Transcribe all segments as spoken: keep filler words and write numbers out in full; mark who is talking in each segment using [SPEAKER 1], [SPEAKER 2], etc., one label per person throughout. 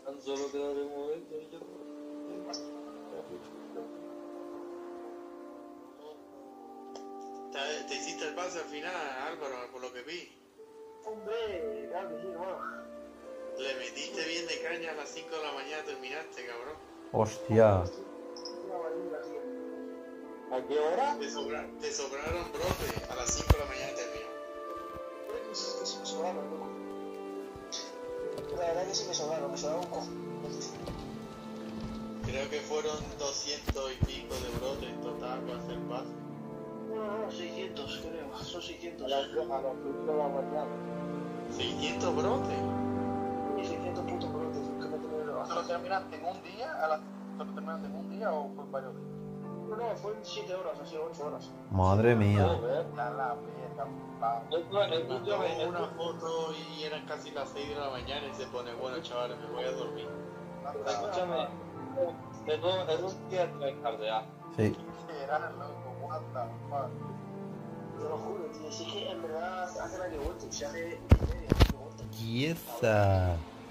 [SPEAKER 1] Tan solo queda de un momento y yo...
[SPEAKER 2] Te, te hiciste el pase al final, Álvaro, por lo que vi.
[SPEAKER 3] Hombre, claro que sí, hermano.
[SPEAKER 2] Le metiste bien de caña a las cinco de la mañana, terminaste, cabrón.
[SPEAKER 4] Hostia.
[SPEAKER 1] ¿A qué hora?
[SPEAKER 2] Te, sobra, te sobraron brotes, a las cinco de la mañana terminó.
[SPEAKER 3] Que sí me sobraron, loco. La verdad que sí me sobraron, me sobraron un cojo.
[SPEAKER 2] Creo que fueron doscientos y pico de brotes en total para hacer pase.
[SPEAKER 3] No, no, no, seiscientos creo, son seiscientos.
[SPEAKER 1] A las cinco de la mañana.
[SPEAKER 2] ¿seiscientos brotes?
[SPEAKER 3] Y seiscientos putos brotes que me tuvieron.
[SPEAKER 5] ¿Eso lo terminaste en un día? ¿A la... ¿Lo terminaste en un día o fue en varios días?
[SPEAKER 3] No, no, fue en siete horas, así ocho horas.
[SPEAKER 4] Madre mía.
[SPEAKER 1] Joder.
[SPEAKER 5] Ya la verga, pa.
[SPEAKER 1] Esto es
[SPEAKER 2] Me
[SPEAKER 1] esto
[SPEAKER 2] mandó
[SPEAKER 1] es
[SPEAKER 2] una foto y eran casi las seis de la mañana y se pone, bueno chavales, me voy a dormir.
[SPEAKER 1] Escúchame, eso es un día de cardear.
[SPEAKER 4] Sí.
[SPEAKER 5] Era loco, what the fuck.
[SPEAKER 3] Te lo juro, tío, si es que en verdad hace la que he vuelto, si hace y media que he vuelto.
[SPEAKER 4] Quieta.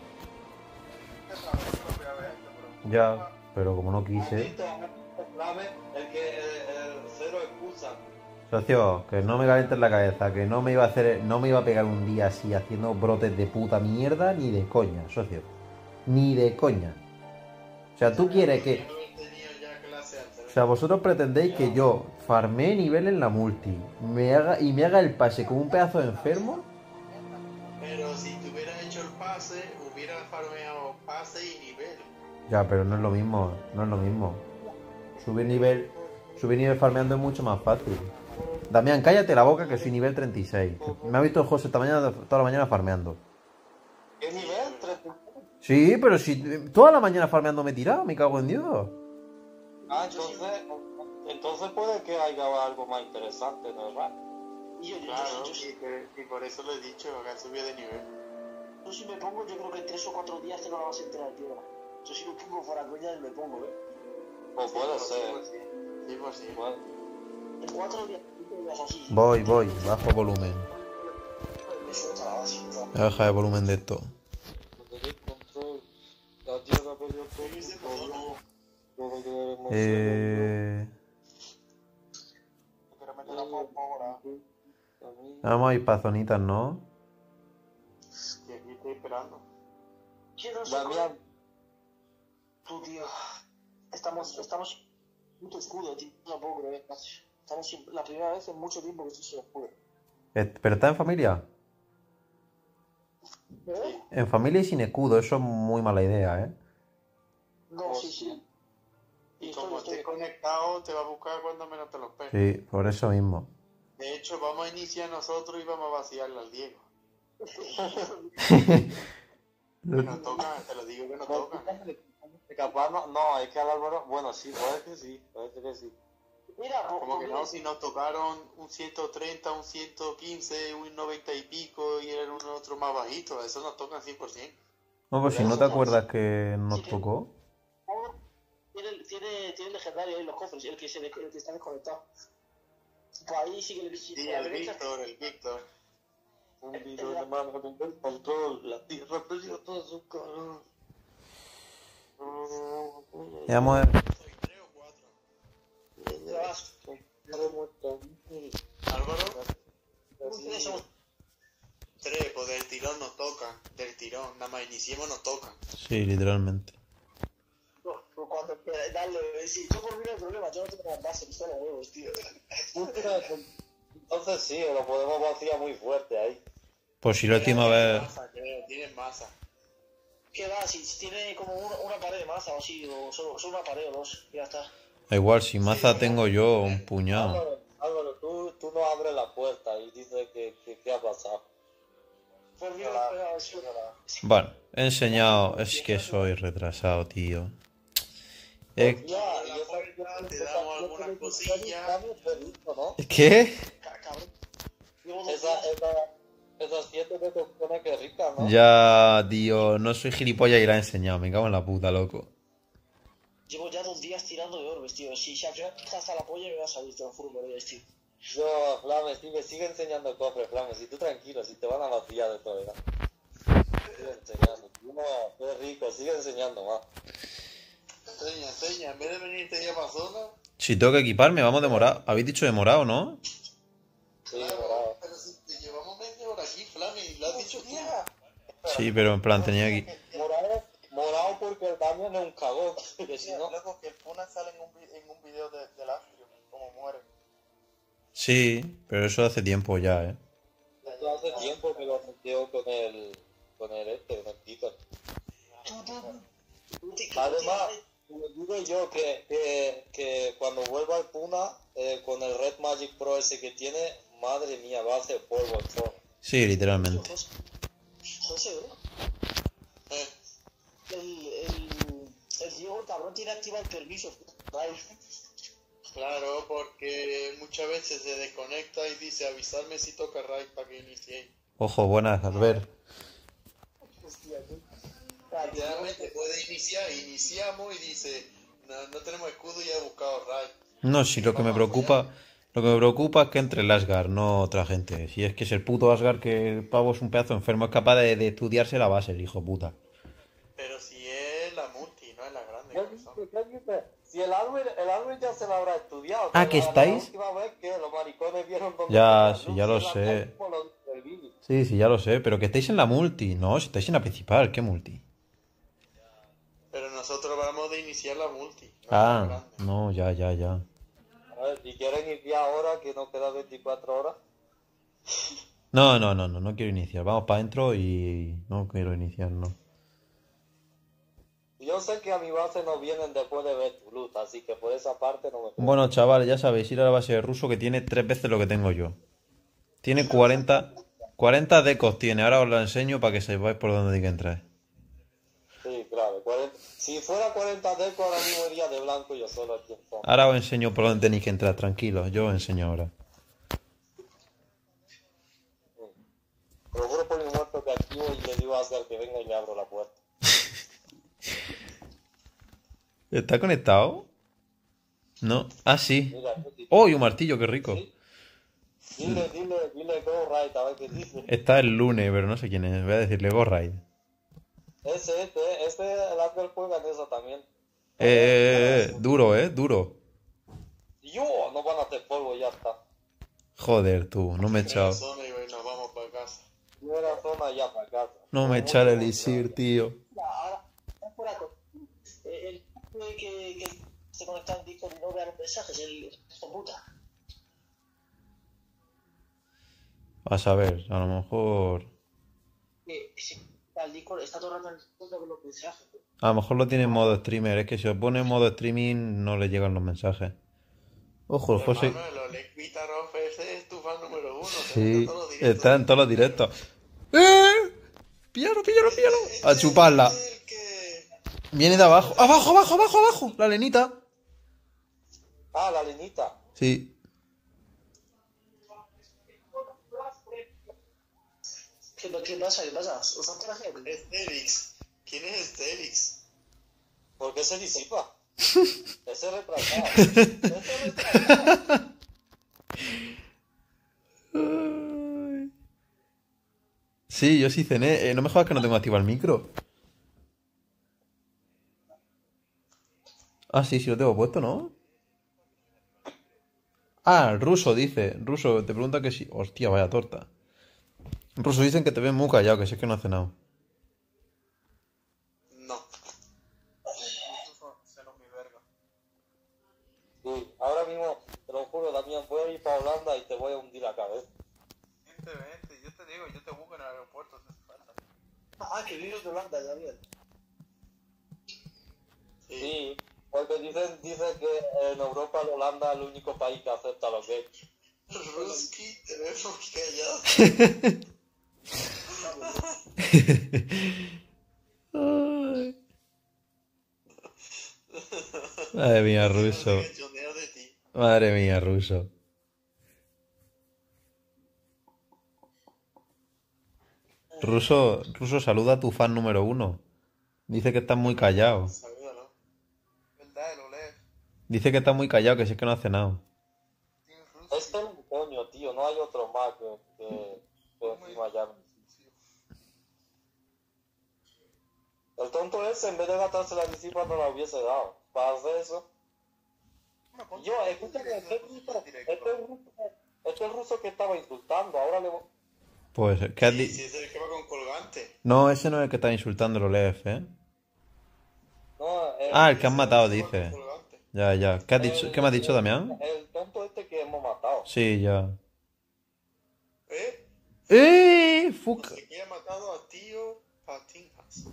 [SPEAKER 5] Esa vez no lo voy a ver esto, pero...
[SPEAKER 4] Ya, pero como no
[SPEAKER 1] ¿Has
[SPEAKER 4] quise.
[SPEAKER 1] visto? Clave, el que el, el cero excusa.
[SPEAKER 4] Socio, que no me calientes la cabeza, que no me iba a hacer, no me iba a pegar un día así haciendo brotes de puta mierda ni de coña, socio. Ni de coña. O sea, tú quieres que...
[SPEAKER 2] Yo no he tenido ya clase antes.
[SPEAKER 4] O sea, vosotros pretendéis que yo farmee nivel en la multi me haga, y me haga el pase como un pedazo de enfermo.
[SPEAKER 2] Pero si te hubieras hecho el pase, hubieras farmeado pase y nivel.
[SPEAKER 4] Ya, pero no es lo mismo, no es lo mismo. Subir nivel, subir nivel farmeando es mucho más fácil. Damián, cállate la boca que soy nivel treinta y seis. Me ha visto el José esta mañana, toda la mañana farmeando.
[SPEAKER 1] ¿Qué nivel?
[SPEAKER 4] Sí, pero si toda la mañana farmeando me he tirado, me cago en Dios.
[SPEAKER 1] Ah, entonces, entonces puede que haya algo más interesante, ¿no es verdad?
[SPEAKER 3] Y yo, yo,
[SPEAKER 2] Claro,
[SPEAKER 3] yo, yo,
[SPEAKER 2] y, que- y por eso lo he dicho, que han subido de nivel.
[SPEAKER 3] yo si me pongo, yo creo que en tres o cuatro días tengo la base entera de piedra. Yo si me pongo fuera coña y me pongo, ¿eh?
[SPEAKER 1] O puede
[SPEAKER 2] Sí,
[SPEAKER 1] ser.
[SPEAKER 2] pues sí. Sí, pues sí.
[SPEAKER 1] Puede-
[SPEAKER 3] En cuatro días, cinco días así.
[SPEAKER 4] Voy, voy, bajo volumen.
[SPEAKER 3] Me suelta la base. ¿no?
[SPEAKER 4] Voy a bajar el volumen de esto.
[SPEAKER 1] control. La tierra perdió todo. Todo quedaremos
[SPEAKER 4] Eh...
[SPEAKER 5] Quiero meter la pompa ahora.
[SPEAKER 4] Vamos a ir pa' zonitas, ¿no?
[SPEAKER 2] Y aquí estoy esperando.
[SPEAKER 3] Quiero ser
[SPEAKER 1] Damián,
[SPEAKER 3] tú, tío. Estamos, estamos puto escudo, tío. No puedo creer, macho. Estamos sin- la primera vez en mucho tiempo que estoy sin escudo.
[SPEAKER 4] Eh, ¿Pero está en familia?
[SPEAKER 3] ¿Eh?
[SPEAKER 4] En familia y sin escudo, eso es muy mala idea, ¿eh?
[SPEAKER 3] No, sí, sí.
[SPEAKER 2] Y
[SPEAKER 3] Estoy-
[SPEAKER 2] como
[SPEAKER 3] estoy-
[SPEAKER 2] estés conectado, te va a buscar cuando menos te lo esperes.
[SPEAKER 4] Sí, por eso mismo.
[SPEAKER 2] De hecho, vamos a iniciar nosotros y vamos a vaciarle al Diego. Que nos toca, te lo digo que nos toca.
[SPEAKER 1] capaz no, no, es que al Álvaro, bueno, sí, puede que sí, puede que sí.
[SPEAKER 3] Mira, por,
[SPEAKER 2] Como
[SPEAKER 3] por
[SPEAKER 2] que no, si nos tocaron un ciento treinta, un ciento quince, un noventa y pico y era un otro más bajito, eso nos tocan cien por ciento.
[SPEAKER 4] No, pues si no te acuerdas que nos tocó.
[SPEAKER 3] Tiene, tiene, tiene legendario ahí los cofres, el que, se, el que está desconectado. Pues ahí sí que le visito.
[SPEAKER 2] Sí, el Víctor, el Víctor.
[SPEAKER 1] Un virus de mano con el control, la tierra perdió todo su color.
[SPEAKER 4] Ya vamos a ver.
[SPEAKER 2] Soy tres o cuatro. Álvaro,
[SPEAKER 3] Ustedes son
[SPEAKER 2] tres, pues del tirón nos tocan. Del tirón, nada más iniciemos nos tocan.
[SPEAKER 4] Sí, literalmente.
[SPEAKER 3] dos, pues cuando quieras, dale, sí, yo por mí no hay problema, yo no tengo las bases, solo huevos, tío.
[SPEAKER 1] Entonces sí, lo podemos vaciar muy fuerte ahí.
[SPEAKER 4] Pues si la última vez.
[SPEAKER 2] Masa, creo, tienen masa.
[SPEAKER 3] ¿Qué va? Si tiene como una, una pared de maza o así, o solo, solo una pared o dos, y ya está.
[SPEAKER 4] Da igual, si maza tengo yo un puñado.
[SPEAKER 1] Álvaro, Álvaro, tú, tú no abres la puerta y dices que, que, ¿qué ha pasado?
[SPEAKER 3] Por mí no he pegado eso.
[SPEAKER 4] Bueno, he enseñado. Es que soy retrasado, tío. Eh,
[SPEAKER 1] Ya,
[SPEAKER 2] la
[SPEAKER 1] y esa-
[SPEAKER 2] puerta, te
[SPEAKER 1] esa-
[SPEAKER 2] damos
[SPEAKER 1] esa-
[SPEAKER 2] algunas
[SPEAKER 1] esa-
[SPEAKER 2] cosillas.
[SPEAKER 1] esa- perrito, ¿no?
[SPEAKER 4] ¿Qué?
[SPEAKER 3] Ca- Cabrón. Llevo dos
[SPEAKER 1] Esa,
[SPEAKER 3] días.
[SPEAKER 1] esa, esas siete que te pone que rica, ¿no?
[SPEAKER 4] Ya, tío, no soy gilipollas y la he enseñado. Me cago en la puta, loco.
[SPEAKER 3] Llevo ya dos días tirando de orbes, tío. Si se abre hasta la polla me va a salir, te lo juro, por Dios, tío.
[SPEAKER 1] Yo, Flames, sí, me sigue enseñando cofres, Flames, y tú tranquilo, si te van a vaciar de todo, ¿verdad? Sigue enseñando, tú no vas a hacer rico, sigue enseñando más.
[SPEAKER 2] Enseña, enseña. En vez de venirte ya para zona.
[SPEAKER 4] Si tengo que equiparme, vamos de morado. Habéis dicho de morado, ¿no?
[SPEAKER 1] Sí,
[SPEAKER 2] Claro,
[SPEAKER 1] morado.
[SPEAKER 2] pero si te llevamos media hora aquí, Flami, y lo has dicho tú.
[SPEAKER 4] Sí, pero en plan tenía aquí.
[SPEAKER 1] Morado, morado porque el Damian es un cagón. Que si no,
[SPEAKER 5] Loco, que el Puna sale en un, vi- en un video de, del Astrio, como muere.
[SPEAKER 4] Sí, pero eso hace tiempo ya, ¿eh?
[SPEAKER 1] esto hace tiempo que lo metió con el, con el este, con el Tito. Además, les digo yo que, que, que cuando vuelva al Puna, eh, con el Red Magic Pro ese que tiene, madre mía, va a hacer polvo el todo.
[SPEAKER 4] Sí, literalmente.
[SPEAKER 3] José, José, bro.
[SPEAKER 2] Eh,
[SPEAKER 3] El, el, el Diego, el cabrón, tiene activa el permiso. Right.
[SPEAKER 2] claro, porque muchas veces se desconecta y dice avisarme si toca raid para que inicie.
[SPEAKER 4] Ojo, buenas, Albert.
[SPEAKER 3] Hostia, tú.
[SPEAKER 2] Literalmente puede iniciar, iniciamos y dice, no, no tenemos escudo y he buscado raid.
[SPEAKER 4] No, sí, lo que me preocupa, lo que me preocupa es que entre el Asgard, no otra gente. Si es que es el puto Asgard que el pavo es un pedazo enfermo, es capaz de, de estudiarse la base, el hijo puta.
[SPEAKER 2] Pero si es la multi, no es la grande.
[SPEAKER 1] ¿Qué
[SPEAKER 2] que
[SPEAKER 1] dice?
[SPEAKER 2] son.
[SPEAKER 1] ¿Qué dice? Si el árbol, el árbol ya se lo habrá estudiado.
[SPEAKER 4] Ah,
[SPEAKER 1] pero
[SPEAKER 4] ¿que
[SPEAKER 1] la-
[SPEAKER 4] estáis?
[SPEAKER 1] La última vez que los maricones vieron donde
[SPEAKER 4] Ya,
[SPEAKER 1] estaba
[SPEAKER 4] sí, ya lo
[SPEAKER 1] Lucy,
[SPEAKER 4] sé.
[SPEAKER 1] era como lo dice el Billy.
[SPEAKER 4] Sí, sí, ya lo sé, pero que estáis en la multi. No, si estáis en la principal, ¿qué multi?
[SPEAKER 2] Pero nosotros vamos de iniciar la multi. No
[SPEAKER 4] Ah,
[SPEAKER 2] es la grande.
[SPEAKER 4] no, ya, ya, ya.
[SPEAKER 1] A ver, si quieren iniciar ahora, que nos queda veinticuatro horas.
[SPEAKER 4] No, no, no, no, no quiero iniciar. Vamos para adentro y no quiero iniciar, no.
[SPEAKER 1] Yo sé que a mi base no vienen después de ver Toulouse, así que por esa parte no me preocupo.
[SPEAKER 4] Bueno, chavales, ya sabéis, ir a la base de ruso que tiene tres veces lo que tengo yo. Tiene cuarenta, cuarenta decos tiene, ahora os lo enseño para que sepáis por dónde hay que entrar.
[SPEAKER 1] Sí, claro. cuarenta Si fuera cuarenta deco, ahora mismo iría de blanco yo solo aquí en fondo.
[SPEAKER 4] Ahora os enseño por dónde tenéis que entrar, tranquilos, yo os enseño ahora.
[SPEAKER 1] Te lo juro por mi muerto que activo y le digo a Asgard que venga y le abro la puerta.
[SPEAKER 4] ¿Está conectado? No. Ah, sí.
[SPEAKER 1] Mira, ¿qué dice?
[SPEAKER 4] ¡Oh, y un martillo, qué rico!
[SPEAKER 1] Sí. Dile, dile, dile go right, a ver qué dice.
[SPEAKER 4] Está el lunes, pero no sé quién es. Voy a decirle Go Ride.
[SPEAKER 1] Ese, este, este, el Asgard juega en eso también.
[SPEAKER 4] Eh, eh, eh, duro, eh, duro.
[SPEAKER 1] Yo, no van a hacer polvo y ya está.
[SPEAKER 4] Joder, tú, no me he
[SPEAKER 2] Primera
[SPEAKER 4] echado.
[SPEAKER 2] zona y nos vamos para casa.
[SPEAKER 1] Primera zona ya para casa.
[SPEAKER 4] No me he echado el elixir, tío.
[SPEAKER 3] Ahora, es por acá. El que, que, que se conecta al Discord y no vea los mensajes, el hijo puta.
[SPEAKER 4] Vas a ver, a lo mejor.
[SPEAKER 3] Que si al Discord está todo el rato en el Discord con los mensajes.
[SPEAKER 4] A lo mejor lo tiene en modo streamer. Es que si os pone en modo streaming no le llegan los mensajes. Ojo, el José.
[SPEAKER 2] Hermano, el Oleg Vitarov ese es tu fan número uno.
[SPEAKER 4] Sí,
[SPEAKER 2] Te todos los directos.
[SPEAKER 4] está en todos los directos. ¡Eh! ¡Píllalo, píllalo, píllalo! A chuparla.
[SPEAKER 2] El que-
[SPEAKER 4] Viene de abajo. ¡Abajo, abajo, abajo, abajo! La lenita.
[SPEAKER 1] Ah, la lenita.
[SPEAKER 4] Sí.
[SPEAKER 3] ¿Qué, ¿Qué pasa? ¿Qué pasa? ¿Os han trajeado?
[SPEAKER 2] Es Telix. ¿Quién es Telix?
[SPEAKER 1] ¿Por qué se disipa? Ese retrasado. Ese retrasado.
[SPEAKER 4] Ay. Sí, yo sí cené. Eh, no me jodas que no tengo activado el micro. Ah, sí, sí lo tengo puesto, ¿no? Ah, ruso dice. Ruso, te pregunta que si. Hostia, vaya torta. Ruso dicen que te ven muy callado, que sé que no has cenado.
[SPEAKER 2] No.
[SPEAKER 5] Se nos mi verga.
[SPEAKER 1] Sí, ahora mismo, te lo juro, Damián, voy a ir para Holanda y te voy a hundir la cabeza.
[SPEAKER 5] Vente, vente, yo te digo, yo te busco en el aeropuerto si hace falta.
[SPEAKER 3] Ah, que vives de Holanda, ya bien.
[SPEAKER 1] Sí, porque dicen, dicen que en Europa, Holanda es el único país que acepta los gays.
[SPEAKER 2] Ruski, te ves muy callado.
[SPEAKER 4] Ay. Madre mía, ruso.
[SPEAKER 2] No sé qué choneo de ti.
[SPEAKER 4] Madre mía, ruso. Ruso, ruso, saluda a tu fan número uno. Dice que estás muy callado.
[SPEAKER 2] Salúdalo.
[SPEAKER 5] ¿Verdad? El Oleg.
[SPEAKER 4] Dice que estás muy callado, que si es que no has cenado.
[SPEAKER 5] Team Rusia.
[SPEAKER 1] Este es un coño, tío, no hay otro más que, que, que encima ya. El tonto ese, en vez de gastarse la disipa, no la hubiese dado. Para hacer eso.
[SPEAKER 5] Bueno, ponte
[SPEAKER 1] Yo,
[SPEAKER 5] un
[SPEAKER 1] escúchame,
[SPEAKER 5] directo,
[SPEAKER 1] este
[SPEAKER 5] ponte
[SPEAKER 1] ruso,
[SPEAKER 5] un directo.
[SPEAKER 1] este ruso, este es el ruso que estaba insultando. Ahora le voy...
[SPEAKER 4] Pues, ¿qué has
[SPEAKER 2] Sí,
[SPEAKER 4] dicho?
[SPEAKER 2] sí, ese es el que va con colgante.
[SPEAKER 4] No, ese no es el que está insultando los L F, ¿eh?
[SPEAKER 1] No, el,
[SPEAKER 4] Ah, el que han
[SPEAKER 2] Ese
[SPEAKER 4] matado,
[SPEAKER 2] es el que va
[SPEAKER 4] dice.
[SPEAKER 2] con colgante.
[SPEAKER 4] Ya, ya. ¿Qué has dicho?
[SPEAKER 1] el-
[SPEAKER 4] ¿Qué me has dicho,
[SPEAKER 1] el-
[SPEAKER 4] Damián?
[SPEAKER 1] El tonto este que hemos matado.
[SPEAKER 4] Sí, ya.
[SPEAKER 2] ¿Eh?
[SPEAKER 4] ¡Eh! Fuck.
[SPEAKER 2] Se que ha matado a tío Patinjas.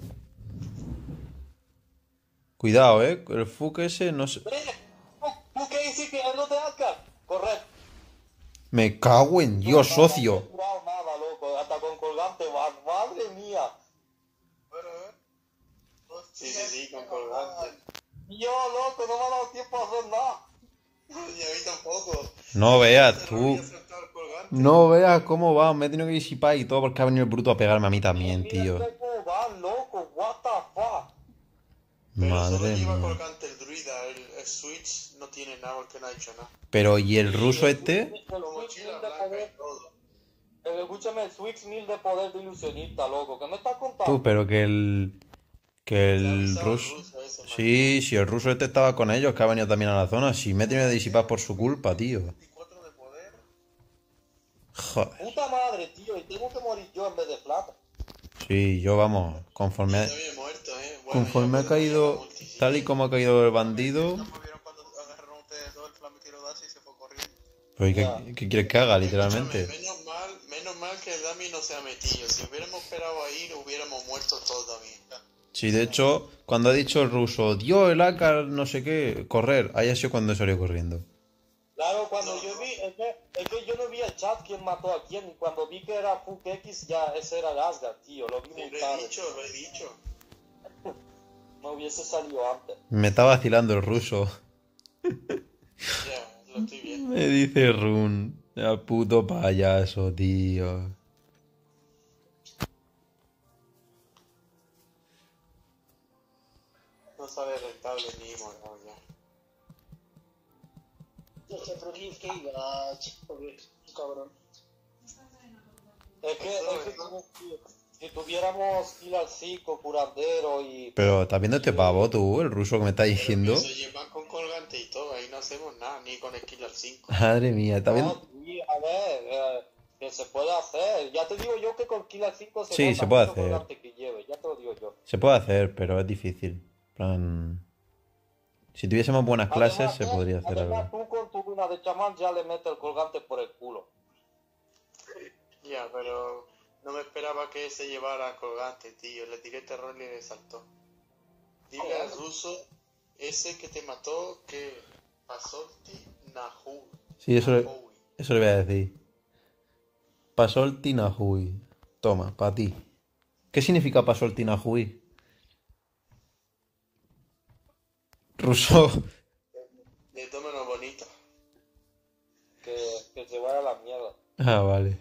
[SPEAKER 4] Cuidado, eh. El fuck ese no sé.
[SPEAKER 1] ¿Tú qué dices que él no te haga? Correcto.
[SPEAKER 4] Me cago en Dios,
[SPEAKER 1] No, no,
[SPEAKER 4] socio.
[SPEAKER 1] No he curado nada, loco. Hasta con colgante, va. Madre mía.
[SPEAKER 5] Bueno, eh.
[SPEAKER 2] Sí, sí, sí, con colgante.
[SPEAKER 1] Yo, loco, no me ha dado tiempo a hacer nada.
[SPEAKER 2] Y a mí tampoco.
[SPEAKER 4] No veas
[SPEAKER 2] Ese
[SPEAKER 4] tú.
[SPEAKER 2] no había saltado el colgante.
[SPEAKER 4] No veas cómo va. Me he tenido que disipar y todo porque ha venido el bruto a pegarme a mí también,
[SPEAKER 1] Mira
[SPEAKER 4] tío.
[SPEAKER 1] cómo van, loco. What the fuck.
[SPEAKER 2] Pero
[SPEAKER 4] Madre
[SPEAKER 2] solo lleva
[SPEAKER 4] mía.
[SPEAKER 2] colgante el druida. El, el switch no tiene nada porque no ha hecho nada.
[SPEAKER 4] Pero, ¿y el ruso este?
[SPEAKER 1] El
[SPEAKER 2] Con
[SPEAKER 1] Switch
[SPEAKER 2] mochila
[SPEAKER 1] mil de
[SPEAKER 2] blanca
[SPEAKER 1] poder.
[SPEAKER 2] y todo.
[SPEAKER 1] el- Escúchame, el Switch mil de poder de ilusionista, loco. ¿Qué me estás contando?
[SPEAKER 4] Tú, pero que el... Que
[SPEAKER 2] Le ha
[SPEAKER 4] el
[SPEAKER 2] avisado el
[SPEAKER 4] ruso...
[SPEAKER 2] ruso ese, man.
[SPEAKER 4] Sí, sí, el ruso este estaba con ellos, que ha venido también a la zona. Sí, me he tenido que disipar por su culpa, tío.
[SPEAKER 5] veinticuatro de poder.
[SPEAKER 4] Joder.
[SPEAKER 1] Puta madre, tío. Y tengo que morir yo en vez de plata.
[SPEAKER 4] Sí, yo vamos, conforme
[SPEAKER 2] Yo
[SPEAKER 4] ha,
[SPEAKER 2] también he muerto, eh. Bueno,
[SPEAKER 4] conforme
[SPEAKER 2] ya
[SPEAKER 4] ha
[SPEAKER 2] podemos ir a la
[SPEAKER 4] caído,
[SPEAKER 2] multi, sí.
[SPEAKER 4] tal y como ha caído el bandido,
[SPEAKER 5] ¿No vieron cuando agarraron ustedes dos el flamme tiro dash y se fue corriendo?
[SPEAKER 4] pues ¿qué, qué quieres que haga,
[SPEAKER 2] Escúchame,
[SPEAKER 4] literalmente?
[SPEAKER 2] menos mal, menos mal que el Dami no se ha metido. Si hubiéramos esperado ahí, nos hubiéramos muerto todos también.
[SPEAKER 4] Sí, de hecho, cuando ha dicho el ruso, Dios, el A C A, no sé qué, correr, ahí ha sido cuando salió corriendo.
[SPEAKER 1] Claro, cuando yo vi, es que, es que yo no vi el chat quién mató a quién, y cuando vi que era Fuck X, ya ese era Asgard, tío, lo vi
[SPEAKER 2] Sí,
[SPEAKER 1] muy
[SPEAKER 2] lo he
[SPEAKER 1] tarde.
[SPEAKER 2] dicho, lo he dicho.
[SPEAKER 1] No hubiese salido antes.
[SPEAKER 4] Me está vacilando el ruso.
[SPEAKER 2] Ya, lo estoy viendo.
[SPEAKER 4] Me dice Run, el puto payaso, tío.
[SPEAKER 2] No sabe rentable ni moral ya.
[SPEAKER 3] Este, pero que, que iba, chico, que cabrón.
[SPEAKER 1] Es que, es que como si, si tuviéramos Killer cinco, curandero y...
[SPEAKER 4] Pero, ¿estás viendo este pavo tú, el ruso que me está diciendo?
[SPEAKER 2] Se llevan con colgante y todo, ahí no hacemos nada, ni con el Killer cinco.
[SPEAKER 4] Madre mía, ¿estás viendo?
[SPEAKER 1] No, sí, a ver, eh, que se puede hacer. Ya te digo yo que con Killer cinco se
[SPEAKER 4] Sí,
[SPEAKER 1] nota
[SPEAKER 4] se puede
[SPEAKER 1] mucho
[SPEAKER 4] hacer.
[SPEAKER 1] colgante que lleve, ya te lo digo yo.
[SPEAKER 4] Se puede hacer, pero es difícil. En plan... Si tuviésemos buenas clases,
[SPEAKER 1] Además,
[SPEAKER 4] se
[SPEAKER 1] eh,
[SPEAKER 4] podría hacer
[SPEAKER 1] además,
[SPEAKER 4] algo.
[SPEAKER 1] tú con tu luna de chamán ya le metes el colgante por el culo.
[SPEAKER 2] Ya, pero no me esperaba que se llevara colgante, tío. Le tiré terror y le saltó. Dile al ruso, ese que te mató, que Pasolti Nahu.
[SPEAKER 4] Sí, eso le,
[SPEAKER 2] Nahui.
[SPEAKER 4] eso le voy a decir. Pasó el Tinahui. Toma, para ti. ¿Qué significa pasó el Tinahui? Ruso.
[SPEAKER 2] De todo menos bonito.
[SPEAKER 1] Que, que se vaya a la mierda.
[SPEAKER 4] Ah, vale.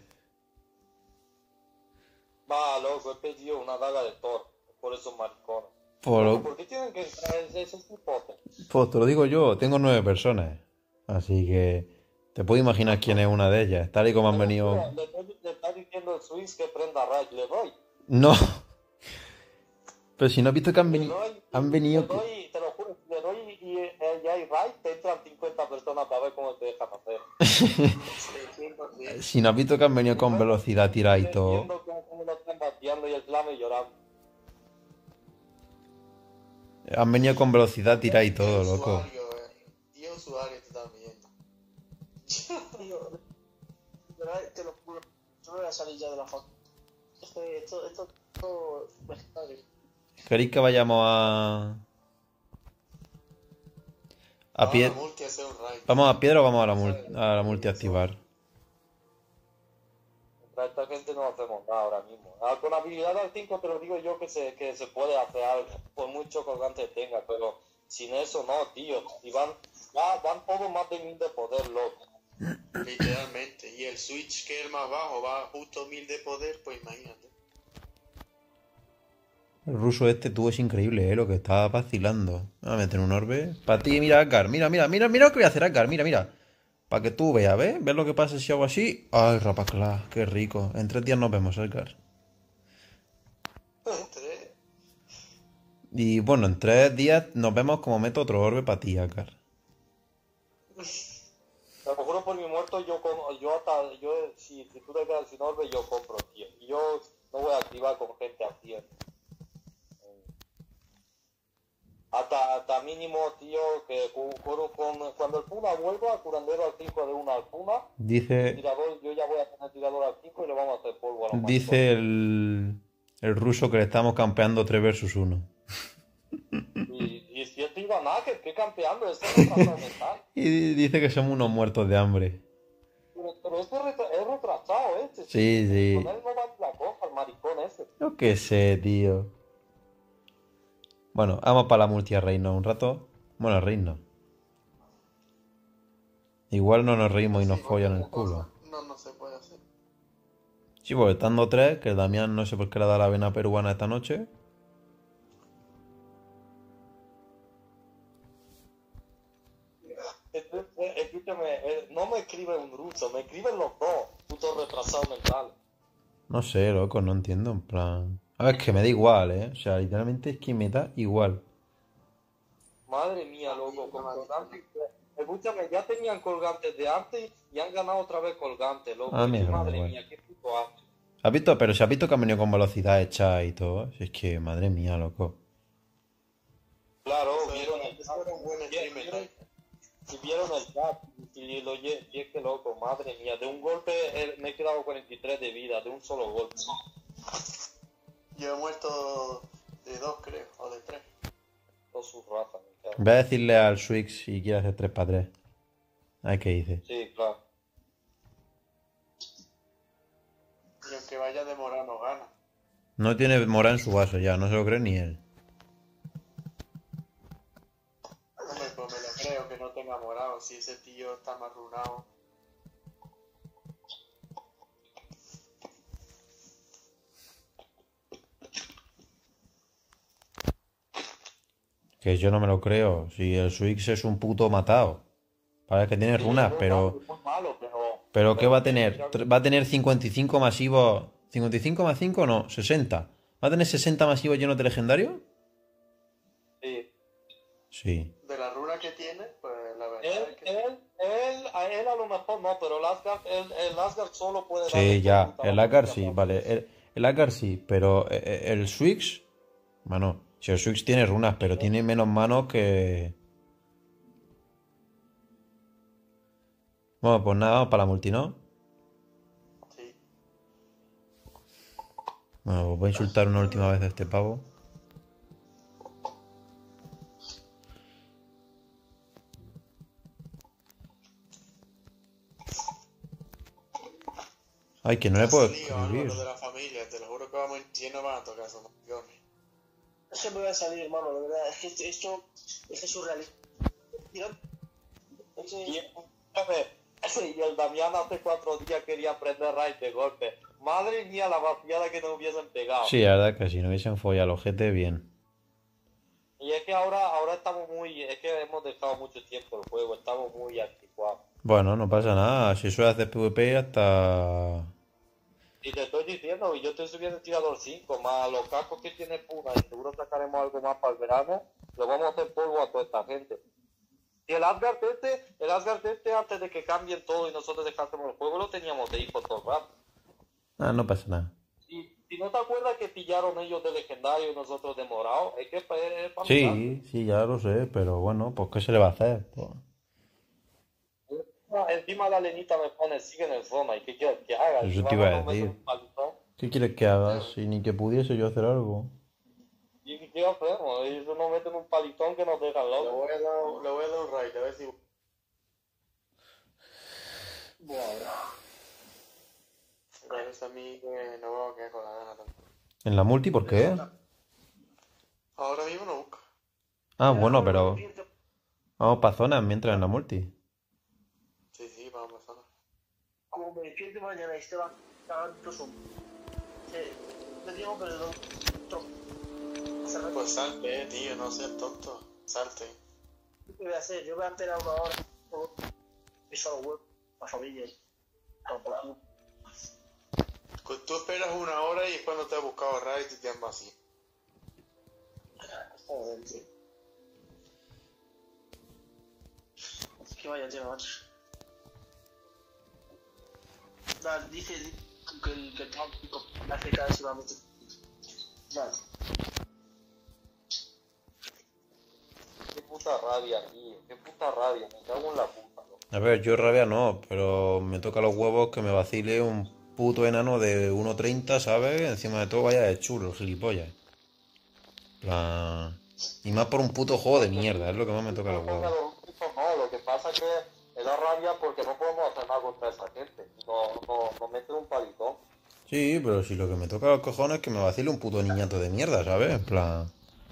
[SPEAKER 1] Va, loco, he pedido una daga de Thor. Por esos maricones.
[SPEAKER 4] Por,
[SPEAKER 1] ¿Por qué tienen que traer esos hipotes?
[SPEAKER 4] pues te lo digo yo, tengo nueve personas. Así que te puedo imaginar quién es una de ellas. Tal y como han venido...
[SPEAKER 1] Le, le, le está diciendo el Swiss que prenda Ray. Le doy.
[SPEAKER 4] No. Pero si no has visto que han,
[SPEAKER 1] Le
[SPEAKER 4] veni-
[SPEAKER 1] doy.
[SPEAKER 4] han
[SPEAKER 1] Le
[SPEAKER 4] venido...
[SPEAKER 1] doy, te lo juro. Le doy y eh, ya hay Ray. Te entran cincuenta personas para ver cómo te dejan hacer.
[SPEAKER 2] cien por ciento.
[SPEAKER 4] Si no has visto que han venido con velocidad tirada y todo.
[SPEAKER 1] Viendo cómo, cómo lo están bateando y el flame llorando.
[SPEAKER 4] Han venido con velocidad tirada y todo, loco.
[SPEAKER 2] Usuario, eh. Y usuario te están viendo.
[SPEAKER 3] Tío, de verdad, te lo juro, yo me voy a salir ya de la foto. Es que esto, esto, esto, vegetales.
[SPEAKER 4] ¿Queréis que vayamos a... A pie...
[SPEAKER 2] Vamos a multi a hacer un raid.
[SPEAKER 4] ¿Vamos a piedra o vamos a la, mul- a la multiactivar?
[SPEAKER 1] Contra esta gente no hacemos nada ahora mismo. Ah, con habilidad al cinco te lo digo yo que se, que se puede hacer algo, por mucho colgante tenga, pero sin eso no, tío. Y van, va- van todos más de mil de poder, loco.
[SPEAKER 2] Literalmente. Y el switch que es el más bajo va justo mil de poder, pues imagínate.
[SPEAKER 4] El ruso este tú es increíble, ¿eh? Lo que está vacilando. Voy a meter un orbe. Para ti, mira, Asgard. Mira, mira, mira, mira lo que voy a hacer, Asgard. Mira, mira. Para que tú veas, ¿ves? ¿Ves lo que pasa si hago así? Ay, rapaclá, qué rico. En tres días nos vemos, Asgard.
[SPEAKER 2] Tres.
[SPEAKER 4] Y bueno, en tres días nos vemos como meto otro orbe para ti, Akar.
[SPEAKER 1] Te lo juro por mi muerto, yo como, yo hasta, yo, si, si tú te quedas sin orbe, yo compro, tío. Y yo no voy a activar con gente así. ¿eh? Hasta, hasta mínimo, tío, que con, con, con- cuando el Puna vuelva, curandero al cinco de una al Puna,
[SPEAKER 4] Dice,
[SPEAKER 1] tirador, yo ya voy a tener tirador al cinco y le vamos a hacer polvo a los maricones.
[SPEAKER 4] dice el, el ruso que le estamos campeando tres versus uno.
[SPEAKER 1] Y, y si este iba nada, que qué campeando, este es retrasado mental.
[SPEAKER 4] Y dice que somos unos muertos de hambre.
[SPEAKER 1] Pero, pero este es, retra- es retrasado, este.
[SPEAKER 4] Sí, sí.
[SPEAKER 1] Con él no va la coja, el maricón ese.
[SPEAKER 4] Yo qué sé, tío. Bueno, vamos para la multi a reino un rato. Bueno, reino. Igual no nos reímos y nos
[SPEAKER 2] Sí,
[SPEAKER 4] follan el
[SPEAKER 2] porque
[SPEAKER 4] culo.
[SPEAKER 2] No, no se puede hacer.
[SPEAKER 4] Sí, porque estando tres, que el Damián no sé por qué le da la vena peruana esta noche.
[SPEAKER 1] Este- eh, Escúchame, eh, no me escribe un ruso, me escriben los dos, puto retrasado mental.
[SPEAKER 4] No sé, loco, no entiendo, en plan... A ver, es que me da igual, ¿eh? O sea, literalmente es que me da igual.
[SPEAKER 1] Madre mía, loco, con colgantes. Escúchame, ya tenían colgantes de antes y han ganado otra vez colgantes, loco.
[SPEAKER 4] Ah,
[SPEAKER 1] Y
[SPEAKER 4] mierda,
[SPEAKER 1] madre
[SPEAKER 4] igual.
[SPEAKER 1] mía, qué puto asco.
[SPEAKER 4] ¿Has visto? Pero se ha visto que han venido con velocidad hecha y todo. Si es que, madre mía, loco.
[SPEAKER 1] Claro,
[SPEAKER 2] Eso
[SPEAKER 1] vieron
[SPEAKER 2] era-
[SPEAKER 1] el
[SPEAKER 2] eso era un buen streamer,
[SPEAKER 1] vieron,
[SPEAKER 2] ¿eh?
[SPEAKER 1] y vieron el chat y lo lle- y es que loco, madre mía, de un golpe eh, me he quedado cuarenta y tres de vida, de un solo golpe.
[SPEAKER 2] Yo he muerto de dos, creo, o de tres.
[SPEAKER 1] Con su raza, me cago.
[SPEAKER 4] Voy a decirle al Swix si quiere hacer tres para tres. A ver qué dice.
[SPEAKER 1] Sí, claro.
[SPEAKER 2] Y aunque vaya demorado, no gana.
[SPEAKER 4] No tiene mora en su vaso ya, no se lo cree ni él.
[SPEAKER 2] Hombre, pues me lo creo que no tenga morado. Si ese tío está más runado.
[SPEAKER 4] Que yo no me lo creo. Si el Swix es un puto matado. Parece que tiene
[SPEAKER 1] Sí,
[SPEAKER 4] runas,
[SPEAKER 1] es
[SPEAKER 4] pero...
[SPEAKER 1] muy malo, pero...
[SPEAKER 4] ¿Pero qué va a
[SPEAKER 1] pero-
[SPEAKER 4] tener? Tr- Va a tener cincuenta y cinco masivos... ¿cincuenta y cinco más cinco? No, sesenta. ¿Va a tener sesenta masivos llenos de legendario?
[SPEAKER 1] Sí.
[SPEAKER 4] Sí.
[SPEAKER 2] De la runa que tiene, pues la verdad
[SPEAKER 1] Él,
[SPEAKER 2] es que
[SPEAKER 1] él, él, a él a lo mejor no, pero el Asgard, el, el Asgard solo puede darle
[SPEAKER 4] Sí,
[SPEAKER 1] por
[SPEAKER 4] ya.
[SPEAKER 1] puta
[SPEAKER 4] El
[SPEAKER 1] la
[SPEAKER 4] Akar
[SPEAKER 1] puta
[SPEAKER 4] sí,
[SPEAKER 1] madre.
[SPEAKER 4] vale. El, el Akar sí, pero eh, eh, el Swix... Mano, si el Swix tiene runas, pero tiene menos manos que... Bueno, pues nada, vamos para la multi, ¿no?
[SPEAKER 2] sí.
[SPEAKER 4] Bueno, pues voy a insultar una última vez a este pavo. Ay, que no le puedo
[SPEAKER 2] Lío,
[SPEAKER 4] escribir.
[SPEAKER 2] Álvaro, de la familia, te lo juro que vamos en lleno van a tocar esos maricones.
[SPEAKER 3] Es que me voy a salir, hermano, de verdad. Es que esto, esto es que es surrealista. Mira, es que-
[SPEAKER 1] Y, escúchame, y el Damián hace cuatro días quería aprender raid de golpe. Madre mía, la vaciada que nos hubiesen pegado.
[SPEAKER 4] Sí, la verdad que si no hubiesen follado los G T, bien.
[SPEAKER 1] Y es que ahora, ahora estamos muy, es que hemos dejado mucho tiempo el juego, estamos muy anticuados.
[SPEAKER 4] Bueno, no pasa nada. Si eso hace PvP hasta...
[SPEAKER 1] Y te estoy diciendo, y yo estoy subiendo el tirador cinco, más los cascos que tiene Puna, y seguro sacaremos algo más para el verano, lo vamos a hacer polvo a toda esta gente. Y el Asgard este, el Asgard este antes de que cambien todo y nosotros dejásemos el juego, lo teníamos de hijo todo el rato.
[SPEAKER 4] Ah, no pasa nada.
[SPEAKER 1] Y si no te acuerdas que pillaron ellos de legendario y nosotros de morado, es que es para es pa' mirar.
[SPEAKER 4] Sí, sí, ya lo sé, pero bueno, pues ¿qué se le va a hacer? Pues,
[SPEAKER 1] Encima la lenita me pone, sigue en el zona, ¿y qué quieres que haga?
[SPEAKER 4] Eso
[SPEAKER 1] Si
[SPEAKER 4] te iba a
[SPEAKER 1] vamos meter
[SPEAKER 4] decir.
[SPEAKER 1] un palitón,
[SPEAKER 4] ¿qué quieres que haga? Si ni que pudiese yo hacer algo.
[SPEAKER 1] ¿y qué hacemos? Ellos nos meten un palitón que nos dejan
[SPEAKER 2] Le
[SPEAKER 1] locos.
[SPEAKER 2] voy a dar, le voy a dar un raid, a ver si... Me parece a mí que no vamos a quedar con la gana tampoco.
[SPEAKER 4] ¿En la multi por qué?
[SPEAKER 2] Ahora mismo no busca.
[SPEAKER 4] Ah, bueno, pero... Vamos para zonas mientras en la multi.
[SPEAKER 2] Sí, sí, vamos a pasar.
[SPEAKER 3] como me despierte mañana y esté tanto son. No digo, pero no.
[SPEAKER 2] Pues salte, eh, tío, no seas tonto. Salte.
[SPEAKER 3] ¿Qué voy a hacer? Yo voy a esperar una hora. Y solo huevo. La familia. Tampoco.
[SPEAKER 2] Tú esperas una hora y es cuando te has buscado raid y te han vacío.
[SPEAKER 3] Joder, tío. Que vaya tío, macho. Dale, dice que el que el tráfico la África se va a meter. Dale.
[SPEAKER 1] Qué puta rabia, tío. Qué puta rabia. Me cago en la puta, loco.
[SPEAKER 4] A ver, yo rabia no, pero me toca los huevos que me vacile un puto enano de uno treinta, ¿sabes? Encima de todo vaya de chulo, el gilipollas. Plan... Y más por un puto juego de mierda, es lo que más me toca los
[SPEAKER 1] No,
[SPEAKER 4] huevos.
[SPEAKER 1] no, lo que pasa es que me da rabia porque no podemos hacer nada contra esa gente. No, no, no meten un palitón.
[SPEAKER 4] Sí, pero si lo que me toca los cojones es que me vacile un puto niñato de mierda, ¿sabes? En plan...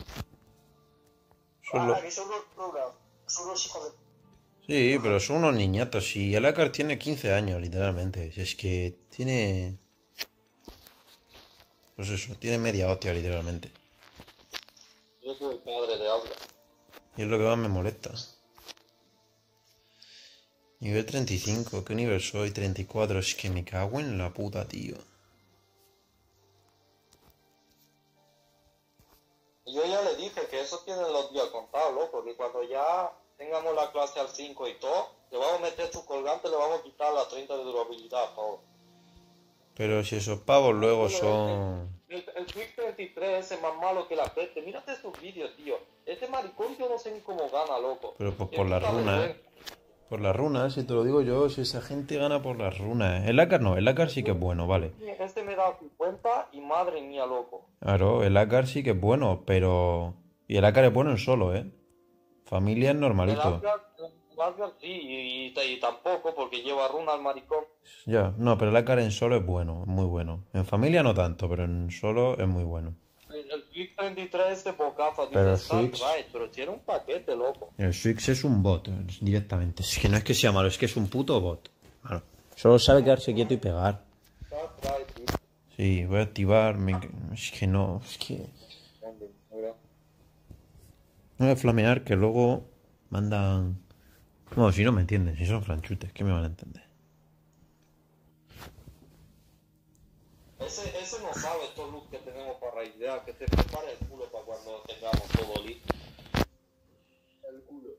[SPEAKER 4] Son lo-
[SPEAKER 3] Ah, que son los programas. Son los hijos de.
[SPEAKER 4] Sí, pero son unos niñatos. Si el Akar tiene quince años, literalmente. Si es que tiene... Pues eso, tiene media hostia, literalmente.
[SPEAKER 1] Yo soy el padre de Aura.
[SPEAKER 4] Y es lo que más me molesta. Nivel treinta y cinco, ¿qué nivel soy? treinta y cuatro, es que me cago en la puta, tío.
[SPEAKER 1] Y yo ya le dije que eso tienen los días contados, loco, que cuando ya tengamos la clase al cinco y todo, le vamos a meter su colgante, le vamos a quitar las treinta de durabilidad a todo.
[SPEAKER 4] Pero si esos pavos luego son...
[SPEAKER 1] El, el Quick treinta y tres ese más malo que la peste. Mírate esos vídeos, tío. Este maricón yo no sé ni cómo gana, loco.
[SPEAKER 4] Pero pues
[SPEAKER 1] Qué
[SPEAKER 4] por las
[SPEAKER 1] puta
[SPEAKER 4] runas,
[SPEAKER 1] vergüenza.
[SPEAKER 4] por las runas, si te lo digo yo, si esa gente gana por las runas. El Akar no, el Akar sí que es bueno, vale.
[SPEAKER 1] Este me da cincuenta y madre mía, loco.
[SPEAKER 4] Claro, el Akar sí que es bueno, pero... Y el Akar es bueno en solo, ¿eh? Familia es
[SPEAKER 1] El
[SPEAKER 4] normalito.
[SPEAKER 1] Asgard, el Asgard sí, y, y- y tampoco, porque lleva runa al maricón.
[SPEAKER 4] Ya, no, pero el Akar en solo es bueno, muy bueno. En familia no tanto, pero en solo es muy bueno.
[SPEAKER 1] El, el Quick treinta y tres es de bocaza, dice
[SPEAKER 4] Pero
[SPEAKER 1] Star
[SPEAKER 4] Switch-
[SPEAKER 1] Right, pero tiene un paquete, loco.
[SPEAKER 4] El Swix es un bot, eh, directamente. Es que no es que sea malo, es que es un puto bot. Bueno, solo sabe quedarse quieto y pegar.
[SPEAKER 1] Star Right, tío.
[SPEAKER 4] Sí, voy a activar. me- Es que no, es que.
[SPEAKER 1] Hombre, mira.
[SPEAKER 4] No voy a flamear que luego mandan. Bueno, si no me entienden, si son franchutes, ¿qué me van a entender?
[SPEAKER 1] Ese, ese no sabe estos looks que tenemos para raidear, que te prepare el culo para cuando tengamos todo listo. El culo.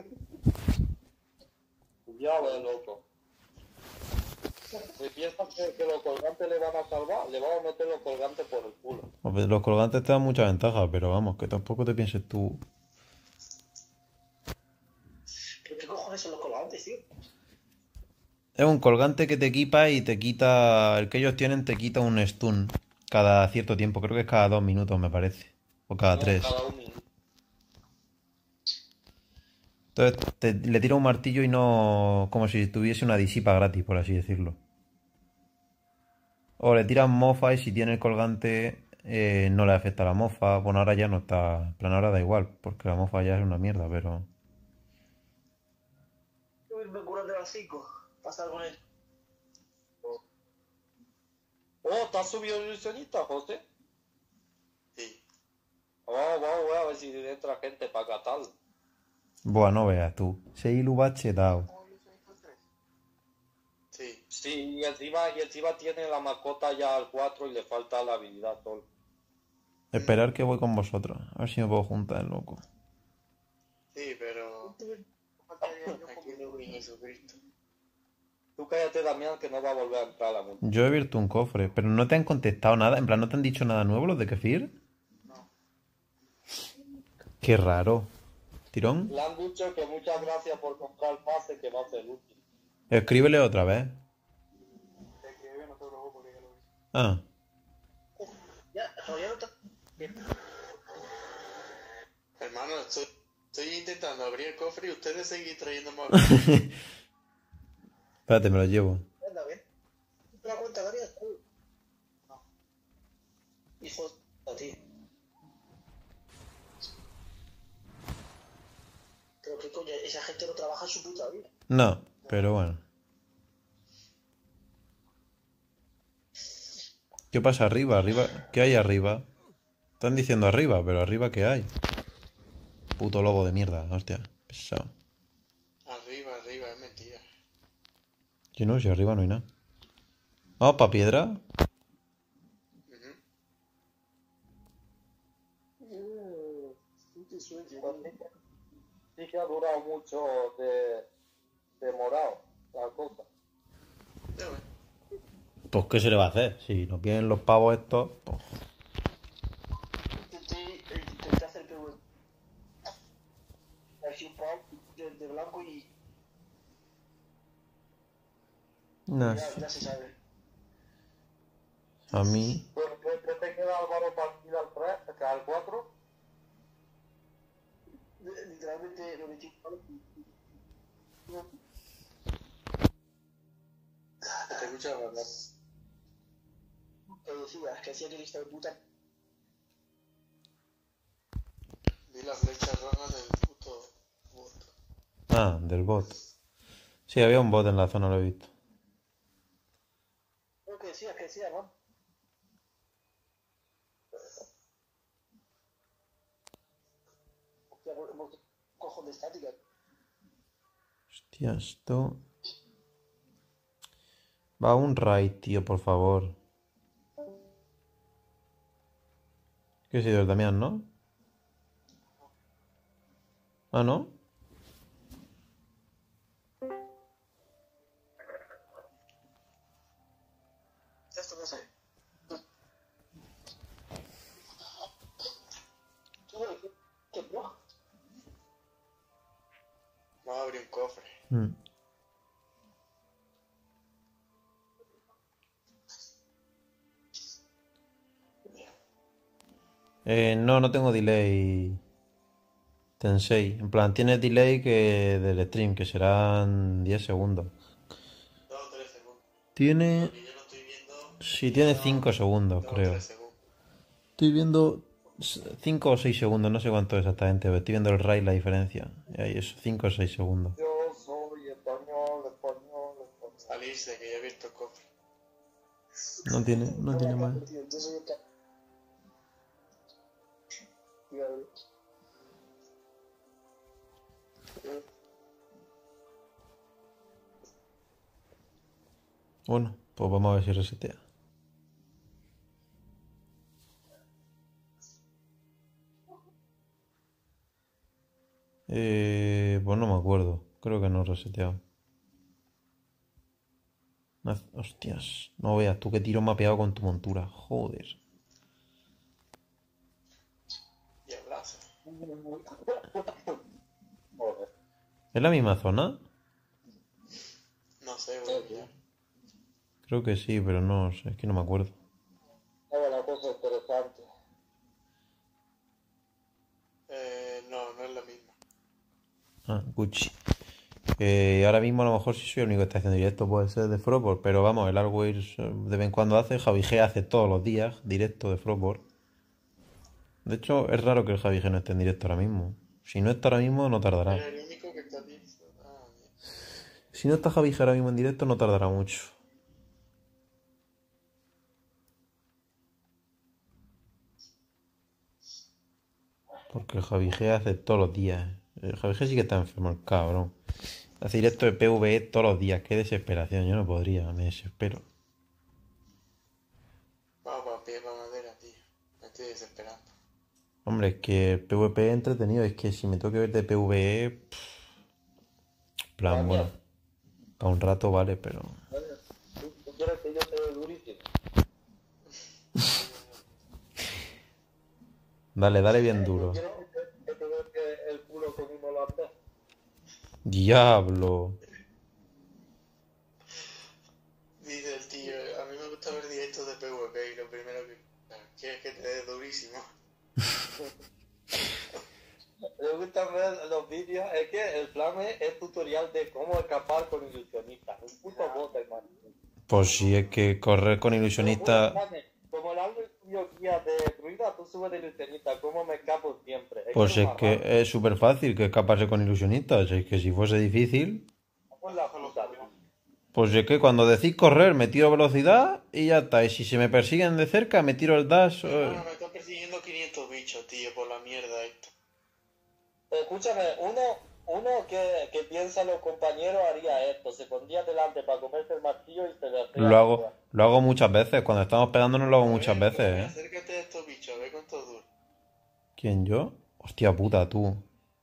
[SPEAKER 1] Ya ves, loco. Si piensas que, que los colgantes le van a salvar, le vamos a meter los colgantes por el culo.
[SPEAKER 4] Hombre, los colgantes te dan mucha ventaja, pero vamos, que tampoco te pienses tú.
[SPEAKER 3] ¿Pero qué cojones son los colgantes, tío?
[SPEAKER 4] Es un colgante que te equipa y te quita. El que ellos tienen te quita un stun cada cierto tiempo, creo que es cada dos minutos, me parece. O cada
[SPEAKER 1] No,
[SPEAKER 4] tres.
[SPEAKER 1] cada un minuto.
[SPEAKER 4] Entonces te- le tira un martillo y no... Como si tuviese una disipa gratis, por así decirlo. O le tiran mofa y si tiene el colgante eh, no le afecta a la mofa. Bueno, ahora ya no está... En plan, ahora da igual, porque la mofa ya es una mierda, pero...
[SPEAKER 3] Yo me curan de las cinco. Pasar con él.
[SPEAKER 1] Oh, ¿te has subido el ilusionista, José?
[SPEAKER 2] Sí.
[SPEAKER 1] Vamos, vamos, voy a ver si entra gente para catarlo.
[SPEAKER 4] Buah, no veas tú. Se iluba chetao.
[SPEAKER 2] Sí.
[SPEAKER 1] Sí, y encima, y encima tiene la mascota ya al cuatro y le falta la habilidad todo.
[SPEAKER 4] Esperar que voy con vosotros. A ver si me puedo juntar, loco.
[SPEAKER 2] Sí, pero... Aquí no voy Jesucristo.
[SPEAKER 1] Tú cállate, Damián, que no va a volver a entrar a la multa.
[SPEAKER 4] Yo he abierto un cofre, pero no te han contestado nada. En plan, ¿no te han dicho nada nuevo los de Kefir?
[SPEAKER 5] No.
[SPEAKER 4] Qué raro. ¿Tirón?
[SPEAKER 1] Le han dicho que muchas gracias por comprar el pase, que va a ser útil.
[SPEAKER 4] Escríbele otra vez.
[SPEAKER 5] Te escribe, no te preocupes porque ya lo hice.
[SPEAKER 4] Ah.
[SPEAKER 3] Ya, todavía no está. Bien.
[SPEAKER 2] Hermano, estoy, estoy intentando abrir el cofre y ustedes seguís trayendo más.
[SPEAKER 4] Espérate, me lo llevo.
[SPEAKER 3] Anda bien. ¿Te das cuenta, Darío? No. Hijo de tío. Pero qué coño, esa gente no trabaja en su puta vida.
[SPEAKER 4] No, pero bueno. ¿Qué pasa arriba? Arriba, ¿qué hay arriba? Están diciendo arriba, pero arriba ¿qué hay? Puto lobo de mierda, hostia, pesado.
[SPEAKER 2] Arriba, arriba, es mentira.
[SPEAKER 4] Yo no, si arriba no hay nada. Vamos pa' piedra.
[SPEAKER 2] Ujú.
[SPEAKER 3] Qué suerte,
[SPEAKER 1] Pues
[SPEAKER 3] tío.
[SPEAKER 1] sí, que sí que ha durado mucho de, de morado la cosa.
[SPEAKER 2] Ya ves.
[SPEAKER 4] Pues, ¿qué se le va a hacer? Si no quieren los pavos estos, pues,
[SPEAKER 3] Intenté, intenté hacer P V P. Así un pavo de, de blanco y
[SPEAKER 4] no
[SPEAKER 3] ya,
[SPEAKER 4] sé.
[SPEAKER 3] ya se sabe.
[SPEAKER 4] A mí,
[SPEAKER 1] Pues ¿qué, qué te queda Álvaro partida al tres, que al cuatro?
[SPEAKER 3] Literalmente lo metí.
[SPEAKER 2] Te escuchas hablar.
[SPEAKER 3] Te decía, es que hacía que el hijo de puta.
[SPEAKER 2] Vi la flecha roja del puto bot.
[SPEAKER 4] ah, del bot. Sí, había un bot en la zona, lo he visto.
[SPEAKER 3] Lo que decía, que decía, ¿no? Hostia, hemos cojón de estática.
[SPEAKER 4] Hostia, esto... Va un raid, tío, por favor. ¿Qué ha sido el Damián, no? Ah, ¿no?
[SPEAKER 3] Esto no sé. ¿Qué no?
[SPEAKER 2] Vamos a abrir un cofre.
[SPEAKER 4] Mm. Eh, no, no tengo delay. Tensei. En plan, tiene delay que del stream, que serán diez segundos.
[SPEAKER 2] Dos o tres segundos.
[SPEAKER 4] Tiene...
[SPEAKER 2] Porque yo lo estoy viendo.
[SPEAKER 4] Sí, tiene cinco segundos,
[SPEAKER 2] Dos o
[SPEAKER 4] creo.
[SPEAKER 2] tres segundos.
[SPEAKER 4] Estoy viendo cinco o seis segundos, no sé cuánto exactamente, pero estoy viendo el raid, la diferencia. Y ahí eso, cinco o seis segundos.
[SPEAKER 1] Yo soy español, español, español.
[SPEAKER 2] Salirse, que ya he visto el cofre.
[SPEAKER 4] No tiene, no tiene más.
[SPEAKER 3] Tío, yo soy el ca- Tío,
[SPEAKER 4] Bueno, pues vamos a ver si resetea. Eh, pues no me acuerdo. Creo que no he reseteado. No- Hostias, no veas tú qué tiro me ha pegado con tu montura. Joder.
[SPEAKER 2] Y abrazo.
[SPEAKER 1] Joder.
[SPEAKER 4] ¿Es la misma zona?
[SPEAKER 2] No sé, voy a mirar.
[SPEAKER 4] Creo que sí, pero no sé, es que no me acuerdo.
[SPEAKER 1] Ahora la cosa interesante.
[SPEAKER 2] Eh, no, no es la misma.
[SPEAKER 4] Ah, Gucci. Eh, ahora mismo a lo mejor si soy el único que está haciendo directo puede ser de Frostborn, pero vamos, el Arways de vez en cuando hace, Javi G hace todos los días directo de Frostborn. De hecho, es raro que el Javi G no esté en directo ahora mismo. Si no está ahora mismo, no tardará.
[SPEAKER 2] Era el único que está viendo. Ah, bien.
[SPEAKER 4] Si no está Javi G ahora mismo en directo, no tardará mucho. Porque el Javi G hace todos los días. El Javi G sí que está enfermo, el cabrón. Hace directo de PvE todos los días. Qué desesperación. Yo no podría, me desespero.
[SPEAKER 2] Vamos para pie, para madera, tío. Me estoy desesperando.
[SPEAKER 4] Hombre, es que el PvP es entretenido. Es que si me tengo que ver de PvE... pff, plan, bueno. Para un rato vale, pero...
[SPEAKER 1] ¿Tú, tú quieres que yo te dé durísimo?
[SPEAKER 4] Dale, dale bien duro.
[SPEAKER 1] ¿Quieres que te, que te dé el culo con un holandés?
[SPEAKER 4] Diablo.
[SPEAKER 2] Dice el tío, a mí me gusta ver directos de PvP y lo primero que... ¿Quieres que te dé durísimo?
[SPEAKER 1] Me gusta ver los vídeos, es que el Flame es tutorial de cómo escapar con ilusionistas. Un puto bot, hermano.
[SPEAKER 4] Pues si es que correr con ilusionista...
[SPEAKER 1] Como el álbum subió guía de druida, tú subes de ilusionista. ¿Cómo me escapo siempre?
[SPEAKER 4] Pues
[SPEAKER 1] no
[SPEAKER 4] es
[SPEAKER 1] me
[SPEAKER 4] que
[SPEAKER 1] aguanto.
[SPEAKER 4] es súper fácil que escaparse con ilusionistas. Es que si fuese difícil...
[SPEAKER 1] Por la puta, tío.
[SPEAKER 4] Pues es que cuando decís correr me tiro velocidad y ya está. Y si se me persiguen de cerca me tiro el dash.
[SPEAKER 2] No,
[SPEAKER 4] eh.
[SPEAKER 2] me están persiguiendo quinientos bichos, tío, por la mierda esta.
[SPEAKER 1] Escúchame, uno, uno que, que piensa los compañeros haría esto. Se pondría delante para comerse el martillo y se le hacía.
[SPEAKER 4] Lo hago, lo hago muchas veces. Cuando estamos pegándonos lo hago muchas
[SPEAKER 2] A ver,
[SPEAKER 4] veces, ¿eh?
[SPEAKER 2] Acércate a estos bichos, a ver cuánto dura.
[SPEAKER 4] ¿Quién, yo? Hostia puta, tú.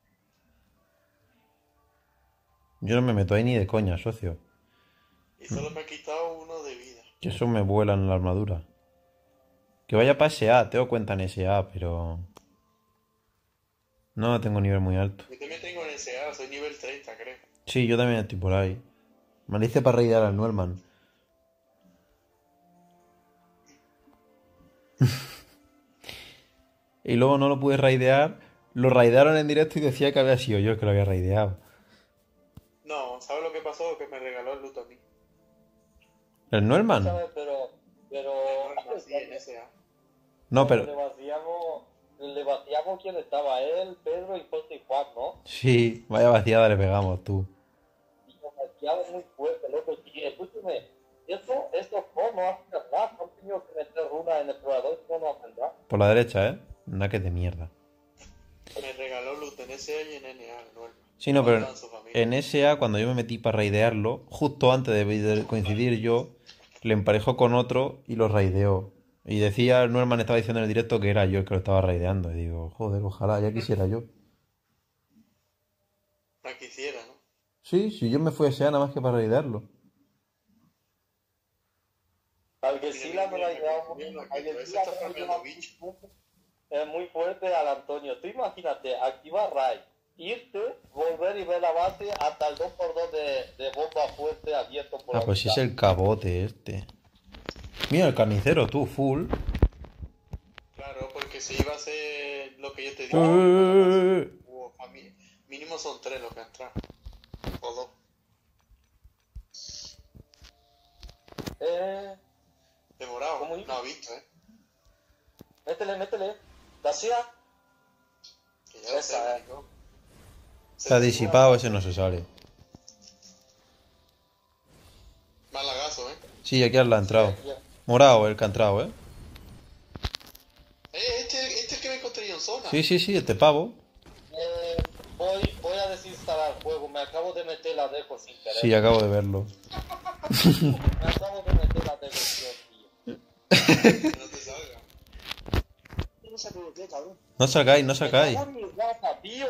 [SPEAKER 4] Yo no me meto ahí ni de coña, socio.
[SPEAKER 2] Y solo me ha quitado uno de vida.
[SPEAKER 4] Que eso me vuela en la armadura. Que vaya para S A, tengo cuenta en S A, pero... No tengo nivel muy alto.
[SPEAKER 2] Yo también tengo en S A, soy nivel treinta, creo.
[SPEAKER 4] Sí, yo también estoy por ahí. Me lo hice para raidear al Nuelman. Y luego no lo pude raidear. Lo raidearon en directo y decía que había sido yo el que lo había raideado.
[SPEAKER 2] No, ¿sabes lo que pasó? Que me regaló el loot a mí.
[SPEAKER 4] ¿El Nuelman?
[SPEAKER 1] ¿Sabes? Pero, pero,
[SPEAKER 2] No, sí, en S A.
[SPEAKER 4] No,
[SPEAKER 1] le
[SPEAKER 4] pero...
[SPEAKER 1] vaciamos, le vaciamos quién estaba, él, Pedro y José y Juan, ¿no?
[SPEAKER 4] Sí, vaya vaciada le pegamos, tú.
[SPEAKER 1] Y nos vaciamos muy fuerte, loco. Y escúchame, eso, estos no, no hacen nada, no han tenido que meter runas en el explorador, no, no hacen nada.
[SPEAKER 4] Por la derecha, ¿eh? Una que de mierda.
[SPEAKER 2] Me regaló loot en S A y en N A, no el-
[SPEAKER 4] Sí, no, pero
[SPEAKER 2] Mandaban su familia.
[SPEAKER 4] en S A, cuando yo me metí para raidearlo, justo antes de coincidir yo, le emparejó con otro y lo raideó. Y decía, el Nuelman estaba diciendo en el directo que era yo el que lo estaba raideando. Y digo, joder, ojalá, ya quisiera yo.
[SPEAKER 2] La quisiera, ¿no?
[SPEAKER 4] Sí, si yo me fui a S A nada más que para raidearlo.
[SPEAKER 1] Al que sí la no la ha llevado,
[SPEAKER 2] Mira, mira,
[SPEAKER 1] al que
[SPEAKER 2] ese
[SPEAKER 1] sí la
[SPEAKER 2] está
[SPEAKER 1] no la ha
[SPEAKER 2] farmeando
[SPEAKER 1] llevado
[SPEAKER 2] bicho.
[SPEAKER 1] es muy fuerte al Antonio. Tú imagínate, activar raid, irte, volver y ver la base hasta el dos por dos de, de bomba fuerte abierto por
[SPEAKER 4] Ah,
[SPEAKER 1] la
[SPEAKER 4] pues sí es
[SPEAKER 1] mitad.
[SPEAKER 4] el cabote este. Mira, el carnicero, tú, full.
[SPEAKER 2] Claro, porque si iba a ser lo que yo te
[SPEAKER 4] Eh,
[SPEAKER 2] digo,
[SPEAKER 4] eh, eh.
[SPEAKER 2] o a mí, mínimo son tres los que entran. O dos.
[SPEAKER 1] Eh,
[SPEAKER 2] Demorado.
[SPEAKER 1] ¿Cómo iba?
[SPEAKER 2] No ha visto, ¿eh?
[SPEAKER 1] métele, métele. ¿Vacía?
[SPEAKER 2] Que ya lo
[SPEAKER 1] Esa,
[SPEAKER 2] sé,
[SPEAKER 1] eh.
[SPEAKER 2] maricón.
[SPEAKER 4] Está disipado, ese no se sale.
[SPEAKER 2] Malagazo, ¿eh?
[SPEAKER 4] Sí, aquí al ha entrado.
[SPEAKER 1] Aquí,
[SPEAKER 4] Morado el que ha entrado, ¿eh?
[SPEAKER 2] Eh, este, este es el que me encontré yo en zona.
[SPEAKER 4] Sí, sí, sí, este pavo.
[SPEAKER 1] eh, voy, voy a desinstalar el juego. Me acabo de meter la dejo sin querer.
[SPEAKER 4] Sí, acabo de verlo.
[SPEAKER 1] Me acabo de meter la devolución, tío.
[SPEAKER 2] Que no te salga.
[SPEAKER 3] Yo no sé por qué, cabrón.
[SPEAKER 4] No sacáis, no
[SPEAKER 1] Me
[SPEAKER 4] sacáis.
[SPEAKER 1] cago en mi raza, tío.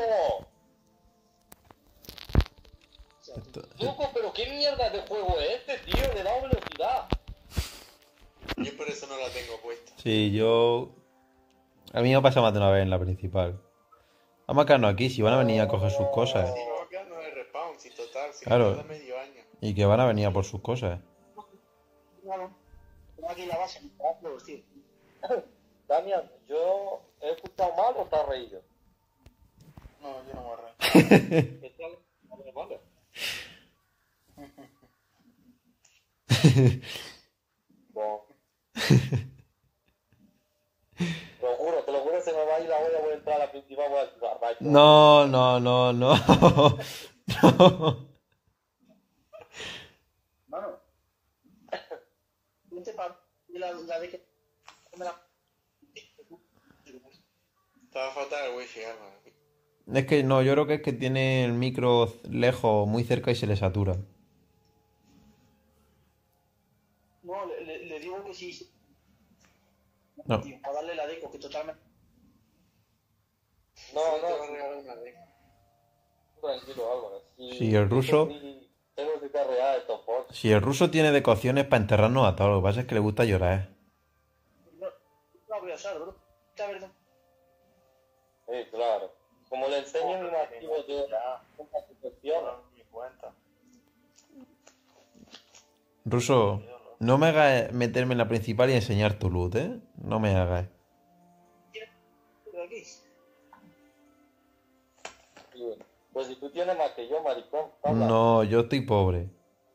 [SPEAKER 3] O sea, tú-
[SPEAKER 1] Loco, pero qué mierda de juego es este, tío. Le da velocidad.
[SPEAKER 2] Yo por eso no la tengo puesta.
[SPEAKER 4] Sí, yo... A mí me ha pasado más de una vez en la principal. Vamos a quedarnos aquí, si van a venir a coger sus cosas.
[SPEAKER 2] Sí, vamos a quedarnos en el respawn, si total, si
[SPEAKER 4] Claro.
[SPEAKER 2] me tarda medio año.
[SPEAKER 4] Y que van a venir a por sus cosas.
[SPEAKER 3] Claro. Tengo aquí la base, me los tío.
[SPEAKER 1] Damián, ¿yo he escuchado mal o te has reído?
[SPEAKER 5] No, yo no me arranco.
[SPEAKER 1] Está- Vale, vale. Bueno. Te lo juro, te lo juro, se me va a ir la olla, voy a entrar a la principal, voy a activar raid.
[SPEAKER 4] No, no, no, no. No.
[SPEAKER 3] Mano. Vente para la, la de que. me la-
[SPEAKER 2] Estaba fatal el wifi, Álvaro.
[SPEAKER 4] Es que no, yo creo que es que tiene el micro lejos, muy cerca y se le satura.
[SPEAKER 3] No, le, le, le digo que sí.
[SPEAKER 4] No.
[SPEAKER 3] Tío, para darle la deco, que totalmente.
[SPEAKER 1] No,
[SPEAKER 2] Solo te va a
[SPEAKER 1] no,
[SPEAKER 2] regalar una deca.
[SPEAKER 1] tranquilo, Álvaro. Si,
[SPEAKER 4] Sí, el ruso-
[SPEAKER 1] si tengo que carrear estos pods.
[SPEAKER 4] Si el ruso tiene decociones para enterrarnos a todos, lo que pasa es que le gusta llorar.
[SPEAKER 3] No, no voy a usar, bro. Está verdad.
[SPEAKER 1] Sí, claro. Como le enseño mi activo yo,
[SPEAKER 5] Ya,
[SPEAKER 1] nunca se cuestiona.
[SPEAKER 5] no mi cuenta.
[SPEAKER 4] Ruso, no me hagas meterme en la principal y enseñar tu loot, ¿eh? No me hagas.
[SPEAKER 3] Pero aquí.
[SPEAKER 1] Sí. Pues si tú tienes más que yo, maricón, habla.
[SPEAKER 4] No, yo estoy pobre.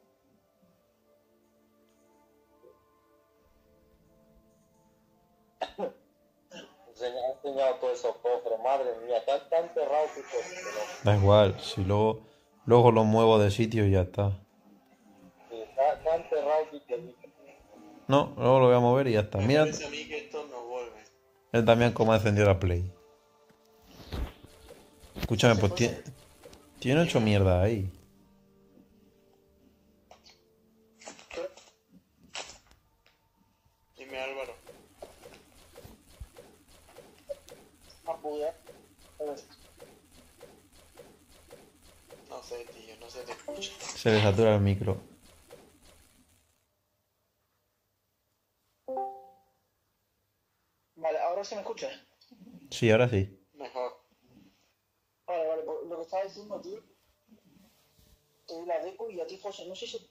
[SPEAKER 1] Enseña- ha enseñado todos esos cofres, madre mía, están tan enterrados tus cofres.
[SPEAKER 4] Da igual, si luego, luego los muevo de sitio y ya está.
[SPEAKER 1] Sí, está, está enterrado tus cofres.
[SPEAKER 4] No, luego lo voy a mover y ya está.
[SPEAKER 2] Me
[SPEAKER 4] Mira,
[SPEAKER 2] parece a mí que esto no vuelve.
[SPEAKER 4] él también cómo ha encendido la Play. Escúchame, pues tiene, tiene ocho mierda ahí.
[SPEAKER 2] Dime, Álvaro.
[SPEAKER 3] Más poder.
[SPEAKER 1] Eh,
[SPEAKER 2] sé, tío, no se te escucha.
[SPEAKER 4] Se le satura el micro.
[SPEAKER 3] Vale, ahora se me escucha.
[SPEAKER 4] Sí, ahora sí.
[SPEAKER 2] Mejor.
[SPEAKER 3] Vale, vale, pues lo que estaba diciendo, tío. Te doy la deco y a ti, José, no sé si.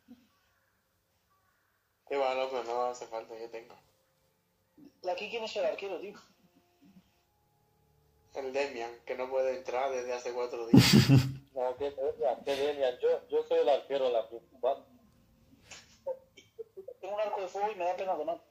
[SPEAKER 2] Qué va, loco, no hace falta, yo tengo.
[SPEAKER 3] ¿De aquí quién es el arquero, tío?
[SPEAKER 2] El Demian, que no puede entrar desde hace cuatro días.
[SPEAKER 1] No, qué Demian, qué Demian. Yo, yo soy el arquero en la principal.
[SPEAKER 3] Tengo un arco de fuego y me da pena donar.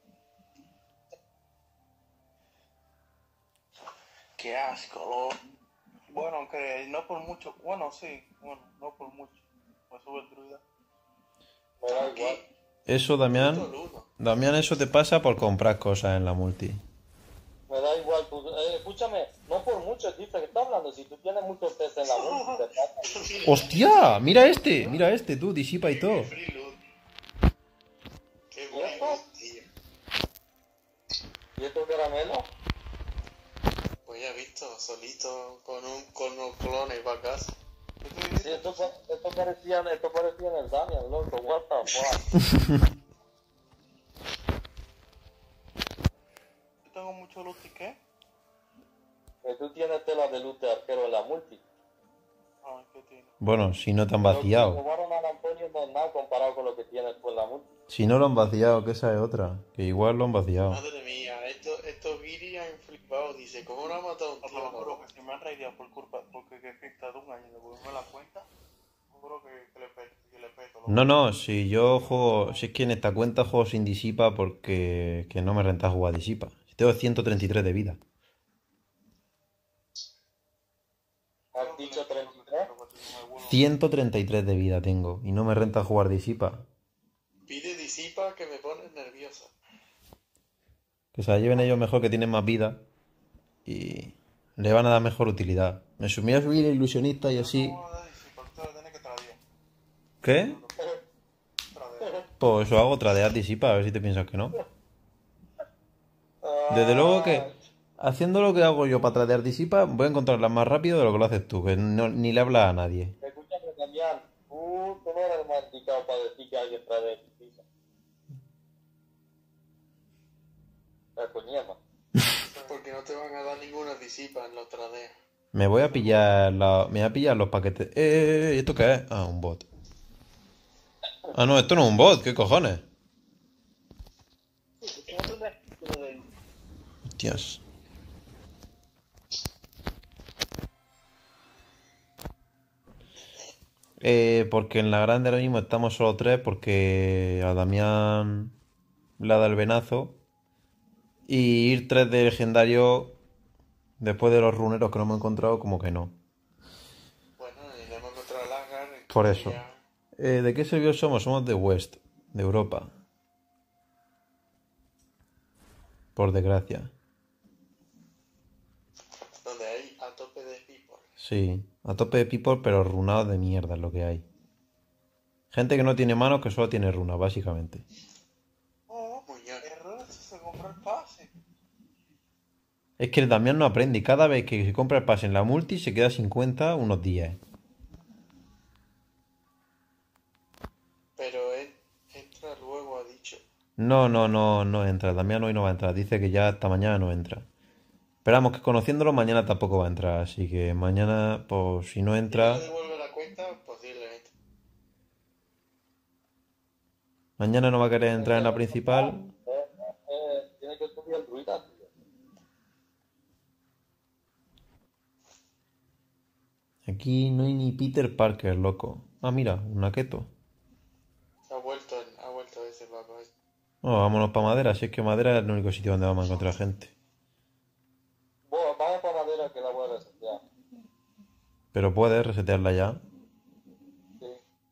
[SPEAKER 5] Qué asco, loco. Bueno, aunque no por mucho. Bueno, sí, bueno, no por mucho. Me sube el druida.
[SPEAKER 1] Me da igual.
[SPEAKER 4] Eso,
[SPEAKER 2] Puto
[SPEAKER 4] Damián.
[SPEAKER 2] Ludo.
[SPEAKER 4] Damián, eso te pasa por comprar cosas en la multi.
[SPEAKER 1] Me da igual. Tú, eh, escúchame, no por mucho, dice que está hablando. Si tú tienes muchos peces en la multi, te pasa.
[SPEAKER 4] ¡Hostia! Mira este, mira este, tú, disipa y todo.
[SPEAKER 2] Free loot. Qué
[SPEAKER 1] ¿Y esto?
[SPEAKER 2] bueno, tío.
[SPEAKER 1] ¿Y estos caramelos?
[SPEAKER 2] Pues ya he visto, solito, con un con unos clones para casa.
[SPEAKER 1] Sí, esto, pa- esto parecía, esto parecía en el Damian, loco. What the fuck.
[SPEAKER 5] Yo tengo mucho loot y qué.
[SPEAKER 1] Que tú tienes tela de luz de arquero en la multi.
[SPEAKER 5] Ay, qué tiene.
[SPEAKER 4] Bueno, si no te han
[SPEAKER 1] Pero que
[SPEAKER 4] vaciado.
[SPEAKER 1] robaron al Antonio no es nada comparado con lo que tienes tú en la multi.
[SPEAKER 4] Si no lo han vaciado, que esa es otra. Que igual lo han vaciado.
[SPEAKER 2] Madre mía, estos estos guiris han flipado. Dice, ¿cómo no ha matado a un
[SPEAKER 5] Os
[SPEAKER 2] tío?
[SPEAKER 5] lo juro
[SPEAKER 2] No?
[SPEAKER 5] que si me han raideado por culpa, porque que fiesta de un año de volverme la cuenta, juro que, que le peto, que le peto. loco.
[SPEAKER 4] No, no, si yo juego. Si es que en esta cuenta juego sin disipa porque que no me renta jugar disipa. Si tengo ciento treinta y tres de vida.
[SPEAKER 1] ¿Has dicho treinta y tres?
[SPEAKER 4] ciento treinta y tres de vida tengo. Y no me renta jugar disipa.
[SPEAKER 2] Pide disipa que me pones nerviosa.
[SPEAKER 4] Que se la lleven ellos mejor, que tienen más vida. Y le van a dar mejor utilidad. Me sumí a subir ilusionista y así.
[SPEAKER 5] No, no, disipa, tú lo tienes que tradear.
[SPEAKER 4] ¿Qué?
[SPEAKER 5] Tradear.
[SPEAKER 4] Pues eso hago, tradear disipa, a ver si te piensas que no. Desde luego que haciendo lo que hago yo para tradear disipa, voy a encontrarla más rápido de lo que lo haces tú, que no- ni le hablas a nadie.
[SPEAKER 1] Escúchame, Damián, tú, tú no eres el más indicado para decir que alguien trae de pizza. La coñema.
[SPEAKER 2] Porque no te van a dar ninguna disipa en los tradeos.
[SPEAKER 4] Me voy a pillar la- me voy a pillar los paquetes. Eh, eh, eh, ¿esto qué es? Ah, un bot. Ah, no, esto no es un bot, ¿qué cojones? Hostias. Eh, porque en la grande ahora mismo estamos solo tres porque a Damián le ha dado el venazo. Y ir tres de legendario después de los runeros que no hemos encontrado, como que no.
[SPEAKER 2] Bueno, y le hemos encontrado el Asgard.
[SPEAKER 4] Por
[SPEAKER 2] que
[SPEAKER 4] eso.
[SPEAKER 2] ya-
[SPEAKER 4] Eh, ¿de qué servidor somos? Somos de West, de Europa. Por desgracia.
[SPEAKER 2] Donde hay a tope de people.
[SPEAKER 4] Sí, a tope de people, pero runados de mierda es lo que hay. Gente que no tiene manos, que solo tiene runas, básicamente.
[SPEAKER 5] Oh,
[SPEAKER 2] Muñones.
[SPEAKER 5] error, se compró el pase.
[SPEAKER 4] Es que el Damián no aprende y cada vez que se compra el pase en la multi se queda sin cuenta unos días.
[SPEAKER 2] Pero él entra luego, ha dicho.
[SPEAKER 4] No, no, no, no entra. Damián hoy no va a entrar. Dice que ya hasta mañana no entra. Esperamos que conociéndolo mañana tampoco va a entrar. Así que mañana, pues si no
[SPEAKER 2] Si
[SPEAKER 4] entra,
[SPEAKER 2] no le devuelve la cuenta, posiblemente.
[SPEAKER 4] mañana no va a querer entrar en la principal.
[SPEAKER 1] Eh, eh, tiene que subir el druida, tío.
[SPEAKER 4] Aquí no hay ni Peter Parker, loco. Ah, mira, un naqueto.
[SPEAKER 2] Ha vuelto, ha vuelto ese papo.
[SPEAKER 4] Oh, vámonos para madera. Si es que madera es el único sitio donde vamos a encontrar gente.
[SPEAKER 1] Bueno, vaya para madera que la voy a resetear.
[SPEAKER 4] Pero puedes resetearla ya.
[SPEAKER 1] Sí.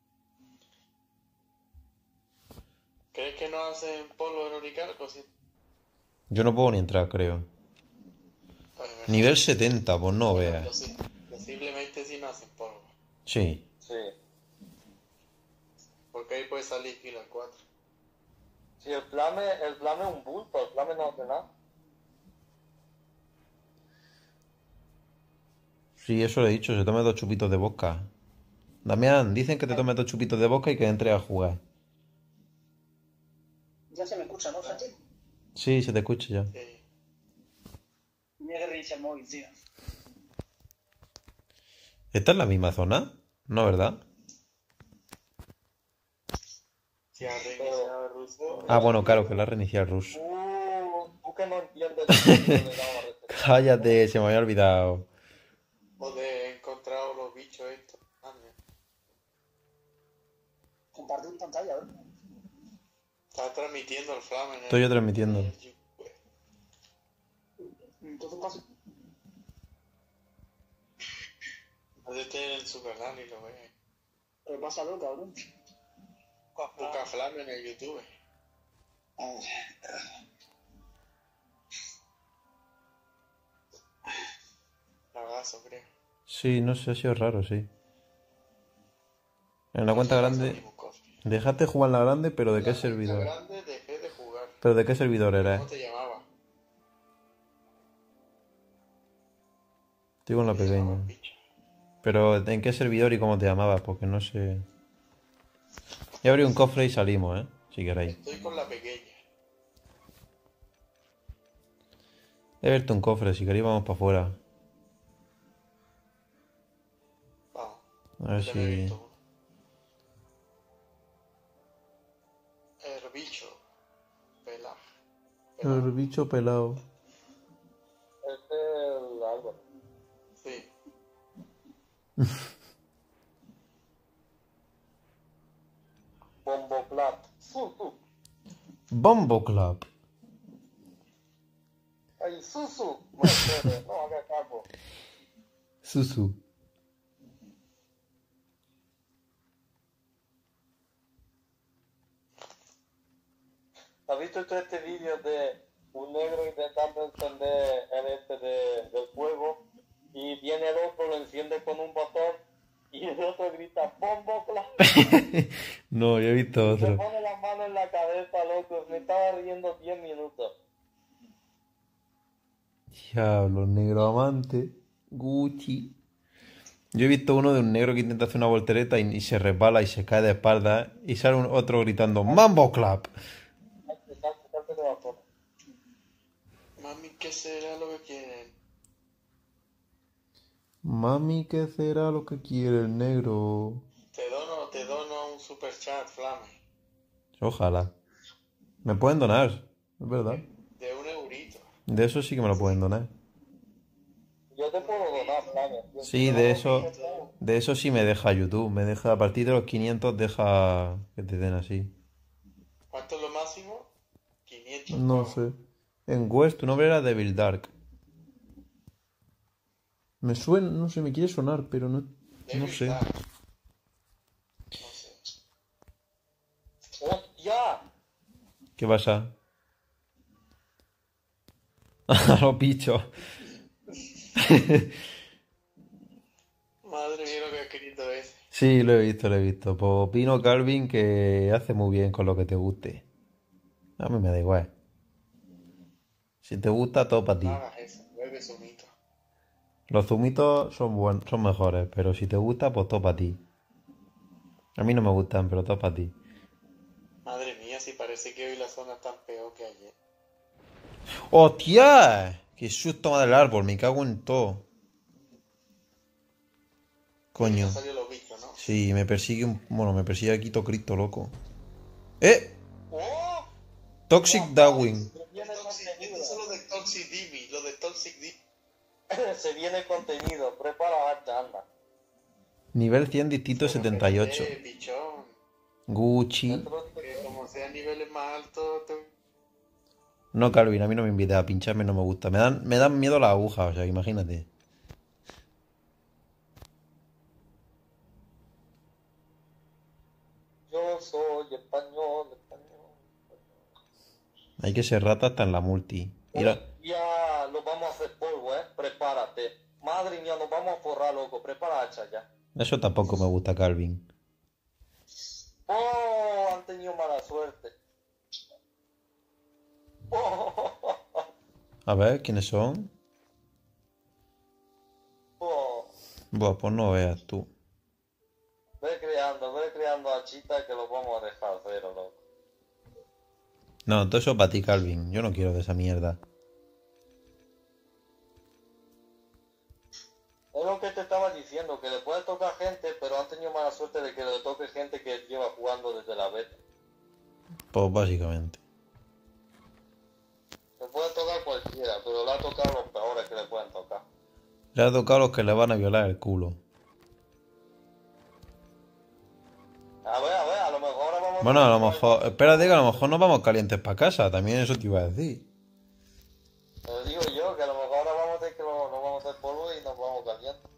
[SPEAKER 2] ¿Crees que no hacen polvo en Oricarco? Sí.
[SPEAKER 4] Yo no puedo ni entrar, creo.
[SPEAKER 2] Pues,
[SPEAKER 4] Nivel setenta, pues no
[SPEAKER 2] bueno,
[SPEAKER 4] veas.
[SPEAKER 2] posi- posiblemente sí no hacen polvo.
[SPEAKER 4] Sí.
[SPEAKER 1] Sí.
[SPEAKER 2] Porque ahí puede salir fila cuatro.
[SPEAKER 1] Si el flame, el flame es un bulto, el flame no hace nada.
[SPEAKER 4] Sí, eso lo he dicho. Se tome dos chupitos de vodka. Damián, dicen que te tomes dos chupitos de vodka y que entres a jugar.
[SPEAKER 3] Ya se me escucha, ¿no, Santi?
[SPEAKER 4] Sí, se te escucha ya.
[SPEAKER 2] Sí.
[SPEAKER 3] Mira que reiniciar el móvil, tío.
[SPEAKER 4] ¿Esta es la misma zona? No, ¿verdad?
[SPEAKER 2] Si ha reiniciado el ruso.
[SPEAKER 4] Ah, bueno, claro, que la ha reiniciado el ruso.
[SPEAKER 1] Uh, tú que no entiendes lo que le damos a resetear.
[SPEAKER 4] Cállate, se me había olvidado.
[SPEAKER 2] O de encontrar los bichos estos. Anda.
[SPEAKER 3] Compartir pantalla, ¿verdad?
[SPEAKER 2] Está transmitiendo el Flamen.
[SPEAKER 4] Estoy yo transmitiendo.
[SPEAKER 3] Entonces pasa.
[SPEAKER 2] Métete en su canal y lo ve.
[SPEAKER 3] Pero pásalo, cabrón.
[SPEAKER 2] Busca Flamen en YouTube.
[SPEAKER 3] A ver.
[SPEAKER 2] Lagazo, creo.
[SPEAKER 4] Sí, no sé, ha sido raro, sí. En la cuenta grande... Dejaste jugar en la grande, pero ¿de qué servidor?
[SPEAKER 2] grande dejé de jugar.
[SPEAKER 4] ¿Pero de qué servidor eres?
[SPEAKER 2] ¿Cómo te llamaba?
[SPEAKER 4] Estoy con la
[SPEAKER 2] Te llamaba,
[SPEAKER 4] pequeña.
[SPEAKER 2] bicho.
[SPEAKER 4] Pero ¿en qué servidor y cómo te llamabas? Porque no sé... Ya abrí un cofre y salimos, ¿eh? Si queréis.
[SPEAKER 2] Estoy con la pequeña.
[SPEAKER 4] He abierto un cofre, si queréis vamos para afuera.
[SPEAKER 2] Vamos.
[SPEAKER 4] A ver
[SPEAKER 2] Yo también he
[SPEAKER 4] si...
[SPEAKER 2] visto uno. El bicho. Pela.
[SPEAKER 4] El bicho pelado.
[SPEAKER 1] Este es el Álvaro.
[SPEAKER 2] Sí.
[SPEAKER 1] Bombo Clap. Susu.
[SPEAKER 4] Bombo Club.
[SPEAKER 1] Ay, Susu. No, espere, no haga capo.
[SPEAKER 4] Susu.
[SPEAKER 1] ¿Has visto tú este vídeo de un negro intentando encender el este de, del fuego y viene el otro, lo enciende con un botón y el otro grita bombo clap?
[SPEAKER 4] No, yo he visto
[SPEAKER 1] Se
[SPEAKER 4] otro.
[SPEAKER 1] pone la mano en la cabeza, loco. Me estaba riendo diez minutos.
[SPEAKER 4] Diablo, negro amante. Gucci. Yo he visto uno de un negro que intenta hacer una voltereta y, y se resbala y se cae de espalda y sale un otro gritando Mambo Club.
[SPEAKER 1] Salte, salte de la zona.
[SPEAKER 2] Mami, ¿qué será lo que quieren?
[SPEAKER 4] Mami, ¿qué será lo que quiere el negro?
[SPEAKER 2] Te dono, te dono un super chat, Flamen.
[SPEAKER 4] Ojalá. Me pueden donar, es verdad.
[SPEAKER 2] De un eurito.
[SPEAKER 4] De eso sí que me lo pueden donar.
[SPEAKER 1] Yo te puedo donar, Flavio. Yo-
[SPEAKER 4] Sí,
[SPEAKER 1] yo
[SPEAKER 4] de
[SPEAKER 1] no
[SPEAKER 4] eso,
[SPEAKER 1] quiero-
[SPEAKER 4] de eso sí me deja YouTube. Me deja, a partir de los quinientos deja que te den así.
[SPEAKER 2] ¿Cuánto es lo máximo? quinientos.
[SPEAKER 4] No sé. En West tu nombre era Devil Dark. Me suena, no sé, me quiere sonar, pero no, no
[SPEAKER 2] Devil
[SPEAKER 4] sé.
[SPEAKER 2] Dark. No sé.
[SPEAKER 1] ¡Hostia!
[SPEAKER 4] ¿Qué pasa? A los bichos.
[SPEAKER 2] Madre mía lo que ha escrito ese.
[SPEAKER 4] Sí, lo he visto, lo he visto. Pues opino, Calvin, que hace muy bien con lo que te guste. A mí me da igual. Si te gusta, todo para ti.
[SPEAKER 2] No hagas eso, bebe zumito.
[SPEAKER 4] Los zumitos son buen- son mejores, pero si te gusta, pues todo para ti. A mí no me gustan, pero todo para ti.
[SPEAKER 2] Madre mía, si parece que hoy la zona está peor que ayer.
[SPEAKER 4] ¡Hostia! ¡Qué susto más del árbol! Me cago en todo. Coño.
[SPEAKER 2] Ya salió los bichos, ¿no?
[SPEAKER 4] Sí, me persigue un... Bueno, me persigue aquí todo Cristo, loco. ¡Eh!
[SPEAKER 2] ¡Oh!
[SPEAKER 4] Toxic Darwin.
[SPEAKER 1] Viene
[SPEAKER 2] Toxic,
[SPEAKER 1] contenido.
[SPEAKER 2] estos son los de Toxic Divi, los de Toxic Divi.
[SPEAKER 1] Se viene contenido. Prepara hacha, anda.
[SPEAKER 4] Nivel cien, distrito setenta y ocho.
[SPEAKER 2] Eh, pichón.
[SPEAKER 4] Gucci.
[SPEAKER 1] Otro-
[SPEAKER 2] Que como sean niveles más altos, te...
[SPEAKER 4] No, Calvin, a mí no me invites a pincharme, no me gusta. Me dan, me dan miedo las agujas, o sea, imagínate.
[SPEAKER 1] Yo soy español, español.
[SPEAKER 4] Hay que ser rata hasta en la multi. Mira,
[SPEAKER 1] Ya lo vamos a hacer polvo, ¿eh? Prepárate. Madre mía, nos vamos a forrar, loco. Prepara hacha ya.
[SPEAKER 4] eso tampoco me gusta, Calvin.
[SPEAKER 1] Oh, han tenido mala suerte. Oh,
[SPEAKER 4] A ver, ¿quiénes son?
[SPEAKER 1] oh.
[SPEAKER 4] Buah, pues no veas tú.
[SPEAKER 1] rachita que lo vamos a dejar cero, loco.
[SPEAKER 4] No, todo eso para ti, Calvin. Yo no quiero de esa mierda.
[SPEAKER 1] Es lo que te estaba diciendo, que le puede tocar gente, pero han tenido mala suerte de que le toque gente que lleva jugando desde la beta.
[SPEAKER 4] Pues básicamente.
[SPEAKER 1] Le puede tocar cualquiera, pero le ha tocado los peores que le pueden tocar.
[SPEAKER 4] Le ha tocado a los que le van a violar el culo.
[SPEAKER 1] A ver, a ver, a lo mejor ahora vamos
[SPEAKER 4] Bueno, a lo mejor... Espérate que a lo mejor nos vamos calientes para casa. También eso te iba a decir.
[SPEAKER 1] Te lo digo yo, que a lo mejor ahora vamos a tener que nos, nos vamos a hacer polvo y nos vamos calientes.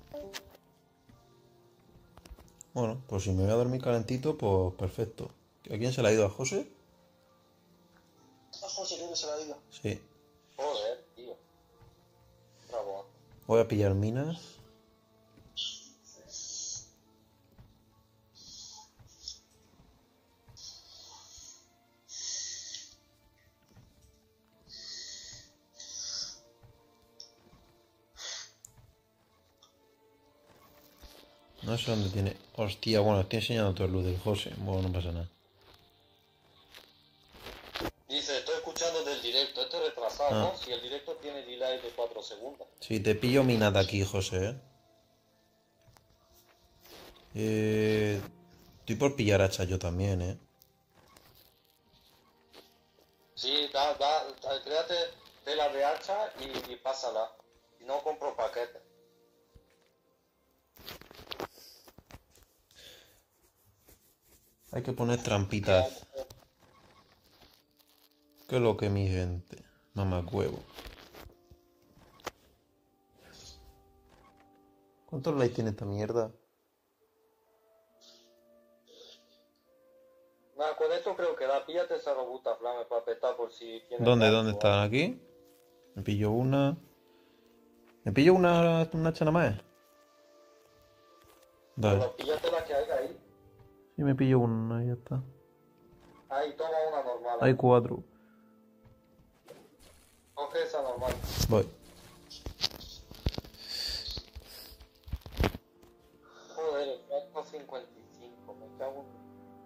[SPEAKER 4] Bueno, pues si me voy a dormir calentito, pues perfecto. ¿A quién se le ha ido? ¿A José?
[SPEAKER 3] A José creo que se la ha ido.
[SPEAKER 4] Sí.
[SPEAKER 1] Joder, tío. Bravo.
[SPEAKER 4] Voy a pillar minas. No sé dónde tiene... Hostia, bueno, estoy enseñando todo el luz del José. Bueno, no pasa nada.
[SPEAKER 1] Dice, estoy escuchando del directo, esto es retrasado,
[SPEAKER 4] Ah.
[SPEAKER 1] ¿no? Si el directo tiene delay de cuatro segundos.
[SPEAKER 4] Sí, te pillo mina de aquí, José, ¿eh? Eh... Estoy por pillar hacha yo también, ¿eh?
[SPEAKER 1] Sí, da, da, da- créate tela de hacha y, y pásala. Si no, compro paquetes.
[SPEAKER 4] Hay que poner trampitas. ¿Qué es lo que mi gente? Mamacuevo. ¿Cuántos likes tiene esta mierda?
[SPEAKER 1] Nada, con esto creo que da. Píllate esa robusta flame para petar por si tienes...
[SPEAKER 4] ¿Dónde?
[SPEAKER 1] gato,
[SPEAKER 4] ¿Dónde
[SPEAKER 1] ¿vale?
[SPEAKER 4] están? ¿Aquí? Me pillo una... ¿Me pillo una, una hacha nada más? Dale.
[SPEAKER 1] Pero píllate la que hay ahí.
[SPEAKER 4] Sí, me pillo una, ya está.
[SPEAKER 1] Ahí, toma una normal.
[SPEAKER 4] Hay cuatro.
[SPEAKER 1] Coge esa normal.
[SPEAKER 4] Voy.
[SPEAKER 1] Joder, el cuatro cincuenta y cinco, me cago en...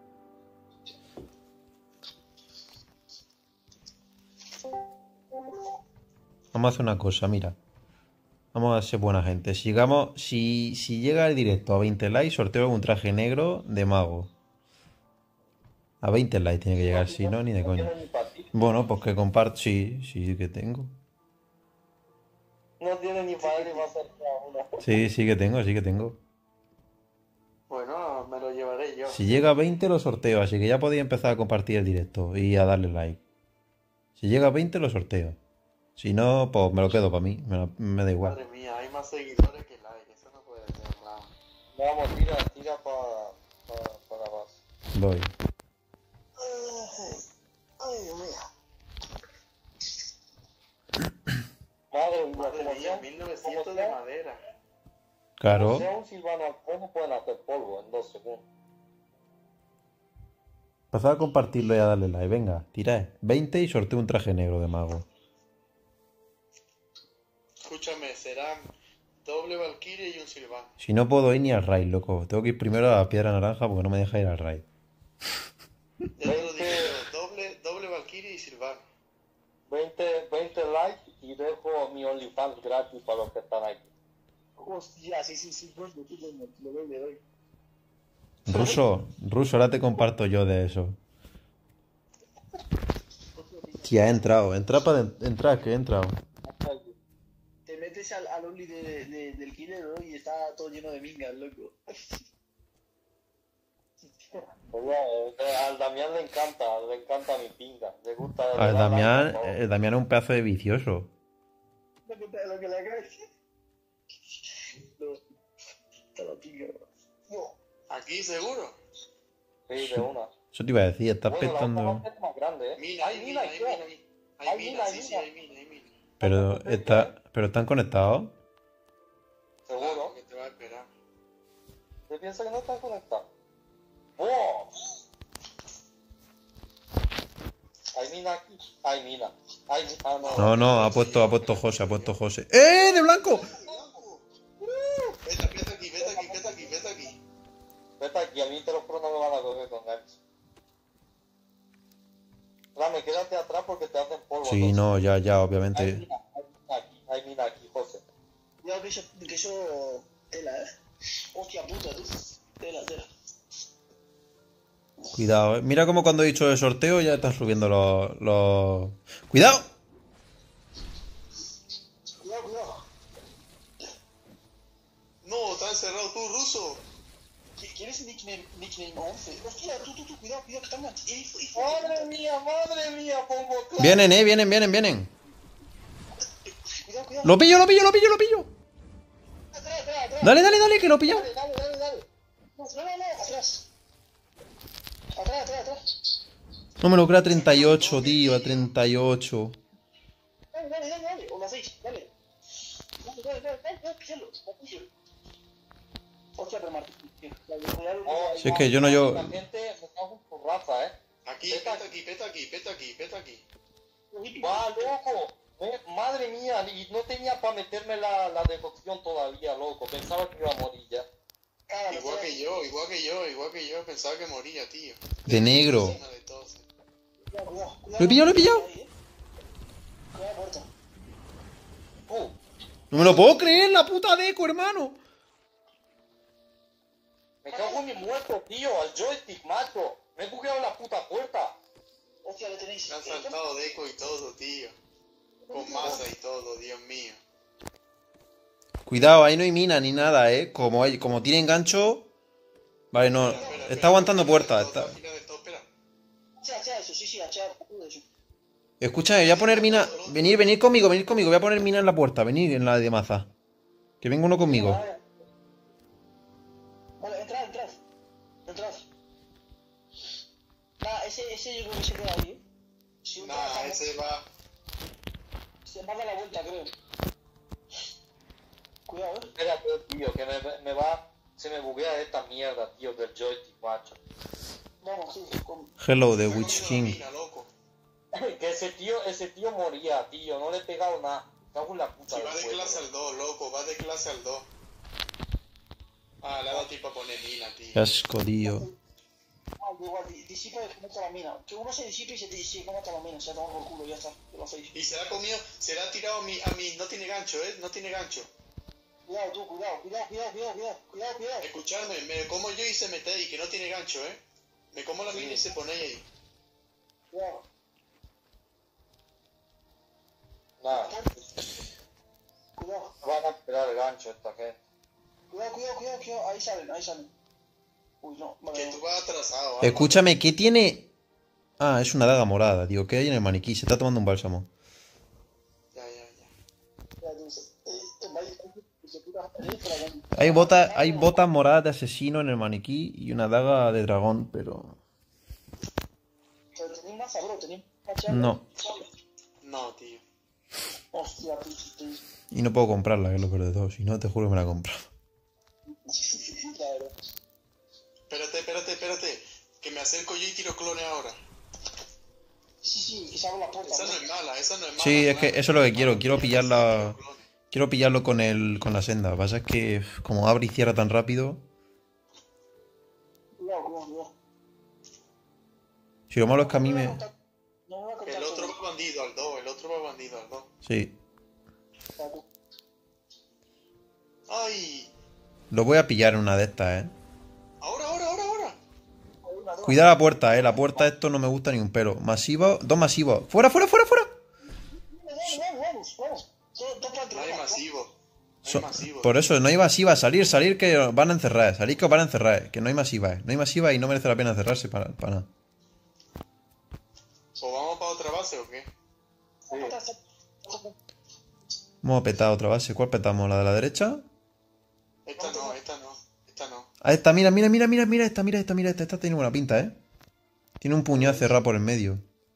[SPEAKER 4] Vamos a hacer una cosa, mira. Vamos a ser buena gente. Si llegamos, si, si llega el directo a veinte likes, sorteo un traje negro de mago. A veinte likes tiene que llegar, si no, ni de coña.
[SPEAKER 1] No tiene ni para ti.
[SPEAKER 4] Bueno, pues que comparto. Sí, sí que tengo.
[SPEAKER 1] No tiene ni para él ni va a hacer cada uno.
[SPEAKER 4] Sí, sí que tengo, sí que tengo.
[SPEAKER 2] Bueno, me lo llevaré yo.
[SPEAKER 4] Si llega a veinte lo sorteo, así que ya podéis empezar a compartir el directo y a darle like. Si llega a veinte lo sorteo. Si no, pues me lo quedo para mí, me, lo- me da igual.
[SPEAKER 2] Madre mía, hay más seguidores que like. Eso no puede ser, claro.
[SPEAKER 1] Vamos, tira, tira para pa, pa la base.
[SPEAKER 4] Voy.
[SPEAKER 3] Ay, ay, Dios mío.
[SPEAKER 1] Madre mía,
[SPEAKER 2] Madre
[SPEAKER 1] como
[SPEAKER 2] mía,
[SPEAKER 1] sea,
[SPEAKER 2] mil
[SPEAKER 1] como
[SPEAKER 2] novecientos de
[SPEAKER 1] sea,
[SPEAKER 2] madera.
[SPEAKER 4] Claro.
[SPEAKER 1] como sea un silvano al fuego, pueden hacer polvo en dos segundos.
[SPEAKER 4] Empezad a compartirlo y a darle like. Venga, tirad. veinte y sorteo un traje negro de mago.
[SPEAKER 2] Escúchame, serán doble Valkyrie y un Silvano.
[SPEAKER 4] Si no puedo ir ni al raid, loco. Tengo que ir primero a la piedra naranja porque no me deja ir al raid.
[SPEAKER 2] Ya te lo dije yo, doble, doble Valkyrie y Silvano.
[SPEAKER 1] veinte, veinte likes y dejo mi OnlyFans gratis para los que están aquí.
[SPEAKER 3] Hostia, sí, sí, sí, pues, tú lo, lo doy, le doy.
[SPEAKER 4] Ruso, Ruso, ahora te comparto yo de eso. Tía, he entrado. Entra para entrar, que he entrado.
[SPEAKER 3] Te metes al, al Only de, de- de- del killer, ¿no? Y está todo lleno de mingas, loco.
[SPEAKER 1] Oye, eh, al Damián le encanta, le encanta mi pinga. Le gusta. le
[SPEAKER 4] A
[SPEAKER 1] da like
[SPEAKER 4] Damián,
[SPEAKER 1] a todo.
[SPEAKER 4] el Damián es un pedazo de vicioso.
[SPEAKER 3] ¿No cuenta lo que le hagas? No. Está la pinga. No.
[SPEAKER 2] ¿Aquí seguro?
[SPEAKER 1] Sí, de una.
[SPEAKER 4] Eso te iba a decir, estás
[SPEAKER 1] Bueno, la
[SPEAKER 4] petando.
[SPEAKER 1] otra es más grande, ¿eh?
[SPEAKER 2] Mina, hay mina, hay
[SPEAKER 1] ¿qué?
[SPEAKER 2] mina. Hay, hay
[SPEAKER 1] Hay
[SPEAKER 2] mina,
[SPEAKER 1] mina, hay
[SPEAKER 2] sí, sí,
[SPEAKER 1] mina.
[SPEAKER 2] hay mina, hay mina.
[SPEAKER 4] Pero, está, pero están conectados.
[SPEAKER 1] Seguro.
[SPEAKER 2] Claro, que te va a esperar.
[SPEAKER 1] ¿Te piensas que no están conectados? ¡Oh! Hay mina aquí. Hay mina. Hay mina. Ah, no.
[SPEAKER 4] No, no, ha puesto, ha puesto José, ha puesto José. ¡Eh, de blanco!
[SPEAKER 2] Vete, vete aquí, vete aquí, vete aquí, vete aquí.
[SPEAKER 1] Vete aquí, y a mí te los pro no me van a coger con gancho. Rame, quédate atrás porque te hacen polvo.
[SPEAKER 4] Sí,
[SPEAKER 1] entonces.
[SPEAKER 4] no, ya, ya,
[SPEAKER 1] Hay
[SPEAKER 4] obviamente.
[SPEAKER 1] mina, hay mina aquí, hay mina aquí, José.
[SPEAKER 3] Cuidado que eso, que eso... Tela, eh. Hostia puta, tú. Tela, tela.
[SPEAKER 4] Cuidado, eh. Mira como cuando he dicho el sorteo ya están subiendo los... los... ¡Cuidado!
[SPEAKER 3] Cuidado, cuidado.
[SPEAKER 2] No, está encerrado tú, ruso.
[SPEAKER 3] ¿Qui- ¿Quieres nickname, nickname once? Hostia, tú, tú, tú, cuidado, cuidado, que están ganchos. Eh, hijo, hijo,
[SPEAKER 1] Madre mía, madre mía, pongo claro.
[SPEAKER 4] Vienen, eh, vienen, vienen, vienen.
[SPEAKER 3] Cuidado, cuidado.
[SPEAKER 4] Lo pillo, lo pillo, lo pillo, lo pillo.
[SPEAKER 3] Atrás, atrás, atrás.
[SPEAKER 4] Dale, dale, dale, que lo pillo.
[SPEAKER 3] Dale, dale, dale, dale. No, no, no, no, atrás. Atrás, atrás, atrás.
[SPEAKER 4] No me lo creo a treinta y ocho, tío, a treinta y ocho.
[SPEAKER 3] Dale, dale, dale, dale. O lo hacéis, dale. Dale, dale, dale, dale, dale, pillarlo, lo pillo. Hostia, pero Martín, tío. Dale, cuidado, cuidado.
[SPEAKER 4] Si es que yo no, yo...
[SPEAKER 1] La gente me cago en tu raza, eh.
[SPEAKER 2] Aquí, peta aquí, peta aquí, peta aquí, peta aquí.
[SPEAKER 1] Va, loco. Eh, madre mía, y no tenía para meterme la, la decocción todavía, loco. Pensaba que iba a morir ya.
[SPEAKER 3] Ah,
[SPEAKER 2] Igual que yo, igual que yo, igual que yo. Pensaba que moría, tío.
[SPEAKER 4] De negro.
[SPEAKER 2] Encima de todos.
[SPEAKER 3] Cuidado, cuidado, cuidado.
[SPEAKER 4] Lo he pillado, lo he pillado.
[SPEAKER 3] Ahí, eh. Cuidado, puerta.
[SPEAKER 1] Uh,
[SPEAKER 4] No me lo puedo creer, la puta deco, hermano.
[SPEAKER 1] me cago en mi muerto, tío, al joystick, macho. Me he bugueado la puta puerta.
[SPEAKER 3] Hostia, le tenéis.
[SPEAKER 2] Me han saltado deco y todo, tío. Con masa y todo, Dios mío.
[SPEAKER 4] Cuidado, ahí no hay mina ni nada, eh. Como, hay, como tienen gancho... Vale, no.
[SPEAKER 2] Espera, espera,
[SPEAKER 4] Está
[SPEAKER 2] espera,
[SPEAKER 4] aguantando
[SPEAKER 2] espera,
[SPEAKER 4] puerta.
[SPEAKER 2] espera,
[SPEAKER 4] Está...
[SPEAKER 2] espera, espera, espera.
[SPEAKER 3] Acha, acha eso, sí, sí, acha. Todo eso.
[SPEAKER 4] Escúchame, voy a poner mina... Venir, venir conmigo, venir conmigo. Voy a poner mina en la puerta. Venir en la de maza. Que venga uno conmigo.
[SPEAKER 3] Vale, vale, entrad, entrad. Entrad. Nah, ese, ese yo creo que se queda ahí, eh. Si un
[SPEAKER 2] Nah,
[SPEAKER 3] trabajo-
[SPEAKER 2] ese va.
[SPEAKER 3] Se va a dar la vuelta, creo. Cuidado, eh.
[SPEAKER 1] Espérate, tío, que me, me va... Se me buguea esta mierda, tío, del joystick, macho.
[SPEAKER 3] Vamos, sí, con...
[SPEAKER 4] Hello, The
[SPEAKER 2] Está
[SPEAKER 4] Witch
[SPEAKER 2] comiendo
[SPEAKER 4] King.
[SPEAKER 2] la mina, loco.
[SPEAKER 1] Que ese tío, ese tío moría, tío. No le he pegado nada. Me cago en la puta.
[SPEAKER 2] Si va
[SPEAKER 1] del
[SPEAKER 2] de
[SPEAKER 1] juego.
[SPEAKER 2] clase al dos, loco, va de clase al dos. Ah, le ha dado tiempo a poner mina, tío.
[SPEAKER 4] Qué asco, tío.
[SPEAKER 3] Ah, igual, di- disipa y come toda la mina. Que uno se disipe y se, y se come toda la mina. Se ha tomado por culo, ya está. Que lo hacéis.
[SPEAKER 2] Y se la ha comido, se la ha tirado a mi, a mi, no tiene gancho, eh, no tiene gancho.
[SPEAKER 3] Cuidado, tú, cuidado, cuidado, cuidado, cuidado, cuidado, cuidado, cuidado.
[SPEAKER 2] Escuchadme, me como yo y se mete ahí, que no tiene gancho, eh. Me como la mina y se pone ahí.
[SPEAKER 3] Cuidado.
[SPEAKER 1] Nada.
[SPEAKER 3] Cuidado,
[SPEAKER 1] Van a esperar el gancho esta gente.
[SPEAKER 3] cuidado, cuidado, cuidado, cuidado. Ahí salen, ahí salen. Uy, no, vale.
[SPEAKER 2] Que
[SPEAKER 3] no.
[SPEAKER 2] tú vas atrasado. vamos.
[SPEAKER 4] Escúchame, ¿qué tiene...? Ah, es una daga morada, digo. ¿Qué hay en el maniquí? Se está tomando un bálsamo.
[SPEAKER 2] Ya, ya, ya.
[SPEAKER 3] Cuidado, tú, eh, eh, vaya, se puta, eh, dragón.
[SPEAKER 4] Hay botas, hay botas moradas de asesino en el maniquí y una daga de dragón, pero...
[SPEAKER 3] Pero tenéis maza, bro, tenéis maza.
[SPEAKER 4] No.
[SPEAKER 2] No, tío.
[SPEAKER 3] Hostia, tú, tú.
[SPEAKER 4] Y no puedo comprarla, que es lo peor de todo. Si no, te juro que me la compro.
[SPEAKER 3] La verdad.
[SPEAKER 2] Espérate, espérate, espérate. Que me acerco yo y tiro clones ahora.
[SPEAKER 3] Sí, sí, que se abre la puerta.
[SPEAKER 2] Esa no
[SPEAKER 3] bro.
[SPEAKER 2] es mala, esa no es mala.
[SPEAKER 4] Sí, es que
[SPEAKER 2] claro.
[SPEAKER 4] eso es lo que quiero. Quiero pillarla...
[SPEAKER 2] Tiro clones.
[SPEAKER 4] Quiero pillarlo con el con la senda. Lo que pasa es que uf, como abre y cierra tan rápido...
[SPEAKER 3] Cuidado, cuidado, cuidado.
[SPEAKER 4] Si lo malo es que a mí
[SPEAKER 3] No me
[SPEAKER 4] me...
[SPEAKER 3] va a contar- no me va a contar
[SPEAKER 2] El otro
[SPEAKER 3] todo.
[SPEAKER 2] va bandido al dos, el otro va bandido al dos.
[SPEAKER 4] Sí.
[SPEAKER 3] Cuidado, tú.
[SPEAKER 2] Ay,
[SPEAKER 4] Lo voy a pillar en una de estas, eh.
[SPEAKER 2] ahora, ahora, ahora, ahora.
[SPEAKER 3] Una, dos.
[SPEAKER 4] Cuidado la puerta, eh. La puerta esto no me gusta ni un pelo. Masivo, dos masivos. ¡Fuera, fuera, fuera, fuera!
[SPEAKER 3] Vamos, vamos, vamos, vamos. Dos, dos para
[SPEAKER 2] No hay
[SPEAKER 3] entrar.
[SPEAKER 2] masivo. No hay
[SPEAKER 4] So-
[SPEAKER 2] masivo.
[SPEAKER 4] por eso, no hay masiva. Salir, salir que os van a encerrar. Salir que os van a encerrar. Que no hay masiva, eh. No hay masiva y no merece la pena encerrarse para, para nada.
[SPEAKER 2] ¿O vamos para otra base o qué?
[SPEAKER 1] Sí.
[SPEAKER 4] Vamos a petar otra base. ¿Cuál petamos? ¿La de la derecha?
[SPEAKER 2] Esta no, esta no, esta no.
[SPEAKER 4] Ah, esta, mira, mira, mira, mira, mira esta, mira esta, mira esta. Esta tiene buena pinta, eh. Tiene un puñal cerrado por el medio.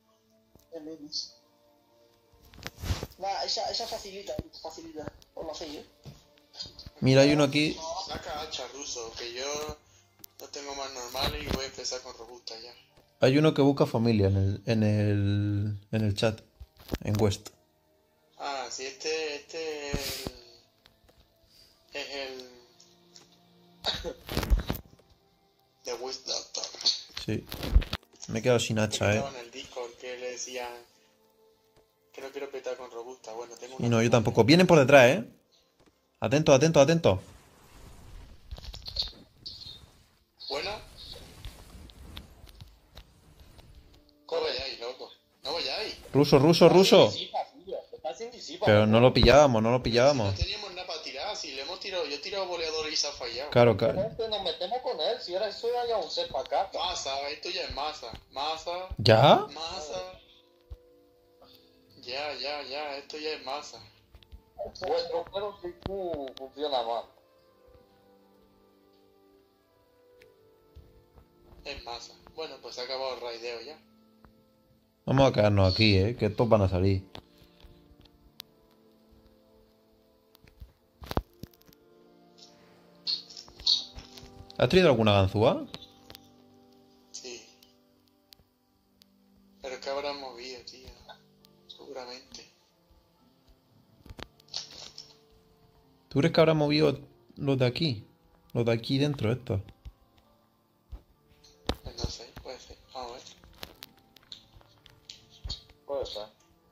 [SPEAKER 3] Nah, esa, esa facilita, facilita. Os lo hacéis, eh.
[SPEAKER 4] Mira, hay uno aquí.
[SPEAKER 2] Saca hacha ruso, que yo no tengo más normal y voy a empezar con robusta ya.
[SPEAKER 4] Hay uno que busca familia en el, en el, en el chat. En West.
[SPEAKER 2] Ah, sí, este, este es el... Es el... The Witch Doctor.
[SPEAKER 4] Sí. Me he quedado sin hacha, eh.
[SPEAKER 2] Estaba en el Discord que le decían que no quiero petar con robusta. Bueno, tengo
[SPEAKER 4] Y
[SPEAKER 2] una
[SPEAKER 4] no, yo
[SPEAKER 2] pila
[SPEAKER 4] tampoco.
[SPEAKER 2] de-
[SPEAKER 4] Vienen por detrás, eh. Atento, atento, atento.
[SPEAKER 2] Buena. No vayáis, loco. No vayáis.
[SPEAKER 4] Ruso, ruso, ruso.
[SPEAKER 1] Disipa, tío, estás sin disipa,
[SPEAKER 4] Pero
[SPEAKER 1] por
[SPEAKER 4] no lo pillábamos, no lo
[SPEAKER 2] Si
[SPEAKER 4] pillábamos.
[SPEAKER 2] no teníamos nada para tirar, si le hemos tirado, yo he tirado boleador y se ha fallado.
[SPEAKER 4] Claro,
[SPEAKER 1] favor.
[SPEAKER 4] claro.
[SPEAKER 1] Este, nos metemos con él, si ahora eso ya un set para acá.
[SPEAKER 2] Masa, esto ya es masa. Masa,
[SPEAKER 4] ¿Ya?
[SPEAKER 2] masa. Ya, ya, ya, esto ya es masa.
[SPEAKER 1] Vuestro juego sí uh, funciona mal.
[SPEAKER 2] Es masa. Bueno, pues se ha acabado el raideo ya.
[SPEAKER 4] Vamos a quedarnos aquí, eh. Que estos van a salir. ¿Has traído alguna ganzúa?
[SPEAKER 2] Sí. Pero que habrán movido, tío. Seguramente.
[SPEAKER 4] ¿Tú crees que habrán movido los de aquí? Los de aquí dentro, estos.
[SPEAKER 2] Pues no sé, puede ser. Vamos a ver.
[SPEAKER 1] Puede ser.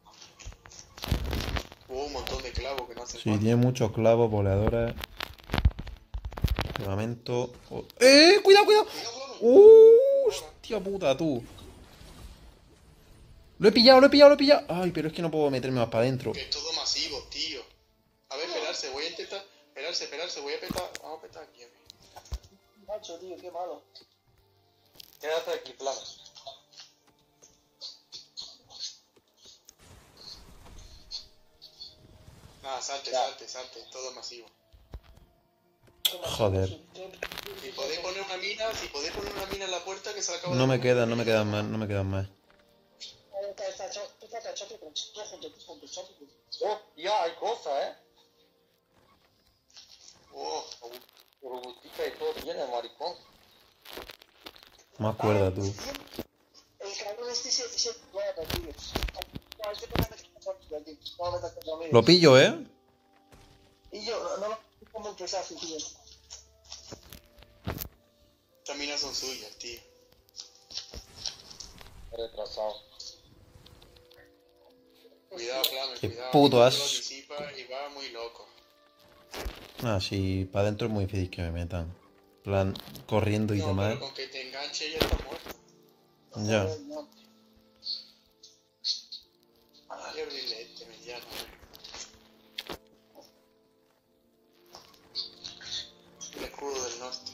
[SPEAKER 2] Hubo un montón de clavos que no hacen
[SPEAKER 4] Sí,
[SPEAKER 2] falta.
[SPEAKER 4] tiene muchos clavos, boleadores. Pegamento. Oh. ¡Eh! ¡Cuidado, cuidado!
[SPEAKER 2] Cuidado, cuidado.
[SPEAKER 4] ¡Uh! ¡Hostia puta, tú! Lo he pillado, lo he pillado, lo he pillado. Ay, pero es que no puedo meterme más para adentro.
[SPEAKER 2] Que es todo masivo, tío. A ver, esperarse, voy a intentar. Esperarse, esperarse, voy a petar. Vamos a petar aquí, a ver.
[SPEAKER 3] Macho, tío, qué malo.
[SPEAKER 1] Quédate aquí, plan.
[SPEAKER 2] Nada, salte,
[SPEAKER 1] Ya.
[SPEAKER 2] salte, salte. Todo masivo.
[SPEAKER 4] Joder.
[SPEAKER 2] Si podéis poner una mina, si podéis poner una mina en la puerta que se la acaba
[SPEAKER 4] No
[SPEAKER 2] de
[SPEAKER 4] me
[SPEAKER 2] poner.
[SPEAKER 4] quedan, no me quedan más, no me quedan más.
[SPEAKER 3] Está, está, está, está, está, está, todo junto, todo junto, todo junto.
[SPEAKER 1] Oh, ya, hay cosas, ¿eh?
[SPEAKER 2] Oh,
[SPEAKER 1] Robutica y todo tiene, maricón.
[SPEAKER 4] Más cuerda, tú.
[SPEAKER 3] El cabrón este se se guarda, tío. No, este no me mete con nosotros, tío. No me mete con amigos.
[SPEAKER 4] Lo pillo, ¿eh?
[SPEAKER 3] Y yo, no, no lo como el pesaje, tío.
[SPEAKER 2] estas minas son suyas, tío.
[SPEAKER 1] Retrasado.
[SPEAKER 2] Cuidado, Flame,
[SPEAKER 4] Qué
[SPEAKER 2] cuidado.
[SPEAKER 4] puto
[SPEAKER 2] que
[SPEAKER 4] as-
[SPEAKER 2] lo disipa y va muy loco.
[SPEAKER 4] Ah, sí, para adentro es muy difícil que me metan. En plan, corriendo y
[SPEAKER 2] No,
[SPEAKER 4] demás.
[SPEAKER 2] pero con que te enganche ya está muerto.
[SPEAKER 4] Ya.
[SPEAKER 3] No.
[SPEAKER 2] Ay, abrirle este, mediano. El escudo del norte.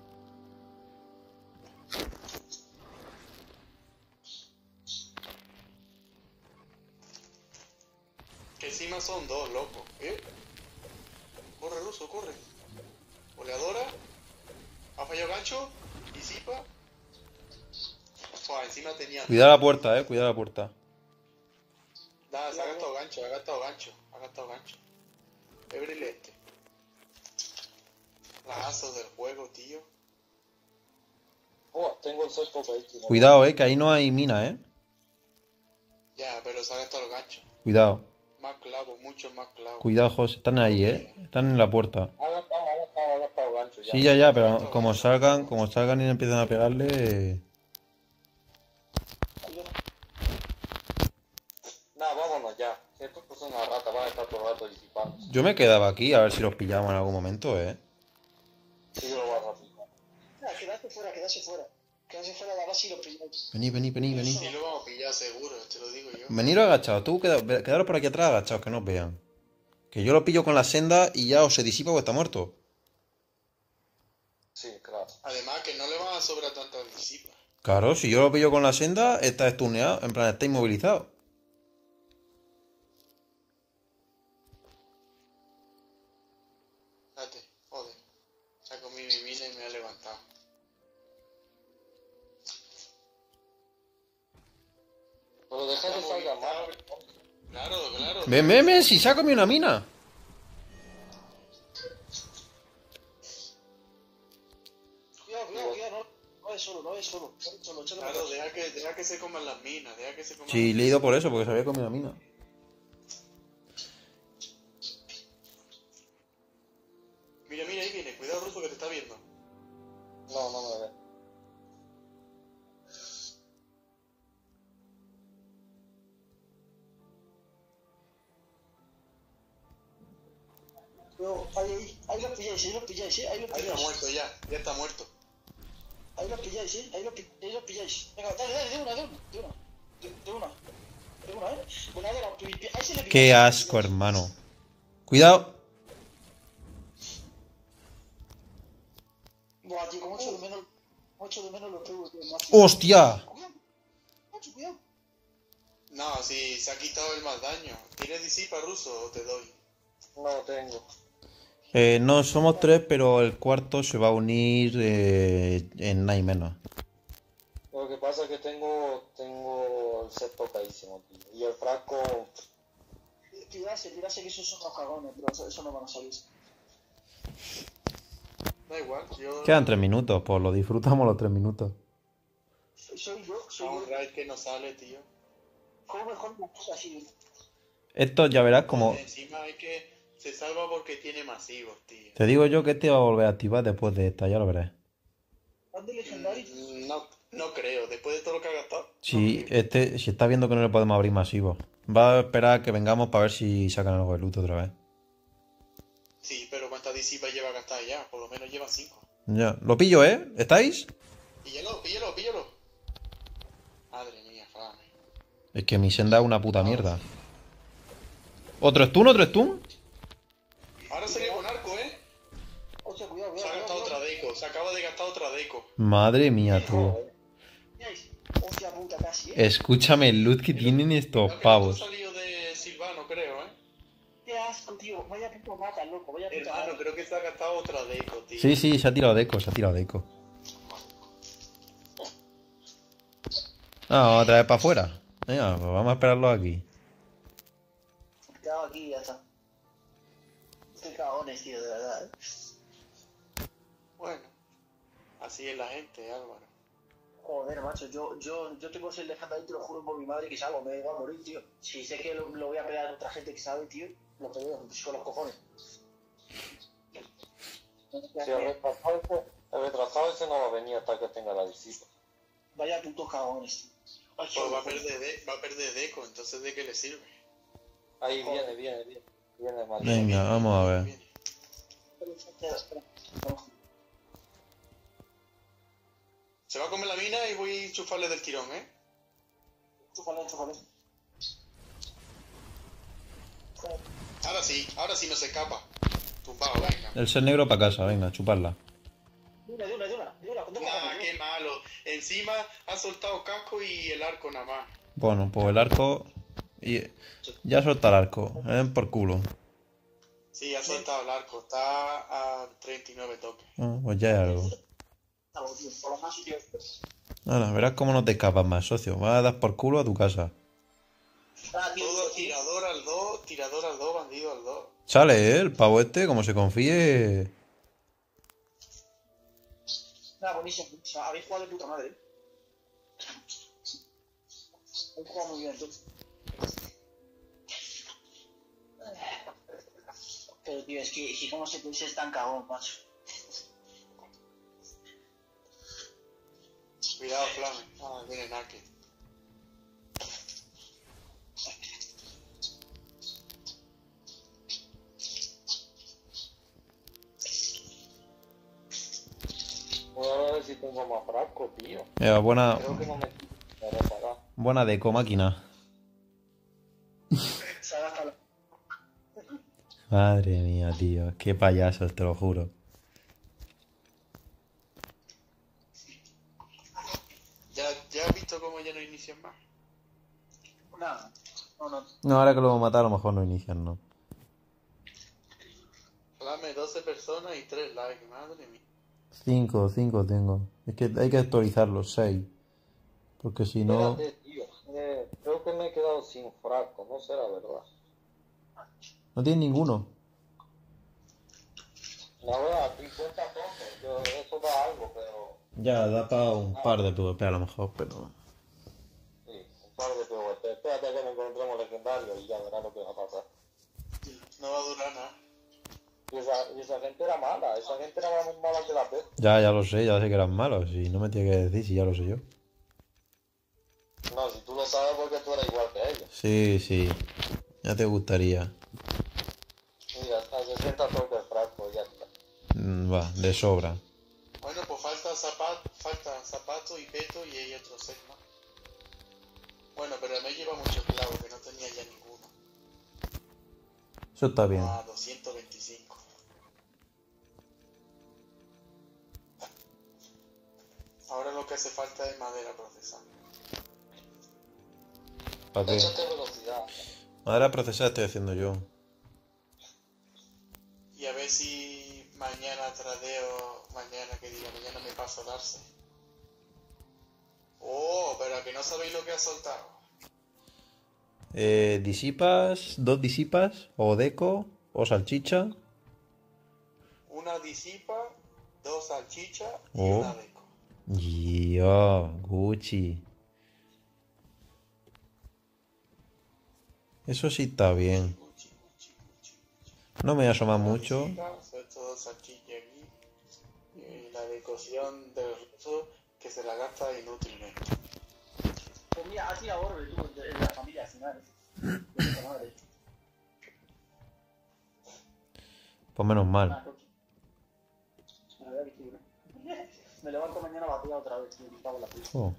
[SPEAKER 2] Que encima son dos, loco. ¿Eh? Corre, ruso, corre. Oleadora. ¿Ha fallado gancho? Disipa. Fua, encima tenía.
[SPEAKER 4] Cuidado la puerta, eh. Cuidado la puerta.
[SPEAKER 2] Nada, se ha gastado gancho, ha gastado gancho, ha gastado gancho. Ábrele este. Lazos del juego, tío.
[SPEAKER 1] Oh, tengo el sexto vehículo.
[SPEAKER 4] Cuidado, eh, que ahí no hay mina, eh.
[SPEAKER 2] Ya, pero se ha gastado el gancho.
[SPEAKER 4] Cuidado.
[SPEAKER 2] Más clavos, muchos más clavos.
[SPEAKER 4] Cuidado, José. Están ahí, eh. Están en la puerta.
[SPEAKER 1] Ha gastado, ha gastado, ha gastado gancho ya.
[SPEAKER 4] Sí, ya, ya, pero como salgan, como salgan y empiezan a pegarle.
[SPEAKER 1] Nah, vámonos ya. Estos son una rata, van a estar todo el rato disipando.
[SPEAKER 4] Yo me quedaba aquí a ver si los pillamos en algún momento, eh.
[SPEAKER 1] Sí, yo lo voy a rapicar.
[SPEAKER 3] Ah, quedarse fuera, quedarse fuera. Quedarse fuera de la base y lo pilláis.
[SPEAKER 4] Vení, vení, vení, vení.
[SPEAKER 2] Sí, lo vamos a pillar seguro, te lo digo yo.
[SPEAKER 4] Veniros agachados, tú queda- quedaros por aquí atrás agachados, que no os vean. Que yo lo pillo con la senda y ya o se disipa o está muerto.
[SPEAKER 1] Sí, claro.
[SPEAKER 2] Además que no le van a sobrar tantas disipas.
[SPEAKER 4] Claro, si yo lo pillo con la senda, está estuneado, en plan, está inmovilizado.
[SPEAKER 2] Date, joder. Saco mi mina y me ha levantado.
[SPEAKER 1] Pero deja que salga mal.
[SPEAKER 2] Claro, claro.
[SPEAKER 4] Ven, ven, ven, si sácame una mina.
[SPEAKER 3] Cuidado, cuidado, cuidado, no. No es solo, no es solo. No es solo, échale
[SPEAKER 2] Claro,
[SPEAKER 3] para
[SPEAKER 2] deja que, deja que se coman las minas, deja que se coman
[SPEAKER 4] Sí,
[SPEAKER 2] las
[SPEAKER 4] le he ido por eso, porque se había comido una mina.
[SPEAKER 2] Mira, mira, ahí viene, cuidado Ruso que te está viendo.
[SPEAKER 1] No, no me ve.
[SPEAKER 3] Yo, ahí, ahí, ahí los pilláis, ahí los pilláis, ¿eh? Ahí los
[SPEAKER 2] Ahí está
[SPEAKER 3] pilláis.
[SPEAKER 2] muerto ya, ya está muerto.
[SPEAKER 3] Ahí los pilláis, ¿eh? Ahí los, pi- ahí los pilláis. Venga, dale, dale, de una, de una, de una. De, de una. De una, ¿eh? Una de las pi- pi- ahí se le pilláis.
[SPEAKER 4] Qué asco, hermano. Cuidado.
[SPEAKER 3] Buah, tío, como echo de menos, como echo de menos los pegos de más.
[SPEAKER 4] ¡Hostia!
[SPEAKER 3] Cuidado, macho, cuidado.
[SPEAKER 2] No, si se ha quitado el más daño. ¿Tienes disipa ruso o te doy?
[SPEAKER 1] No tengo.
[SPEAKER 4] Eh, no, somos tres, pero el cuarto se va a unir eh, en nada y menos.
[SPEAKER 1] Lo que pasa es que tengo, tengo el set tocadísimo, tío. Y el frasco,
[SPEAKER 3] Tirarse, tirarse que esos son los cagones, pero eso, eso no van a salir.
[SPEAKER 2] Da igual, yo...
[SPEAKER 4] Quedan tres minutos, pues lo disfrutamos los tres minutos.
[SPEAKER 3] Soy, soy yo, soy
[SPEAKER 2] A un
[SPEAKER 3] yo.
[SPEAKER 2] raid que no sale, tío.
[SPEAKER 3] ¿Cómo mejor me pasa así?
[SPEAKER 4] Esto ya verás como...
[SPEAKER 2] Joder, encima hay que... Se salva porque tiene masivos, tío.
[SPEAKER 4] Te digo yo que este va a volver a activar después de esta, ya lo verás.
[SPEAKER 3] ¿Van de legendario?
[SPEAKER 2] Mm, No, no creo, después de todo lo que ha gastado.
[SPEAKER 4] Si
[SPEAKER 2] no creo.
[SPEAKER 4] este, si está viendo que no le podemos abrir masivos, va a esperar a que vengamos para ver si sacan algo de loot otra vez.
[SPEAKER 2] Sí, pero ¿cuántas disipas lleva gastadas ya? Por lo menos lleva cinco.
[SPEAKER 4] Ya, lo pillo, ¿eh? ¿Estáis?
[SPEAKER 2] Píllalo, píllalo, píllalo. Madre mía, Flame.
[SPEAKER 4] Es que mi senda es una puta mierda. ¿Otro stun? ¿Otro stun?
[SPEAKER 2] Ahora sería con arco, ¿eh?
[SPEAKER 3] Hostia, cuidado,
[SPEAKER 2] Se ha
[SPEAKER 3] cuidado,
[SPEAKER 2] gastado
[SPEAKER 3] cuidado.
[SPEAKER 2] otra deco, se acaba de gastar otra deco.
[SPEAKER 4] Madre mía, tú.
[SPEAKER 3] ¿Veis? Hostia puta, casi, ¿eh?
[SPEAKER 4] Escúchame el loot que tienen estos
[SPEAKER 2] Creo que
[SPEAKER 4] pavos.
[SPEAKER 2] esto ha salido de Silvano, creo, ¿eh?
[SPEAKER 3] Qué asco, tío. Vaya puto mata, loco. Vaya puta
[SPEAKER 2] Hermano,
[SPEAKER 3] mata.
[SPEAKER 2] creo que se ha gastado otra deco, tío.
[SPEAKER 4] Sí, sí, se ha tirado deco, se ha tirado deco. Ah, vamos a traer para afuera. Venga, pues vamos a esperarlo aquí.
[SPEAKER 3] Quedado aquí y ya está. Qué cagones, tío, de verdad, ¿eh?
[SPEAKER 2] Bueno, así es la gente, Álvaro.
[SPEAKER 3] Joder, macho, yo, yo, yo tengo ese legendario y te lo juro por mi madre que salgo, me da igual morir, tío. Si sé que lo, lo voy a pelear con otra gente que sabe, tío, lo peleo con los cojones.
[SPEAKER 1] si el retrasado ese, el retrasado ese no va a venir hasta que tenga la visita.
[SPEAKER 3] Vaya putos cagones, tío. Ay,
[SPEAKER 2] Pues va a perder, de- va a perder deco, entonces ¿de qué le sirve?
[SPEAKER 1] Ahí viene, viene, viene. Viene mal.
[SPEAKER 4] Venga, vamos a ver.
[SPEAKER 2] Viene.
[SPEAKER 3] Espera, espera.
[SPEAKER 2] Se va a comer la mina y voy a enchufarle del tirón, ¿eh?
[SPEAKER 3] Chúpale, chúpale.
[SPEAKER 2] Ahora sí, ahora sí no se escapa. Tumbado, venga.
[SPEAKER 4] El ser negro para casa, venga, chuparla.
[SPEAKER 3] De una, de una, de una, de una, con dos
[SPEAKER 2] Nah,
[SPEAKER 3] cojones,
[SPEAKER 2] qué malo. Encima ha soltado casco y el arco nada más.
[SPEAKER 4] Bueno, pues el arco... Y... Ya suelta el arco, me den por culo.
[SPEAKER 2] Sí, ha soltado el arco. Está a treinta y nueve toques.
[SPEAKER 4] Ah, pues ya hay algo.
[SPEAKER 3] Algo, tío, por lo más, tío.
[SPEAKER 4] Ahora, verás cómo no te escapas más, socio. Vas a dar por culo a tu casa.
[SPEAKER 3] Ah, tío,
[SPEAKER 2] Todo
[SPEAKER 3] tío.
[SPEAKER 2] tirador al dos, tirador al dos, bandido al dos.
[SPEAKER 4] Sale, ¿eh? El pavo este, como se confíe...
[SPEAKER 3] Nada, buenísimo, buenísimo. Habéis jugado de puta madre, ¿eh? Habéis jugado muy bien, tú. Pero, tío, es que, es que cómo se puede ser tan cagón, macho.
[SPEAKER 2] Cuidado, Flame. Ah, viene Nake.
[SPEAKER 1] Voy a ver si tengo más frasco, tío.
[SPEAKER 4] Eh, buena,
[SPEAKER 1] Creo que no me me voy a parar.
[SPEAKER 4] buena deco, máquina.
[SPEAKER 3] Se ha gastado la...
[SPEAKER 4] Madre mía, tío. Qué payasos, te lo juro.
[SPEAKER 2] ¿Ya, ¿Ya has visto cómo ya no inician más?
[SPEAKER 3] Nada. No, no.
[SPEAKER 4] No, ahora que lo hemos matado a lo mejor no inician, ¿no?
[SPEAKER 2] Flame, doce personas y tres likes, madre mía.
[SPEAKER 4] Cinco, cinco tengo. Es que hay que actualizarlos, seis. Porque si no...
[SPEAKER 1] Espérate, tío. Eh, creo que me he quedado sin frasco, no sé la verdad.
[SPEAKER 4] No tiene ninguno.
[SPEAKER 1] La verdad, cincuenta puntos. Yo, eso da algo, pero.
[SPEAKER 4] Ya, da para un par de P V P a lo mejor, pero...
[SPEAKER 1] Sí, un par de P V P. Espérate que nos encontremos legendario y ya verás lo que va a pasar.
[SPEAKER 2] No va a durar nada.
[SPEAKER 1] Y esa, y esa gente era mala, esa gente era más mala que la pez.
[SPEAKER 4] Ya, ya lo sé, ya sé que eran malos. Y no me tiene que decir si ya lo sé yo.
[SPEAKER 1] No, si tú lo sabes porque tú eres igual que ellos.
[SPEAKER 4] Sí, sí. Ya te gustaría.
[SPEAKER 1] Mira, a sesenta toques
[SPEAKER 4] Va, de sobra.
[SPEAKER 2] Bueno, pues falta zapato, falta zapato y peto y hay otro set más. Bueno, pero me lleva mucho clavo, que no tenía ya ninguno.
[SPEAKER 4] Eso está bien.
[SPEAKER 2] Ah, doscientos veinticinco. Ahora lo que hace falta es madera procesada.
[SPEAKER 4] ¿Para qué?
[SPEAKER 1] Échate velocidad.
[SPEAKER 4] Madera procesada estoy haciendo yo.
[SPEAKER 2] Y a ver si mañana tradeo, mañana que diga, mañana me paso a darse. Oh, pero que no sabéis lo que ha soltado.
[SPEAKER 4] Eh, disipas, dos disipas, o deco, o salchicha.
[SPEAKER 2] Una disipa, dos salchichas y
[SPEAKER 4] Oh.
[SPEAKER 2] una deco.
[SPEAKER 4] Yo, Gucci. Eso sí está bien.
[SPEAKER 2] Cuchi, cuchi, cuchi.
[SPEAKER 4] No me asoma mucho.
[SPEAKER 2] Disipa, suelto dos salchichas aquí. Y la decoción del ruso que se la gasta inútilmente.
[SPEAKER 3] Pues mira, así ahorro tú en la familia al final. De puta madre.
[SPEAKER 4] Pues menos mal.
[SPEAKER 3] La verdad que sí, ¿no? Me levanto mañana batida otra vez, tío, y pago la puta.
[SPEAKER 4] Oh.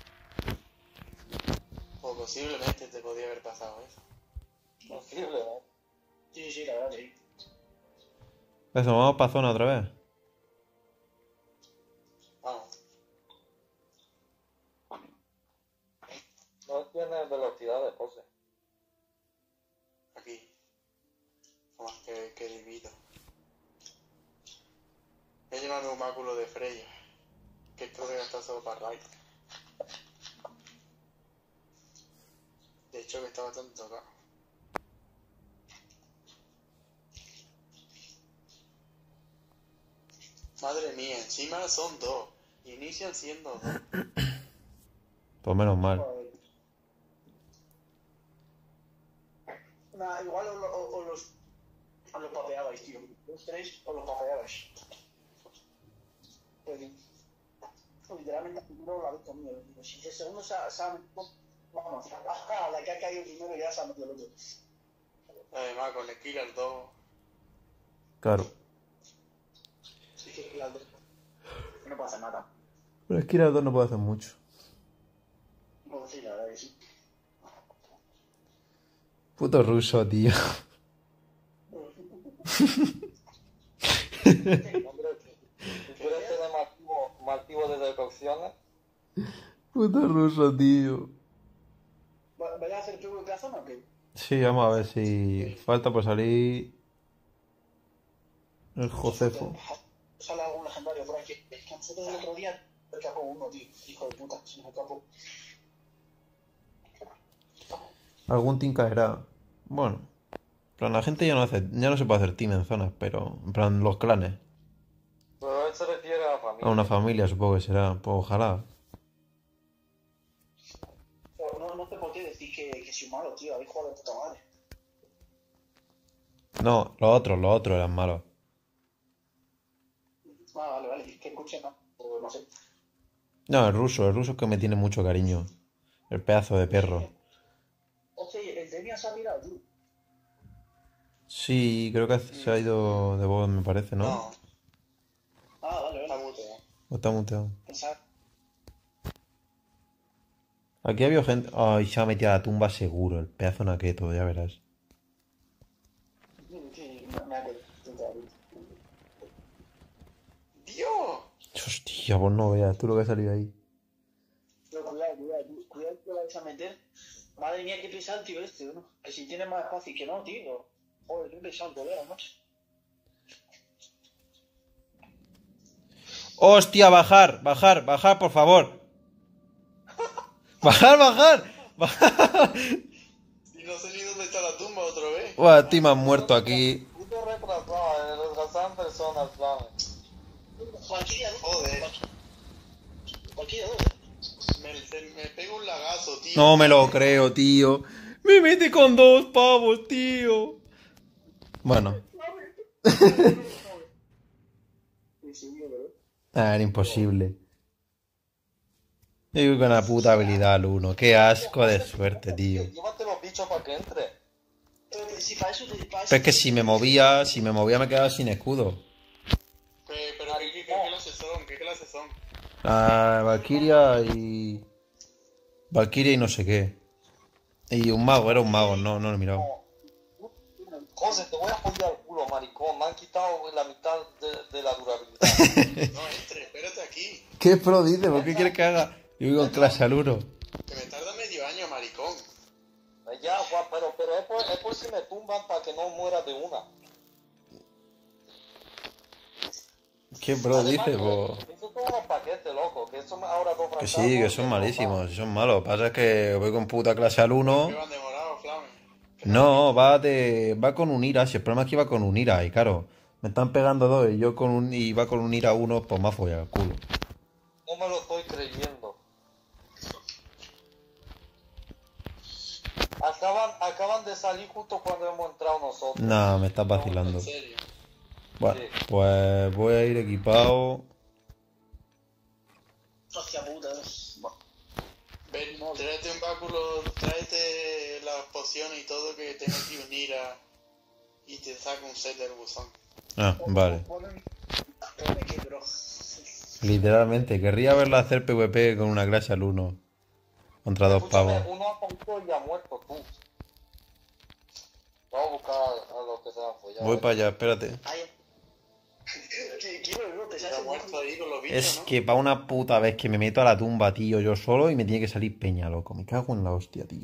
[SPEAKER 2] O posiblemente te podía haber pasado eso.
[SPEAKER 1] Posible, ¿no?
[SPEAKER 3] Sí, sí, la verdad que sí.
[SPEAKER 4] Eso, vamos para zona otra vez.
[SPEAKER 2] Vamos.
[SPEAKER 1] No tiene velocidad de pose.
[SPEAKER 2] Aquí. Más que, que divido. Voy a llevarme un máculo de Freya. Que esto debe estar solo para Raid. De hecho que está bastante tocado. Madre mía, encima son dos. Inician siendo dos.
[SPEAKER 4] Pues menos mal.
[SPEAKER 3] Joder. Nah, igual os, os, os los, os los papeabais, tío. Los tres os los papeabais. Pues bien. Literalmente el primero lo habéis comido. Digo, si el segundo se ha, se ha metido, vamos, a la que ha caído primero ya se ha metido el otro.
[SPEAKER 2] Además con el Killer dos.
[SPEAKER 4] Claro.
[SPEAKER 3] Sí, que las dos. No puede hacer nada.
[SPEAKER 4] Pero es que ir a dos no puede hacer mucho.
[SPEAKER 3] No, sí, la verdad que sí.
[SPEAKER 4] Puto ruso, tío.
[SPEAKER 1] Hombre, ¿tú quieres tener más activo, más activo de decocciones?
[SPEAKER 4] Puto ruso, tío.
[SPEAKER 3] ¿Va- ¿Vais a hacer tú en la zona o qué?
[SPEAKER 4] Sí, vamos a ver si falta por salir el Josefo.
[SPEAKER 3] Sale algún legendario por aquí. Es que nosotros el otro día me escapó uno, tío. Hijo de puta, se me escapó.
[SPEAKER 4] Algún team caerá. Bueno, en plan, la gente ya no hace, ya no se puede hacer team en zonas, pero en plan los clanes.
[SPEAKER 1] Pero él se refiere a la familia.
[SPEAKER 4] A una familia supongo que será, pues ojalá.
[SPEAKER 3] Pero no, no sé por qué decís que, que soy malo, tío. Habéis jugado de puta madre.
[SPEAKER 4] No, los otros, los otros eran malos.
[SPEAKER 3] Ah, vale, vale. Es que escuché, ¿no? O no sé.
[SPEAKER 4] No, el ruso, el ruso es que me tiene mucho cariño. El pedazo de perro.
[SPEAKER 3] Oye, el Demian se ha mirado, tío.
[SPEAKER 4] Sí, creo que se ha ido de voz, me parece, ¿no?
[SPEAKER 2] No,
[SPEAKER 3] Ah, vale,
[SPEAKER 2] está
[SPEAKER 3] vale.
[SPEAKER 2] muteado.
[SPEAKER 4] ¿O está muteado?
[SPEAKER 3] Pensad.
[SPEAKER 4] Aquí había gente... Ay, se ha metido a la tumba seguro, el pedazo naqueto, ya verás.
[SPEAKER 3] Sí, me me acuerdo.
[SPEAKER 2] ¡Dios!
[SPEAKER 4] Hostia, vos no veas tú lo que ha salido ahí.
[SPEAKER 3] Pero cuidado, cuidado, cuidado que lo vais a meter. Madre mía, qué pesado el tío este, ¿no? Que si tiene más espacio que no, tío. Joder, qué pesado el colega, macho.
[SPEAKER 4] ¡Hostia, bajar! ¡Bajar! ¡Bajar, por favor! ¡Bajar, bajar! ¡Bajar!
[SPEAKER 2] Y no sé ni dónde está la tumba otra vez.
[SPEAKER 4] Buah, tío, me han muerto aquí.
[SPEAKER 1] Puto retrasado, eh, retrasaban personas, plan.
[SPEAKER 3] Cualquiera, ¿no?
[SPEAKER 2] Joder.
[SPEAKER 3] Cualquiera, ¿no?
[SPEAKER 2] Me, se- me pego un lagazo, tío.
[SPEAKER 4] No me lo creo, tío. Me mete con dos pavos, tío. Bueno. Ah, era imposible. Digo con la puta habilidad al uno. Qué asco de suerte, tío.
[SPEAKER 1] Llévate los bichos para que entre.
[SPEAKER 3] Pero que si para eso te para eso
[SPEAKER 4] Pero es que si me movía, si me movía me quedaba sin escudo.
[SPEAKER 2] Que ¿Qué, qué, qué clases son? ¿Qué clases son?
[SPEAKER 4] Ah, Valkyria y... Valkyria y no sé qué. Y un mago, era un mago, no, no lo he mirado.
[SPEAKER 1] José, te voy a follar el culo, maricón. Me han quitado la mitad de, de la durabilidad.
[SPEAKER 2] No, entre, espérate aquí.
[SPEAKER 4] ¿Qué pro dice? ¿Por qué quiere que haga? Yo voy con clase al uno.
[SPEAKER 2] Que me tarda medio año, maricón.
[SPEAKER 1] Ya, guau, pero, pero es, por, es por si me tumban para que no muera de una.
[SPEAKER 4] ¿Qué pro
[SPEAKER 1] Además,
[SPEAKER 4] dice?
[SPEAKER 1] que
[SPEAKER 4] Po?
[SPEAKER 1] esos son unos paquetes, loco. Que eso me ahora dos
[SPEAKER 4] Que
[SPEAKER 1] fracasos.
[SPEAKER 4] sí, que son malísimos, que son malos. Lo que pasa es que voy con puta clase al uno.
[SPEAKER 2] ¿Qué van demorados, Flame?
[SPEAKER 4] No, va de. Va con un ira. Si el problema es que iba con un ira, y claro, me están pegando dos y yo con un. Y va con un ira uno, pues me ha follado el culo.
[SPEAKER 1] No me lo estoy creyendo. Acaban, acaban de salir justo cuando hemos entrado nosotros.
[SPEAKER 4] No, me estás vacilando.
[SPEAKER 2] En serio.
[SPEAKER 4] Bueno,
[SPEAKER 1] Sí.
[SPEAKER 4] pues voy a ir equipado.
[SPEAKER 3] Hostia puta. Buah.
[SPEAKER 2] Ven, tráete un báculo, tráete las pociones y todo que tengo aquí un ira y te saco un set del buzón.
[SPEAKER 4] Ah, vale.
[SPEAKER 3] Ponen- ponen que, bro.
[SPEAKER 4] Literalmente, querría verla hacer PvP con una clase al uno. Contra dos
[SPEAKER 1] Escúchame,
[SPEAKER 4] pavos.
[SPEAKER 1] uno ha muerto y ha muerto tú. Vamos a buscar a los que se han follado.
[SPEAKER 4] Voy para allá, espérate.
[SPEAKER 3] Ay. ¿Qué- qué bro? Te
[SPEAKER 2] Se ha
[SPEAKER 3] sabes
[SPEAKER 2] muerto ahí con los bichos,
[SPEAKER 4] Es
[SPEAKER 2] ¿no?
[SPEAKER 4] que pa' una puta vez que me meto a la tumba, tío, yo solo y me tiene que salir peña, loco. Me cago en la hostia, tío.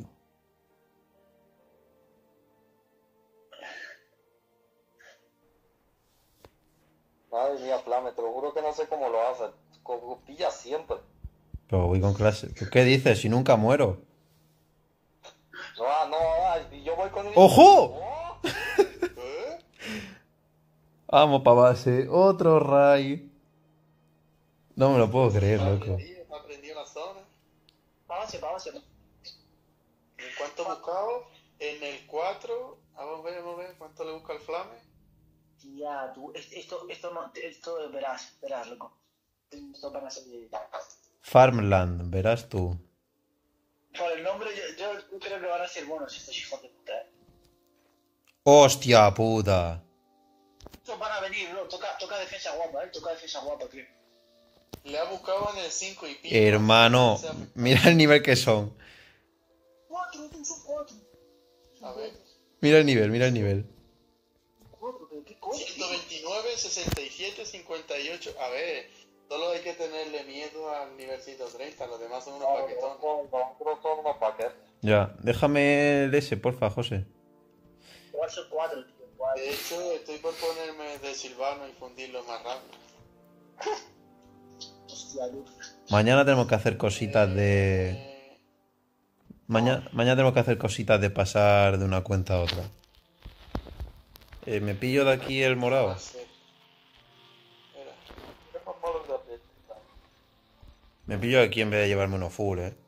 [SPEAKER 1] Madre mía, Flame, te lo juro que no sé cómo lo hacen. Como pilla siempre.
[SPEAKER 4] Pero voy con clase. ¿Tú qué dices? Si nunca muero.
[SPEAKER 1] No, ah, no, ah, y yo voy con el...
[SPEAKER 4] ¡Ojo!
[SPEAKER 1] Oh,
[SPEAKER 2] ¿Eh?
[SPEAKER 4] Vamos pa' base. Otro ray. No me lo puedo creer, loco.
[SPEAKER 2] Ahí, aprendió la zona.
[SPEAKER 3] Pávase, pávase.
[SPEAKER 2] ¿En cuánto he buscado? En el cuatro. Vamos a ver, vamos a ver cuánto le busca al Flame.
[SPEAKER 3] Ya, tú, es- esto, esto no, esto verás, verás, loco. Esto van a ser...
[SPEAKER 4] Farmland, verás tú.
[SPEAKER 3] Por el nombre, yo, yo creo que van a ser buenos estos hijos de puta, eh.
[SPEAKER 4] ¡Hostia puta!
[SPEAKER 3] Estos van a venir, bro. Toca, toca defensa guapa, eh. Toca defensa guapa, creo.
[SPEAKER 2] Le ha buscado en el cinco y pico.
[SPEAKER 4] Hermano, mira el nivel que son.
[SPEAKER 3] Cuatro, tú son cuatro.
[SPEAKER 2] A ver.
[SPEAKER 4] Mira el nivel, mira el nivel.
[SPEAKER 3] Cuatro, pero qué coño.
[SPEAKER 2] ciento veintinueve, sesenta y siete, cincuenta y ocho. A ver, solo hay que tenerle miedo al nivel ciento treinta. Los demás son unos paquetones.
[SPEAKER 1] nosotros son unos paquetes.
[SPEAKER 4] Ya, déjame el ese, porfa, José.
[SPEAKER 3] Igual son cuatro, tío. Cuatro.
[SPEAKER 2] De hecho, estoy por ponerme de Silvano y fundirlo más rápido.
[SPEAKER 3] Hostia, tú.
[SPEAKER 4] Mañana tenemos que hacer cositas de...
[SPEAKER 2] Eh,
[SPEAKER 4] Mañana, mañana tenemos que hacer cositas de pasar de una cuenta a otra. Eh, me pillo de aquí el
[SPEAKER 2] va
[SPEAKER 4] morado.
[SPEAKER 2] a ser. Espera.
[SPEAKER 1] ¿Qué más malo es la fiesta?
[SPEAKER 4] Me pillo aquí en vez de llevarme uno full, eh.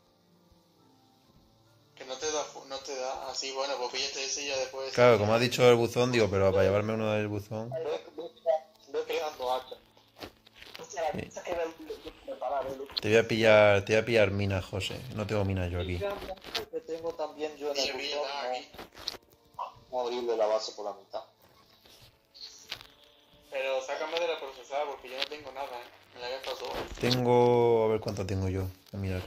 [SPEAKER 2] Que no te da, fu- no te da. Así, bueno, pues píllate ese y ya después.
[SPEAKER 4] Claro, como has dicho el buzón, digo, pero para llevarme uno del buzón...
[SPEAKER 1] Ve, ve, ve pegando hacha.
[SPEAKER 3] Hostia, la pizza que me preparar, eh, loco.
[SPEAKER 4] Te voy a pillar, te voy a pillar minas, José. No tengo minas yo aquí.
[SPEAKER 1] Que tengo también yo en el
[SPEAKER 2] Pilla, pilla,
[SPEAKER 1] buzón,
[SPEAKER 2] da aquí.
[SPEAKER 1] no, no abrirle la base por la mitad.
[SPEAKER 2] Pero sácame de la procesada porque yo no tengo nada, ¿eh? Me la he gastado todo.
[SPEAKER 4] Tengo... A ver cuánto tengo yo. A mirar.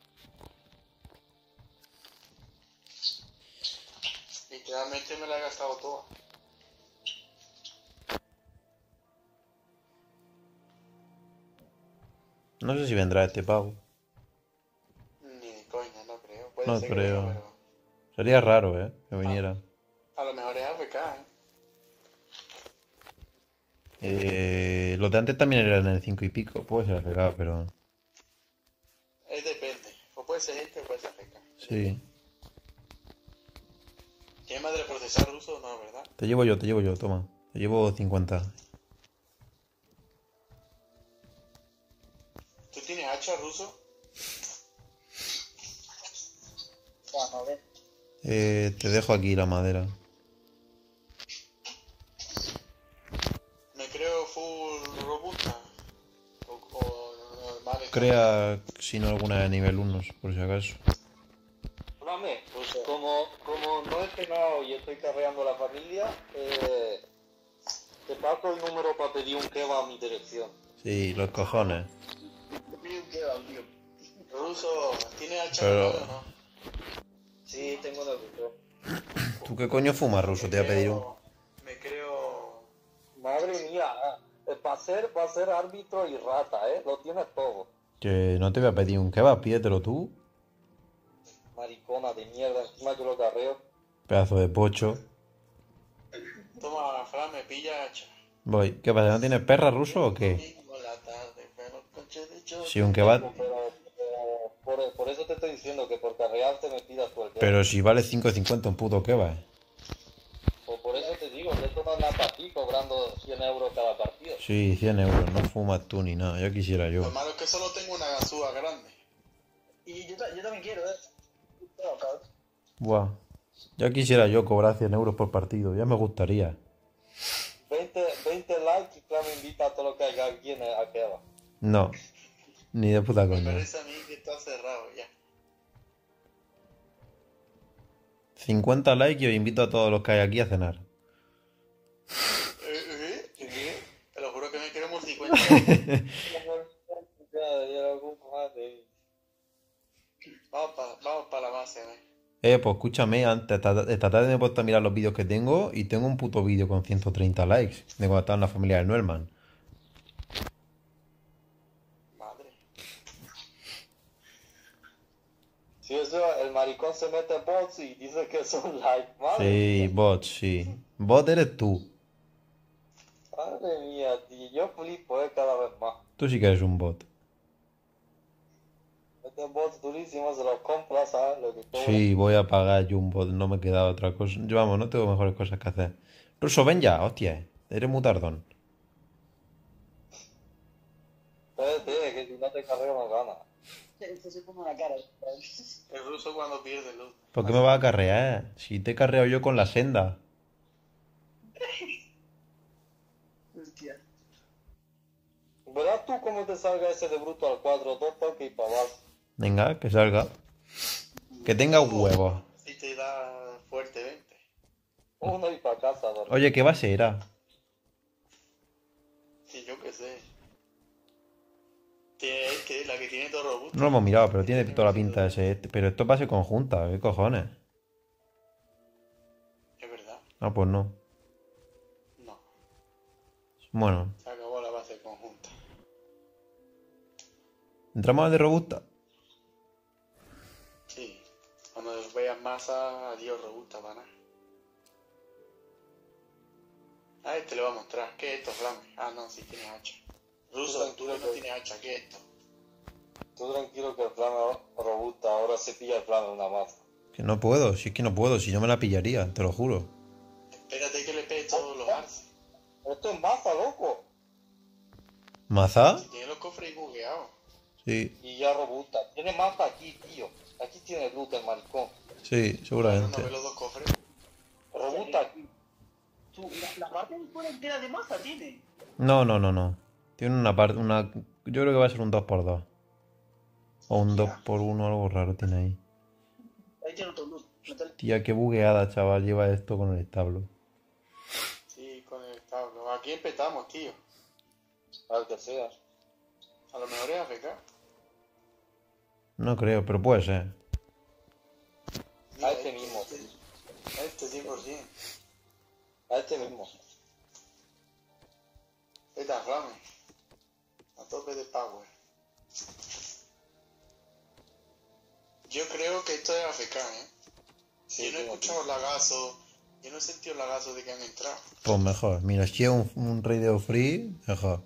[SPEAKER 2] Literalmente me la he gastado toda.
[SPEAKER 4] No sé si vendrá este pavo.
[SPEAKER 2] Ni de coña, no creo. Puede
[SPEAKER 4] No
[SPEAKER 2] ser que
[SPEAKER 4] creo.
[SPEAKER 2] venga, pero
[SPEAKER 4] Sería raro, eh, que viniera.
[SPEAKER 2] a lo mejor es A F K, ¿eh?
[SPEAKER 4] Eh, los de antes también eran en el cinco y pico. Puede ser pegado, pero...
[SPEAKER 2] Es depende. O puede ser este o puede ser A F K.
[SPEAKER 4] Sí.
[SPEAKER 2] ¿Tiene madre procesar ruso? No, ¿verdad?
[SPEAKER 4] Te llevo yo, te llevo yo, toma. Te llevo cincuenta.
[SPEAKER 2] ¿Tú tienes hacha ruso?
[SPEAKER 3] Bueno, a ver.
[SPEAKER 4] Eh, te dejo aquí la madera.
[SPEAKER 2] Me creo full robusta. O, o normal.
[SPEAKER 4] Crea, si no, alguna de nivel uno, por si acaso.
[SPEAKER 1] Dame, pues como, como no he pegado y estoy carreando la familia, eh, Te paso el número para pedir un kebab a mi dirección.
[SPEAKER 4] Sí, los cojones.
[SPEAKER 3] Te pido un kebab, tío.
[SPEAKER 2] Ruso, ¿tienes hacha
[SPEAKER 4] Pero-
[SPEAKER 2] o no?
[SPEAKER 3] Sí, tengo una opción.
[SPEAKER 4] ¿Tú qué coño fumas, ruso? Te voy a pedir un...
[SPEAKER 2] Me creo...
[SPEAKER 1] Madre mía, para ser, pa ser árbitro y rata, ¿eh? Lo tienes todo.
[SPEAKER 4] Que no te voy a pedir un kebab, pídetelo tú.
[SPEAKER 1] Maricona de mierda, encima yo lo carreo.
[SPEAKER 4] Pedazo de pocho.
[SPEAKER 2] Toma, Fran, me pilla hacha.
[SPEAKER 4] Voy. ¿Qué pasa? ¿No tienes perra, ruso, o qué?
[SPEAKER 2] Domingo en la tarde, pero coche de choque.
[SPEAKER 4] Sí, un kebab.
[SPEAKER 1] Pero, pero por, por eso te estoy diciendo que por carrearte me pidas tú el kebab.
[SPEAKER 4] Pero si vale cinco cincuenta un puto kebab.
[SPEAKER 1] O por eso te digo, que esto no es nada para ti cobrando cien euros cada partido.
[SPEAKER 4] Sí, cien euros. No fumas tú ni nada. Yo quisiera yo.
[SPEAKER 2] Lo malo es que solo tengo una gasúa grande.
[SPEAKER 3] Y yo, ta- yo también quiero, ¿eh? No, cabrón.
[SPEAKER 4] Buah. Ya quisiera yo cobrar cien euros por partido. Ya me gustaría.
[SPEAKER 1] veinte, veinte likes y claro, me invita a todo lo que haya aquí en el a kebab.
[SPEAKER 4] No. Ni de puta
[SPEAKER 2] Me
[SPEAKER 4] coña.
[SPEAKER 2] parece a mí que está cerrado ya.
[SPEAKER 4] cincuenta likes y os invito a todos los que hay aquí a cenar.
[SPEAKER 2] Eh, eh, eh. Te lo juro que me queremos cincuenta. Vamos para vamos pa la base, ¿eh?
[SPEAKER 4] Eh, pues escúchame, antes, esta, esta tarde me he puesto a mirar los vídeos que tengo y tengo un puto vídeo con ciento treinta likes de cuando estaba en la familia del Nuelman.
[SPEAKER 2] Madre.
[SPEAKER 1] Si eso, el maricón se mete bots y dice que son likes. Madre
[SPEAKER 4] Sí,
[SPEAKER 1] mía,
[SPEAKER 4] bot, sí. Bot eres tú.
[SPEAKER 1] madre mía, tío. Yo flipo, eh, cada vez más.
[SPEAKER 4] Tú sí que eres un bot.
[SPEAKER 1] Este bots durísimos, se los compras, ¿sabes? Lo que cobran.
[SPEAKER 4] Sí, voy a pagar yo un bot, no me queda otra cosa. Yo, vamos, no tengo mejores cosas que hacer. Ruso, ven ya, hostia, eres muy tardón.
[SPEAKER 1] Espérate, que si no te carreo no ganas.
[SPEAKER 3] Se, se pone una cara.
[SPEAKER 2] El ruso cuando pierde luz.
[SPEAKER 4] ¿Por qué me vas a carrear? Si te he carreado yo con la senda.
[SPEAKER 3] Hostia.
[SPEAKER 1] Verás tú cómo te salga ese de bruto al cuatro, dos toques y para abajo.
[SPEAKER 4] Venga, que salga. Que tenga huevos.
[SPEAKER 2] Si te da fuertemente.
[SPEAKER 1] Uno y para casa, dormir.
[SPEAKER 4] Oye, ¿qué base era?
[SPEAKER 2] Sí, yo qué sé. Que es que la que tiene todo robusto.
[SPEAKER 4] No lo hemos mirado, pero tiene toda la pinta de ese. este. Pero esto es base conjunta, ¿qué cojones?
[SPEAKER 2] Es verdad.
[SPEAKER 4] Ah, pues no.
[SPEAKER 2] No.
[SPEAKER 4] Bueno,
[SPEAKER 2] Se acabó la base conjunta.
[SPEAKER 4] ¿entramos al de robusta?
[SPEAKER 2] Sí. Cuando veas masa, adiós robusta, pana. A este le voy a mostrar. ¿Qué es esto, Flame? Ah, no, sí tiene hacha. Ruso, tú que no tienes hacha, ¿qué es esto?
[SPEAKER 1] Tú tranquilo que el flame robusta ahora se pilla el flame una masa.
[SPEAKER 4] Que no puedo, si es que no puedo, si yo me la pillaría, te lo juro.
[SPEAKER 2] Espérate que le pegue todos los arces.
[SPEAKER 1] Esto es masa, loco.
[SPEAKER 4] ¿Maza?
[SPEAKER 2] Si tiene los cofres bugueados.
[SPEAKER 4] Sí,
[SPEAKER 1] Y ya robusta. Tiene masa aquí, tío. Aquí tiene luz el maricón.
[SPEAKER 4] sí,
[SPEAKER 2] Bueno, no
[SPEAKER 4] seguramente.
[SPEAKER 2] ve los dos cofres.
[SPEAKER 1] Robusta aquí.
[SPEAKER 3] Tú, la, la parte de fuera entera de masa tiene.
[SPEAKER 4] No, no, no, no. Tiene una parte, una... Yo creo que va a ser un dos por dos. O un dos por uno, algo raro tiene ahí.
[SPEAKER 3] Ahí tiene otro luz. Métele.
[SPEAKER 4] Tía, qué bugueada, chaval, lleva esto con el establo.
[SPEAKER 2] Sí, con el establo. Aquí empezamos, tío.
[SPEAKER 1] Al que sea.
[SPEAKER 2] A lo mejor es A F K.
[SPEAKER 4] No creo, pero puede ser.
[SPEAKER 1] A este mismo.
[SPEAKER 2] A este cien por ciento.
[SPEAKER 1] A este mismo.
[SPEAKER 2] Esta Flame. A tope de power. Yo creo que esto es A F K, ¿eh?
[SPEAKER 1] Sí,
[SPEAKER 2] yo no he
[SPEAKER 1] tengo
[SPEAKER 2] escuchado lagazo. Yo no he sentido lagazo de que han entrado.
[SPEAKER 4] Pues mejor. Mira, si es un, un radio free, mejor.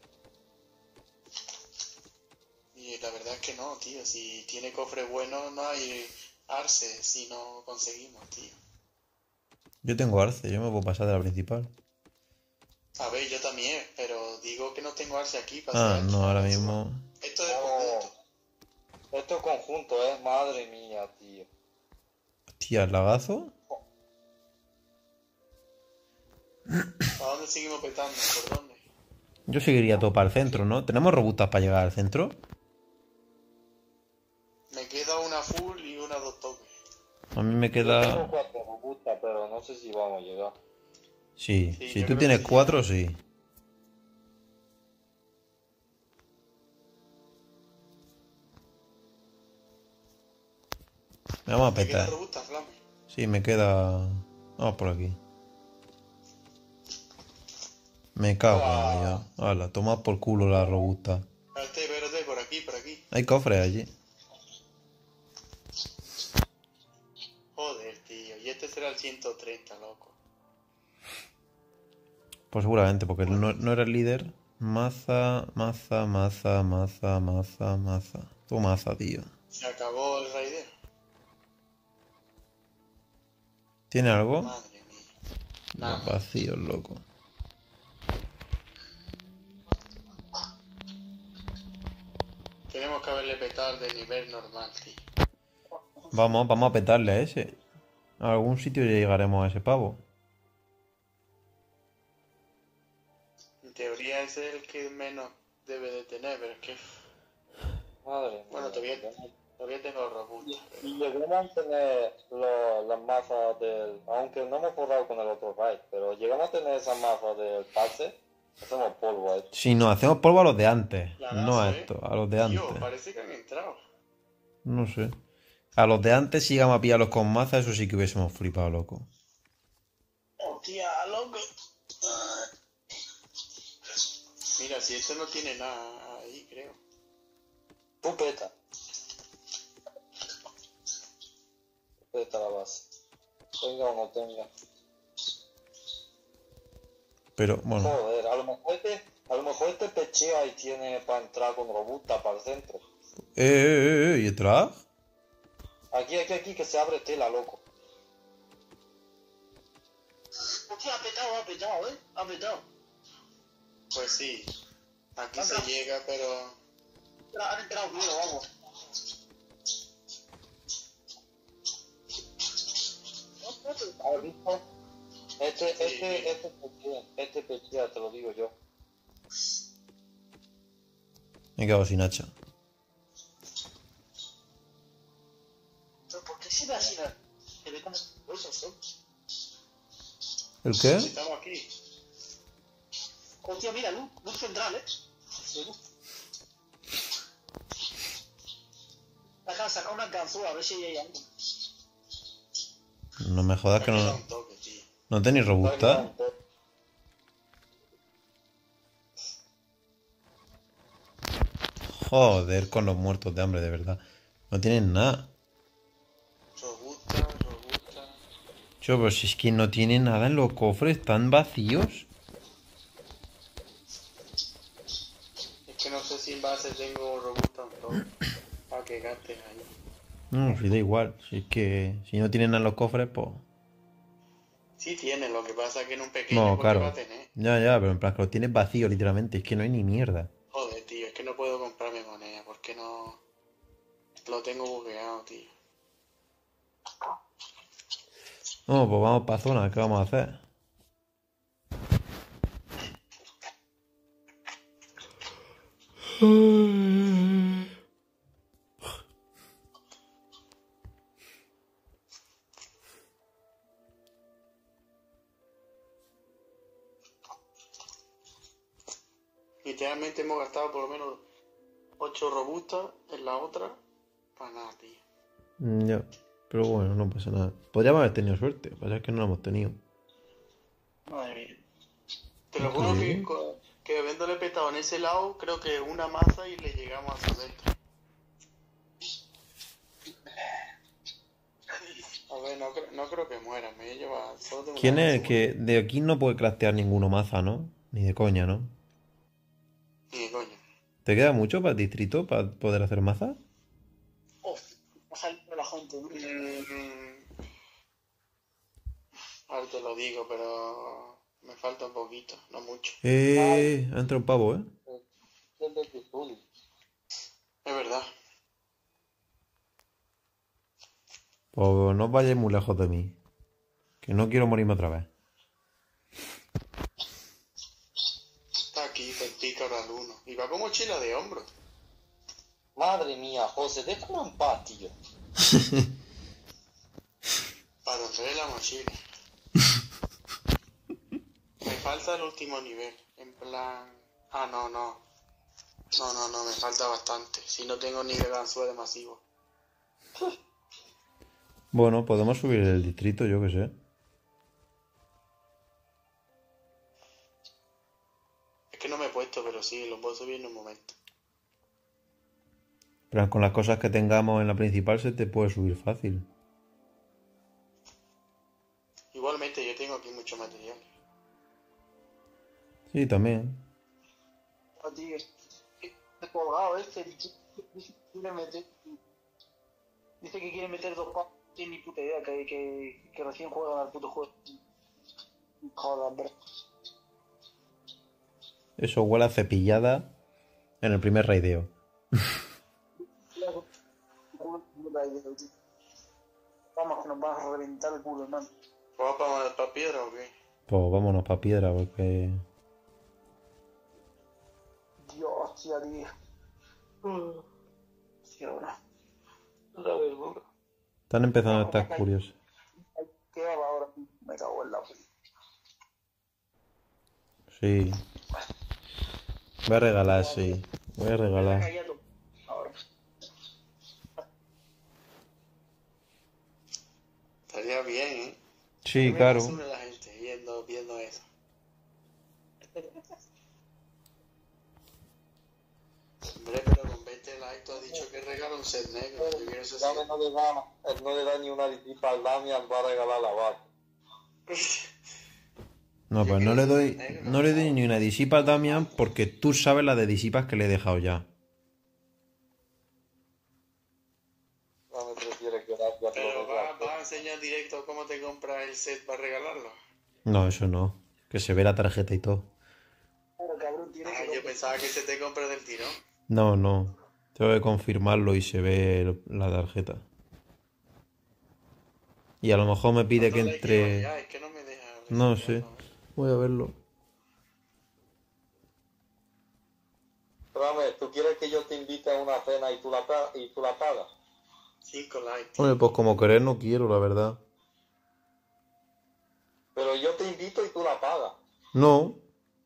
[SPEAKER 2] Y la verdad es que no, tío. Si tiene cofre bueno, no hay arce si no conseguimos, tío.
[SPEAKER 4] Yo tengo arce, yo me puedo pasar de la principal.
[SPEAKER 2] A ver, yo también, pero digo que no tengo arce aquí para
[SPEAKER 4] Ah,
[SPEAKER 2] hacer
[SPEAKER 4] no,
[SPEAKER 2] arce.
[SPEAKER 4] ahora mismo...
[SPEAKER 2] Esto es
[SPEAKER 1] No.
[SPEAKER 2] conjunto.
[SPEAKER 1] Esto es conjunto, eh. Madre mía, tío.
[SPEAKER 4] Hostia, ¿el lagazo?
[SPEAKER 2] ¿A dónde seguimos petando? ¿Por dónde?
[SPEAKER 4] Yo seguiría todo para el centro, ¿no? ¿Tenemos robustas para llegar al centro?
[SPEAKER 2] Me queda una full y una dos toques.
[SPEAKER 4] A mí me
[SPEAKER 1] Yo tengo
[SPEAKER 4] queda...
[SPEAKER 1] cuatro robustas, pero no sé si vamos a llegar.
[SPEAKER 4] Sí,
[SPEAKER 2] Sí,
[SPEAKER 4] si
[SPEAKER 2] yo
[SPEAKER 4] tú
[SPEAKER 2] creo
[SPEAKER 4] tienes
[SPEAKER 2] que sí.
[SPEAKER 4] cuatro, sí. Me vamos a
[SPEAKER 2] ¿Te queda
[SPEAKER 4] petar.
[SPEAKER 2] robusta, Flame?
[SPEAKER 4] Sí, me queda... Vamos por aquí. Me cago en Dios. Hala, toma por culo la robusta.
[SPEAKER 2] Espérate, espérate, por aquí, por aquí.
[SPEAKER 4] Hay cofres allí.
[SPEAKER 2] Joder, tío. Y este será el ciento treinta, loco.
[SPEAKER 4] Pues seguramente, porque no, no era el líder. Maza, maza, maza, maza, maza, maza. Tu maza, tío.
[SPEAKER 2] Se acabó el raideo.
[SPEAKER 4] ¿Tiene algo?
[SPEAKER 2] Madre mía.
[SPEAKER 4] Los
[SPEAKER 2] Nada.
[SPEAKER 4] vacíos, loco.
[SPEAKER 2] Tenemos que haberle petado de nivel normal, tío.
[SPEAKER 4] Vamos, vamos a petarle a ese. A algún sitio llegaremos a ese pavo.
[SPEAKER 2] En teoría ese es el que menos debe de tener, pero es que...
[SPEAKER 1] Madre mía.
[SPEAKER 2] Bueno, todavía, todavía tengo robusta.
[SPEAKER 1] Y llegamos a tener lo- las mazas del... Aunque no hemos forrado con el otro raid, pero llegamos a tener esas mazas del pase, hacemos polvo a esto.
[SPEAKER 4] Si no, hacemos polvo a los de antes.
[SPEAKER 2] La
[SPEAKER 4] No a
[SPEAKER 2] lazo, ¿eh?
[SPEAKER 4] esto, a los de antes.
[SPEAKER 2] Tío, parece que han entrado.
[SPEAKER 4] No sé. A los de antes, si llegamos a pillarlos con maza, eso sí que hubiésemos flipado, loco.
[SPEAKER 3] Hostia, loco.
[SPEAKER 2] Mira, si este no tiene nada ahí, creo.
[SPEAKER 1] Tú peta. Peta la base. Tenga o no tenga.
[SPEAKER 4] Pero, bueno.
[SPEAKER 1] Joder, a lo mejor este, a lo mejor este pechea y tiene para entrar con robusta para el centro.
[SPEAKER 4] Eh, eh, eh, ¿y detrás?
[SPEAKER 1] Aquí, aquí, aquí, que se abre tela, loco.
[SPEAKER 3] Hostia, ha petado, ha petado, eh. Ha petado.
[SPEAKER 2] Pues sí. Aquí
[SPEAKER 3] Anda.
[SPEAKER 2] se llega, pero...
[SPEAKER 3] Han entrado primero, vamos.
[SPEAKER 1] ¿Has visto? Este,
[SPEAKER 2] Sí.
[SPEAKER 1] este, este pechea, este pechea, te lo digo yo.
[SPEAKER 4] Me he quedado sin hacha.
[SPEAKER 3] ¿Pero por qué se ve así? la- Se ve como huesos, ¿eh?
[SPEAKER 4] ¿El
[SPEAKER 2] Si
[SPEAKER 4] qué?
[SPEAKER 2] estamos aquí.
[SPEAKER 3] Hostia, mira, luz, luz central, ¿eh? De luz. Saca, saca una ganzúa, a ver si hay algo.
[SPEAKER 4] No me jodas que
[SPEAKER 2] Me ha quedado
[SPEAKER 4] no...
[SPEAKER 2] un toque, tío.
[SPEAKER 4] ¿No tenéis robusta? Joder, con los muertos de hambre, de verdad. No tienen nada.
[SPEAKER 2] Robusta, robusta.
[SPEAKER 4] Yo, pero si es que no tienen nada en los cofres, están vacíos.
[SPEAKER 2] Es que no sé si en base tengo robusta o no. Para que gastes ahí.
[SPEAKER 4] No, si da igual. Si es que si no tienen nada en los cofres, pues...
[SPEAKER 2] Sí tiene, lo que pasa es que en un pequeño
[SPEAKER 4] No,
[SPEAKER 2] porque
[SPEAKER 4] claro.
[SPEAKER 2] va a tener.
[SPEAKER 4] Ya, ya, pero en plan que lo tienes vacío, literalmente. Es que no hay ni mierda.
[SPEAKER 2] Joder, tío, es que no puedo comprarme moneda porque no... Lo tengo bugueado, tío.
[SPEAKER 4] No, pues vamos para zona, ¿qué vamos a hacer?
[SPEAKER 2] Literalmente hemos gastado por lo menos ocho robustas en la otra. Para nada, tío.
[SPEAKER 4] Mm, Ya, pero bueno, no pasa nada. Podríamos haber tenido suerte, lo que pasa es que no la hemos tenido.
[SPEAKER 3] Madre mía.
[SPEAKER 2] Te lo juro que, co- que habiéndole petado en ese lado, creo que una maza y le llegamos a su dentro. A ver, no, cre- no creo que muera, me lleva solo tengo
[SPEAKER 4] ¿Quién
[SPEAKER 2] una
[SPEAKER 4] es el
[SPEAKER 2] maza,
[SPEAKER 4] que de aquí no puede craftear ninguno maza, no? Ni de coña, ¿no?
[SPEAKER 2] Ni de coño.
[SPEAKER 4] ¿Te queda mucho para el distrito para poder hacer maza?
[SPEAKER 3] Oh, va a salir la gente, ¿no?
[SPEAKER 2] Mm, ahora te lo digo, pero me falta un poquito, no mucho.
[SPEAKER 4] Eh, ha entrado un pavo, ¿eh?
[SPEAKER 1] Es de Tizuli.
[SPEAKER 2] Es verdad.
[SPEAKER 4] Pues no os vayáis muy lejos de mí. Que no quiero morirme otra vez.
[SPEAKER 2] Está aquí, del pícaro al uno. Y va con mochila de hombro.
[SPEAKER 1] Madre mía, José, déjame en paz, tío.
[SPEAKER 2] Para romper la mochila. falta el último nivel. En plan... Ah, no, no. No, no, no, me falta bastante. Si no tengo nivel de masivo.
[SPEAKER 4] Bueno, podemos subir el distrito, yo que sé.
[SPEAKER 2] Es que no me he puesto, pero sí, lo puedo subir en un momento.
[SPEAKER 4] Pero con las cosas que tengamos en la principal se te puede subir fácil.
[SPEAKER 2] Igualmente yo tengo aquí mucho material.
[SPEAKER 4] Sí, también.
[SPEAKER 3] Ah, tío, este colgado este dice quiere meter, dice que quiere meter dos pavos, no tiene ni puta idea, que, que, que recién juegan al puto juego. Joder, bro.
[SPEAKER 4] Eso huele a cepillada en el primer raideo.
[SPEAKER 3] Vamos, que nos van a reventar el culo, hermano.
[SPEAKER 2] ¿Vamos para, para piedra o qué?
[SPEAKER 4] Pues vámonos para piedra porque...
[SPEAKER 3] Dios, tía, tío. Sí, ahora. La verdura.
[SPEAKER 4] Están empezando a estar curiosos.
[SPEAKER 3] ¿Qué va ahora? Me cago en la puta.
[SPEAKER 4] Sí. Voy a regalar, sí. Voy a regalar.
[SPEAKER 3] Ahora.
[SPEAKER 2] Estaría bien, ¿eh?
[SPEAKER 4] Sí,
[SPEAKER 2] Me
[SPEAKER 4] claro.
[SPEAKER 2] asume la gente viendo, viendo eso. Hombre, pero con veinte likes tú has dicho que regala un set negro. Yo quiero ese set.
[SPEAKER 1] Dame no le da, él no le da ni una disipa al Damian para regalar la vaca.
[SPEAKER 4] No, pues no le doy no le doy ni una disipa a Damian porque tú sabes la de disipas que le he dejado ya.
[SPEAKER 1] No me prefiere que la ya
[SPEAKER 2] Pero va, va a enseñar directo cómo te compras el set para regalarlo.
[SPEAKER 4] No, eso no. Que se ve la tarjeta y todo.
[SPEAKER 3] Pero cabrón, tiene
[SPEAKER 2] Ah,
[SPEAKER 3] que
[SPEAKER 2] yo pensaba que se te compra del tirón.
[SPEAKER 4] No, no. Tengo que confirmarlo y se ve la tarjeta. Y a lo mejor me pide que
[SPEAKER 2] ¿Cuántos likes lleva
[SPEAKER 4] entre...
[SPEAKER 2] ya? Es que no me deja
[SPEAKER 4] No sé.
[SPEAKER 2] reseñarlo, ¿eh?
[SPEAKER 4] Voy a verlo.
[SPEAKER 1] Rame, ¿tú quieres que yo te invite a una cena y tú la, pa- y tú la pagas?
[SPEAKER 2] Cinco likes. tío.
[SPEAKER 4] Hombre, pues como querer no quiero, la verdad.
[SPEAKER 1] Pero yo te invito y tú la pagas.
[SPEAKER 4] No.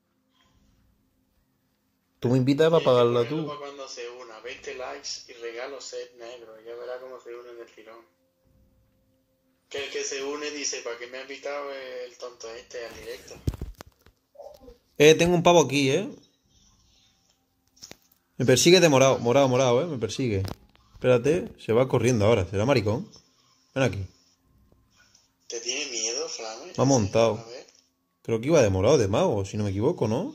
[SPEAKER 4] Tú me invitas para
[SPEAKER 2] Hay que
[SPEAKER 4] pagarla
[SPEAKER 2] ponerlo
[SPEAKER 4] tú.
[SPEAKER 2] para cuando se una. veinte likes y regalo set negro. Ya verá cómo se une en el tirón. Que el que se une dice, ¿para qué me ha invitado el tonto este al directo?
[SPEAKER 4] Eh, tengo un pavo aquí, ¿eh? Me persigue de morado, morado, morado, ¿eh? Me persigue. Espérate, se va corriendo ahora. ¿Será maricón? Ven aquí.
[SPEAKER 2] ¿Te tiene miedo, Flame?
[SPEAKER 4] Me ha montado.
[SPEAKER 2] A ver.
[SPEAKER 4] Creo que iba de morado, de mago, si no me equivoco, ¿no?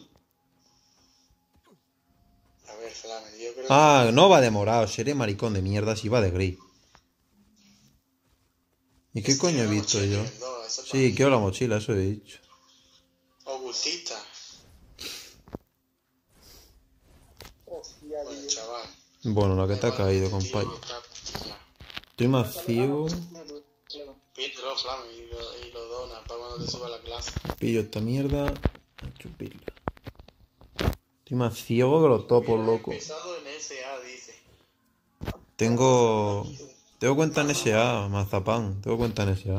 [SPEAKER 2] A ver, Flame, yo creo
[SPEAKER 4] Ah, no va de morado, seré maricón de mierda si va de gris. ¿Y qué
[SPEAKER 2] que...
[SPEAKER 4] coño he
[SPEAKER 2] Tiene
[SPEAKER 4] visto
[SPEAKER 2] mochila
[SPEAKER 4] yo?
[SPEAKER 2] nivel dos, eso para
[SPEAKER 4] Sí,
[SPEAKER 2] mí.
[SPEAKER 4] quiero la mochila, eso he dicho.
[SPEAKER 2] Ocultista.
[SPEAKER 3] hostia,
[SPEAKER 2] Bueno,
[SPEAKER 3] tío.
[SPEAKER 2] chaval.
[SPEAKER 4] Bueno, la que te ha
[SPEAKER 2] Igual,
[SPEAKER 4] caído,
[SPEAKER 2] este tío
[SPEAKER 4] compadre.
[SPEAKER 2] está- ya.
[SPEAKER 4] Estoy más ciego.
[SPEAKER 2] Pídelo, Flame, y lo, y lo donas para cuando te suba la clase.
[SPEAKER 4] Pillo esta mierda. A chupirla. Estoy más ciego que los topos,
[SPEAKER 2] Mira,
[SPEAKER 4] loco.
[SPEAKER 2] Empezado en S A, dice.
[SPEAKER 4] Tengo... Tengo cuenta en S A, Mazapán. Tengo cuenta en S A.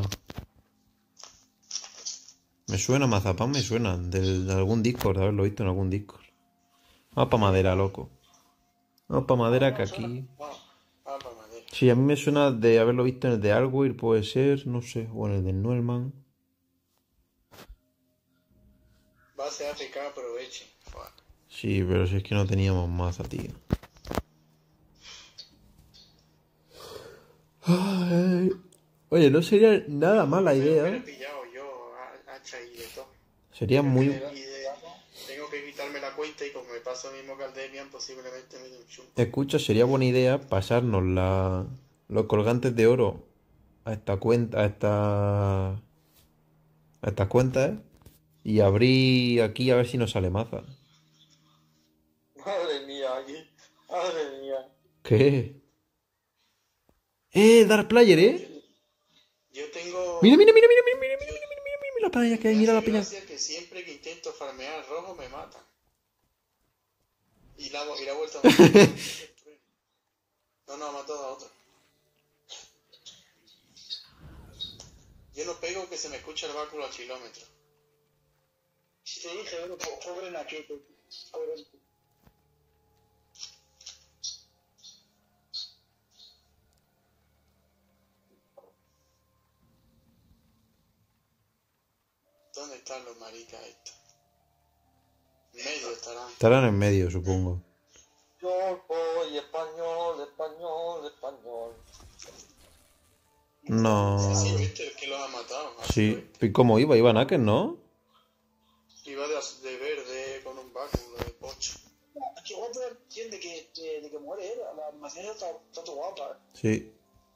[SPEAKER 4] Me suena, Mazapán me suena. Del, de algún Discord, de haberlo visto en algún Discord. Vamos pa' madera, loco. Vamos pa' madera que aquí...
[SPEAKER 2] Vamos, vamos para madera.
[SPEAKER 4] Sí, a mí me suena de haberlo visto en el de Alguir, puede ser, no sé. O en el de Nuelman.
[SPEAKER 2] Base A F K, aproveche. Fua.
[SPEAKER 4] Sí, pero si es que no teníamos maza, tío. Ay. Oye, no sería nada mala
[SPEAKER 2] Me hubiera
[SPEAKER 4] idea.
[SPEAKER 2] pillado yo a- hacha y de todo.
[SPEAKER 4] Sería muy...
[SPEAKER 2] Y de- tengo que quitarme la cuenta y como me paso el mismo que al Demian, posiblemente me dé un chumbo.
[SPEAKER 4] Escucha, sería buena idea pasarnos la... los colgantes de oro a esta cuenta, a esta... a estas cuentas, ¿eh? Y abrir aquí a ver si nos sale maza.
[SPEAKER 1] Madre mía, aquí. Madre mía.
[SPEAKER 4] ¿Qué? ¡Eh, Dark Player, eh!
[SPEAKER 2] Yo tengo...
[SPEAKER 4] Mira, mira, mira, mira, mira, mira, mira, mira, mira, mira la peña que hay,
[SPEAKER 2] Me
[SPEAKER 4] mira la
[SPEAKER 2] hace
[SPEAKER 4] peña.
[SPEAKER 2] gracia que siempre que intento farmear rojo me matan. Y la, y la vuelta a matar. No, no, ha matado a otro. Yo no pego que se me escucha el báculo a kilómetros.
[SPEAKER 3] Te dije, bro, po- pobre Naqueto. Pobre.
[SPEAKER 2] ¿Dónde están los maricas estos? En medio estarán.
[SPEAKER 4] Estarán en medio, supongo.
[SPEAKER 1] Yo soy español, español, español.
[SPEAKER 4] No.
[SPEAKER 2] Sí, viste, el que los ha matado. así
[SPEAKER 4] Sí.
[SPEAKER 2] fue.
[SPEAKER 4] ¿Y cómo iba? Iba Naked, ¿no?
[SPEAKER 2] Iba de, de verde con un báculo de pocho.
[SPEAKER 3] Qué guapo la animación de que, de, de que muere él. La animación está, está todo guapa.
[SPEAKER 4] Sí.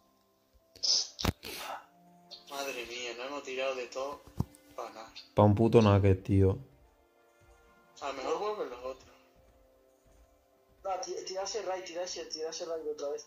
[SPEAKER 2] Madre mía, nos hemos tirado de todo para nada.
[SPEAKER 4] Pa' un puto Naked, tío.
[SPEAKER 2] A lo mejor vuelven los otros.
[SPEAKER 3] No, ti- tirarse right, tirarse, tirarse right otra vez.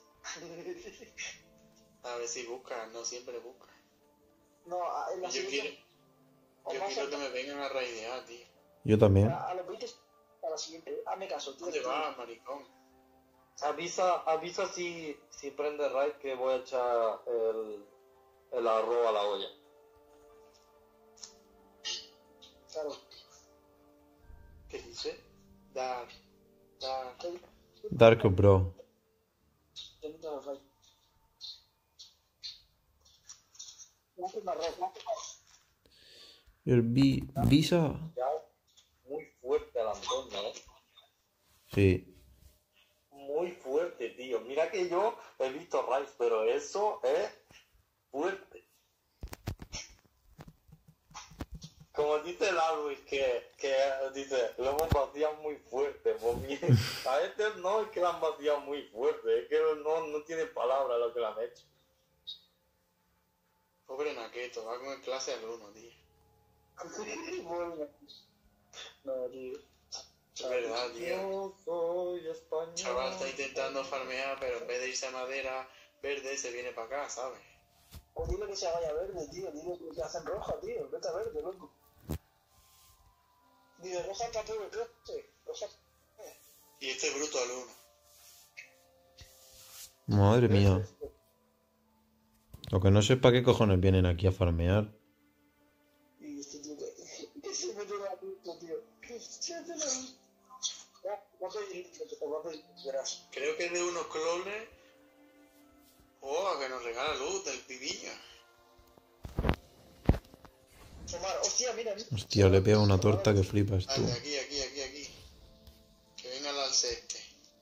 [SPEAKER 2] A ver si buscan, no siempre buscan.
[SPEAKER 3] No, a, en la
[SPEAKER 2] Yo quiero,
[SPEAKER 3] siguiente. O
[SPEAKER 2] yo
[SPEAKER 3] más
[SPEAKER 2] quiero
[SPEAKER 3] a,
[SPEAKER 2] que me vengan a raidear, tío.
[SPEAKER 4] Yo también.
[SPEAKER 3] a, a los veinte a la siguiente. Hazme caso, tío.
[SPEAKER 2] ¿Dónde vas, maricón?
[SPEAKER 1] Avisa, avisa si, si prende raid que voy a echar el, el arroz a la olla.
[SPEAKER 3] Claro.
[SPEAKER 2] ¿Qué dice? Dar, dar.
[SPEAKER 4] Dark Bro.
[SPEAKER 3] Teniendo los right. No haces más right, no haces más.
[SPEAKER 4] El vi Visa.
[SPEAKER 1] Ya, muy fuerte el Antonio, ¿eh?
[SPEAKER 4] Sí.
[SPEAKER 1] Muy fuerte, tío. Mira que yo he visto raids, pero eso es fuerte. Como dice el Alvis, que, que dice, lo hemos vaciado muy fuerte. Pues bien, a este no es que lo han vaciado muy fuerte, es que no, no tiene palabras lo que le han hecho.
[SPEAKER 2] Pobre Naqueto, va con el clase al uno, tío.
[SPEAKER 3] Bueno. No, tío.
[SPEAKER 2] Es verdad, tío.
[SPEAKER 1] Yo soy español.
[SPEAKER 2] Chaval está intentando farmear, pero en vez de irse a madera verde, se viene para acá, ¿sabes?
[SPEAKER 3] O dile que se vaya a verde, tío. Dile que se hacen roja, tío. Vete a verde, loco. Dile roja para pobre clase. Roja.
[SPEAKER 2] Y este bruto al uno.
[SPEAKER 4] Madre mía. Lo que no sé es para qué cojones vienen aquí a farmear.
[SPEAKER 3] Y este tío que, que se mete la puta, tío. Que se mete la puta. Ya, va a pedir, va a pedir, verás.
[SPEAKER 2] Creo que es de unos clones. Oh, que nos regala luz del pibiño.
[SPEAKER 3] Omar, hostia, mira, mira.
[SPEAKER 4] Hostia, le pega una torta que flipas tú.
[SPEAKER 2] Aquí, aquí, aquí, aquí, aquí. Que venga el alce este.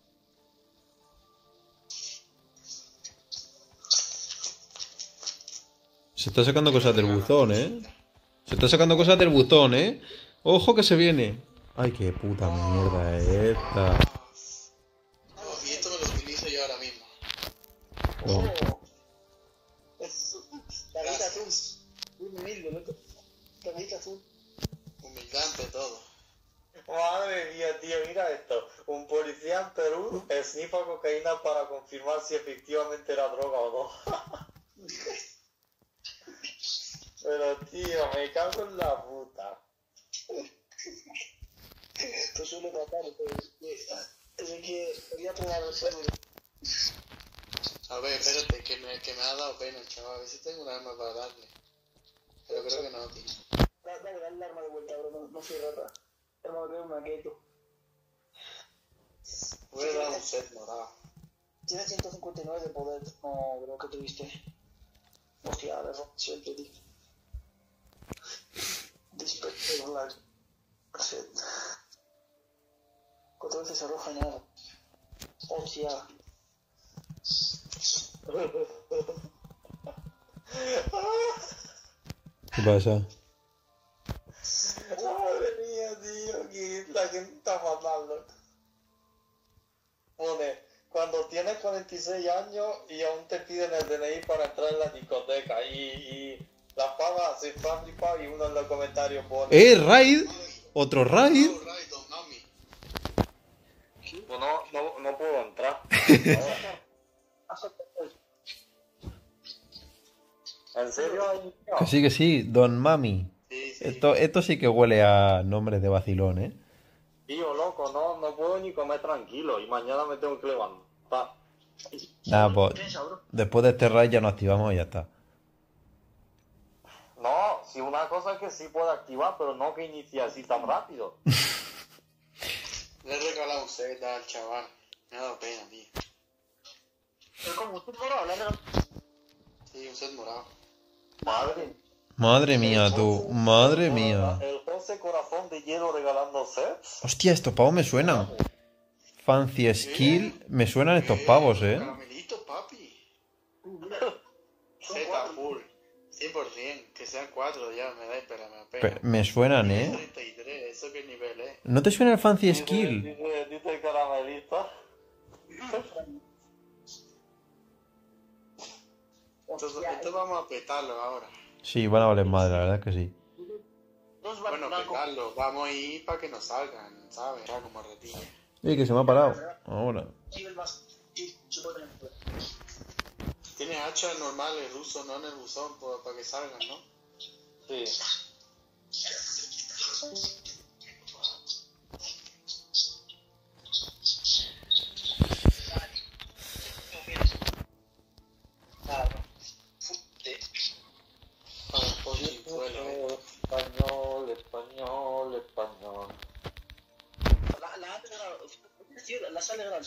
[SPEAKER 4] Se está sacando cosas del buzón, ¿eh? Se está sacando cosas del buzón, ¿eh? Ojo que se viene. Ay, qué puta mierda es esta.
[SPEAKER 2] Oh, y esto me lo utilizo yo ahora mismo.
[SPEAKER 4] Oh.
[SPEAKER 3] Es la vida azul. Muy humilde, loco. La vida azul.
[SPEAKER 2] Humildad ante todo.
[SPEAKER 1] Madre mía, tío, mira esto. Un policía en Perú esnifa cocaína para confirmar si efectivamente era droga o no. Pero tío, me cago en la puta.
[SPEAKER 3] Esto suele pasar, pero es que quería probar el juego.
[SPEAKER 2] A ver, espérate, que me, que me ha dado pena el chaval. A ver si tengo un arma para darle. Pero creo que no, tío.
[SPEAKER 3] Dale, dale, dale el arma de vuelta, bro, no, no soy rata. Hermano, creo un maqueto.
[SPEAKER 2] Voy a dar un set morado.
[SPEAKER 3] Tiene ciento cincuenta y nueve de poder. No, bro, ¿qué tuviste? Hostia, de siempre, tío. Dispector Black. Set. Cuatro veces arroja nada. Hostia.
[SPEAKER 4] ¿Qué pasa?
[SPEAKER 1] Madre mía, tío, que la gente está matando. Pone, cuando tienes cuarenta y seis años y aún te piden el D N I para entrar en la discoteca y, y la paga se fan flipado y uno en los comentarios pone...
[SPEAKER 4] ¡Eh, raid! ¿Otro raid?
[SPEAKER 2] Oh, right, don mami.
[SPEAKER 1] Pues no, no, no puedo entrar. ¿En serio hay
[SPEAKER 4] Que sí, que sí, Don Mami.
[SPEAKER 2] Sí, sí.
[SPEAKER 4] Esto, esto sí que huele a nombres de vacilón, ¿eh?
[SPEAKER 1] Tío, loco, no, no puedo ni comer tranquilo y mañana me tengo que levantar.
[SPEAKER 4] Nada, pues después de este raid ya nos activamos y ya está.
[SPEAKER 1] No, si una cosa que sí puede activar, pero no que inicie así tan rápido.
[SPEAKER 2] Le he regalado un set al chaval. Me ha dado pena, tío.
[SPEAKER 3] Pero como usted morado, le ha regalado.
[SPEAKER 2] Sí, un set morado.
[SPEAKER 1] Madre.
[SPEAKER 4] Madre mía, tú. Madre mía.
[SPEAKER 1] El José Corazón de Hielo regalando sets.
[SPEAKER 4] Hostia, estos pavos me suenan. Fancy Skill. Me suenan estos pavos, eh.
[SPEAKER 2] Caramelito, papi. Z full. cien por cien. Que sean cuatro ya, me da espera, me da
[SPEAKER 4] Pe-
[SPEAKER 2] pena.
[SPEAKER 4] Me suenan,
[SPEAKER 2] Nivel
[SPEAKER 4] eh.
[SPEAKER 2] treinta y tres, ¿eso qué nivel es?
[SPEAKER 4] ¿No te suena el Fancy
[SPEAKER 1] Dice,
[SPEAKER 4] Skill?
[SPEAKER 1] dice, dice el caramelista.
[SPEAKER 2] Entonces,
[SPEAKER 3] Hostia,
[SPEAKER 2] esto vamos a petarlo ahora.
[SPEAKER 4] Sí, van a valer madre, la verdad es que sí.
[SPEAKER 3] dos
[SPEAKER 2] Bueno,
[SPEAKER 3] blancos.
[SPEAKER 2] petarlo. Vamos a ir para que nos salgan, ¿sabes? Ya como retilla.
[SPEAKER 4] Oye, que se me ha parado. Ahora.
[SPEAKER 3] Nivel más. Sí, se puede tener.
[SPEAKER 2] Tienes hachas normales, ruso, no en el buzón, por- para que salgan, ¿no?
[SPEAKER 1] Sí.
[SPEAKER 2] Para el pochizuelo, ¿eh?
[SPEAKER 1] Español, español, español.
[SPEAKER 3] La, la ha regalado. Sí, las ha regalado.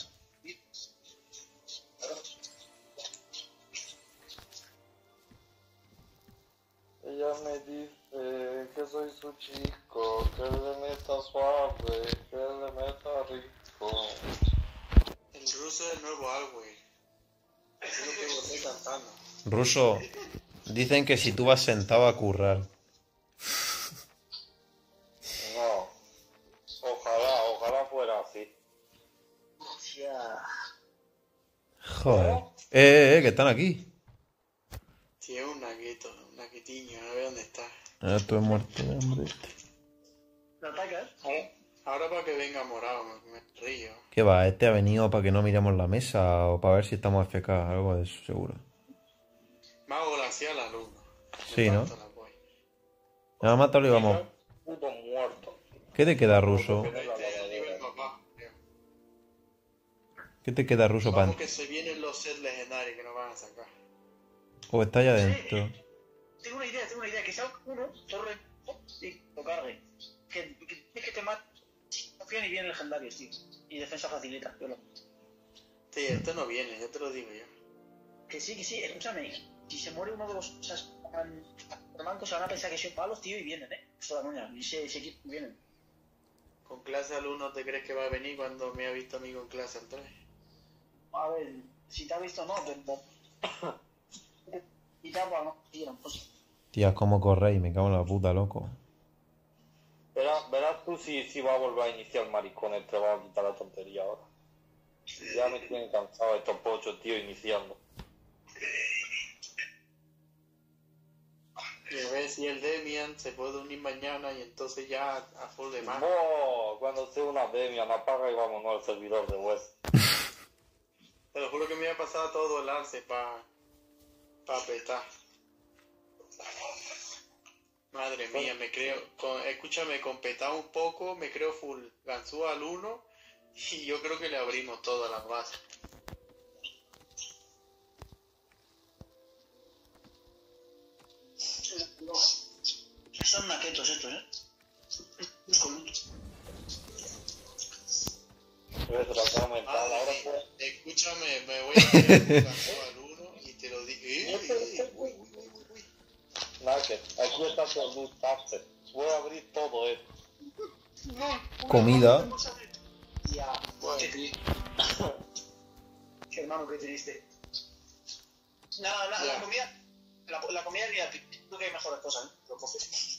[SPEAKER 1] Ella me dice que soy su chico, que le meta suave, que le meta rico.
[SPEAKER 2] El ruso es el nuevo Alway. Es lo que volví cantando.
[SPEAKER 4] Ruso, dicen que si tú vas sentado a currar.
[SPEAKER 1] No. Ojalá, ojalá fuera así.
[SPEAKER 3] Hostia.
[SPEAKER 4] Joder. Eh, eh, eh, que están aquí.
[SPEAKER 2] Sí, es un naguito, un naguitiño, no ve dónde está.
[SPEAKER 4] Ah, estoy muerto de hambre.
[SPEAKER 3] ¿Lo atacas?
[SPEAKER 2] Ahora para que venga morado, me, me río.
[SPEAKER 4] ¿Qué va? Este ha venido para que no miremos la mesa o para ver si estamos F K, algo de eso, seguro.
[SPEAKER 2] Mago glacial alumno.
[SPEAKER 4] Sí, ¿no?
[SPEAKER 2] La voy.
[SPEAKER 4] Me va a matarlo y vamos.
[SPEAKER 1] Puto muerto.
[SPEAKER 4] ¿Qué te queda, ruso?
[SPEAKER 2] Este es el nivel más bajo, creo.
[SPEAKER 4] ¿Qué te queda, ruso, pan?
[SPEAKER 2] Vamos que se vienen los sets legendarios que nos van a sacar.
[SPEAKER 4] O está allá adentro.
[SPEAKER 3] Tengo una idea, tengo una idea. Que sea uno, torre y lo cargue. Que, que, que, que te mate. Confían y vienen legendarios, tío. Y defensa facilita. Yo lo...
[SPEAKER 2] Sí, esto no viene, ya te lo digo yo.
[SPEAKER 3] Que sí, que sí, escúchame. Si se muere uno de los mancos, se van a pensar que son palos, tío, y vienen, eh. Esto la moña. Y ese, ese equipo vienen.
[SPEAKER 2] ¿Con clase al uno te crees que va a venir cuando me ha visto a mí con clase al tres?
[SPEAKER 3] A ver, si te ha visto, no, pero. Y te ha no, tío, pues.
[SPEAKER 4] Tías, cómo corréis, me cago en la puta, loco.
[SPEAKER 1] Verás, verás tú si, si va a volver a iniciar maricones, te va a quitar la tontería ahora. Ya me tienen cansado estos pochos, tío, iniciando.
[SPEAKER 2] Y a ver si el Demian se puede unir mañana y entonces ya a full de más.
[SPEAKER 1] No, cuando sea una Demian, apaga y vámonos al servidor de West.
[SPEAKER 2] Te lo juro que me iba a pasar todo el lance para pa petar. Madre mía, me creo, con, escúchame, con petar un poco, me creo full ganzúa al uno y yo creo que le abrimos todas las bases.
[SPEAKER 3] Son naquetos estos, eh.
[SPEAKER 1] Ves, la que ha aumentado
[SPEAKER 2] Madre
[SPEAKER 1] ahora
[SPEAKER 2] mía,
[SPEAKER 1] pues.
[SPEAKER 2] escúchame, me voy a poner ganzúa al uno y te lo digo. Eh, eh, uy, uy, uy, uy, uy.
[SPEAKER 1] Nugget, aquí está tu loot after. Voy a abrir todo esto.
[SPEAKER 4] Comida.
[SPEAKER 3] Ya,
[SPEAKER 2] Bueno.
[SPEAKER 3] qué triste. Qué hermano, qué triste. Nada, la,
[SPEAKER 2] Ya.
[SPEAKER 3] la comida. La, la comida diría tú que hay mejores cosas, ¿eh? Lo coges.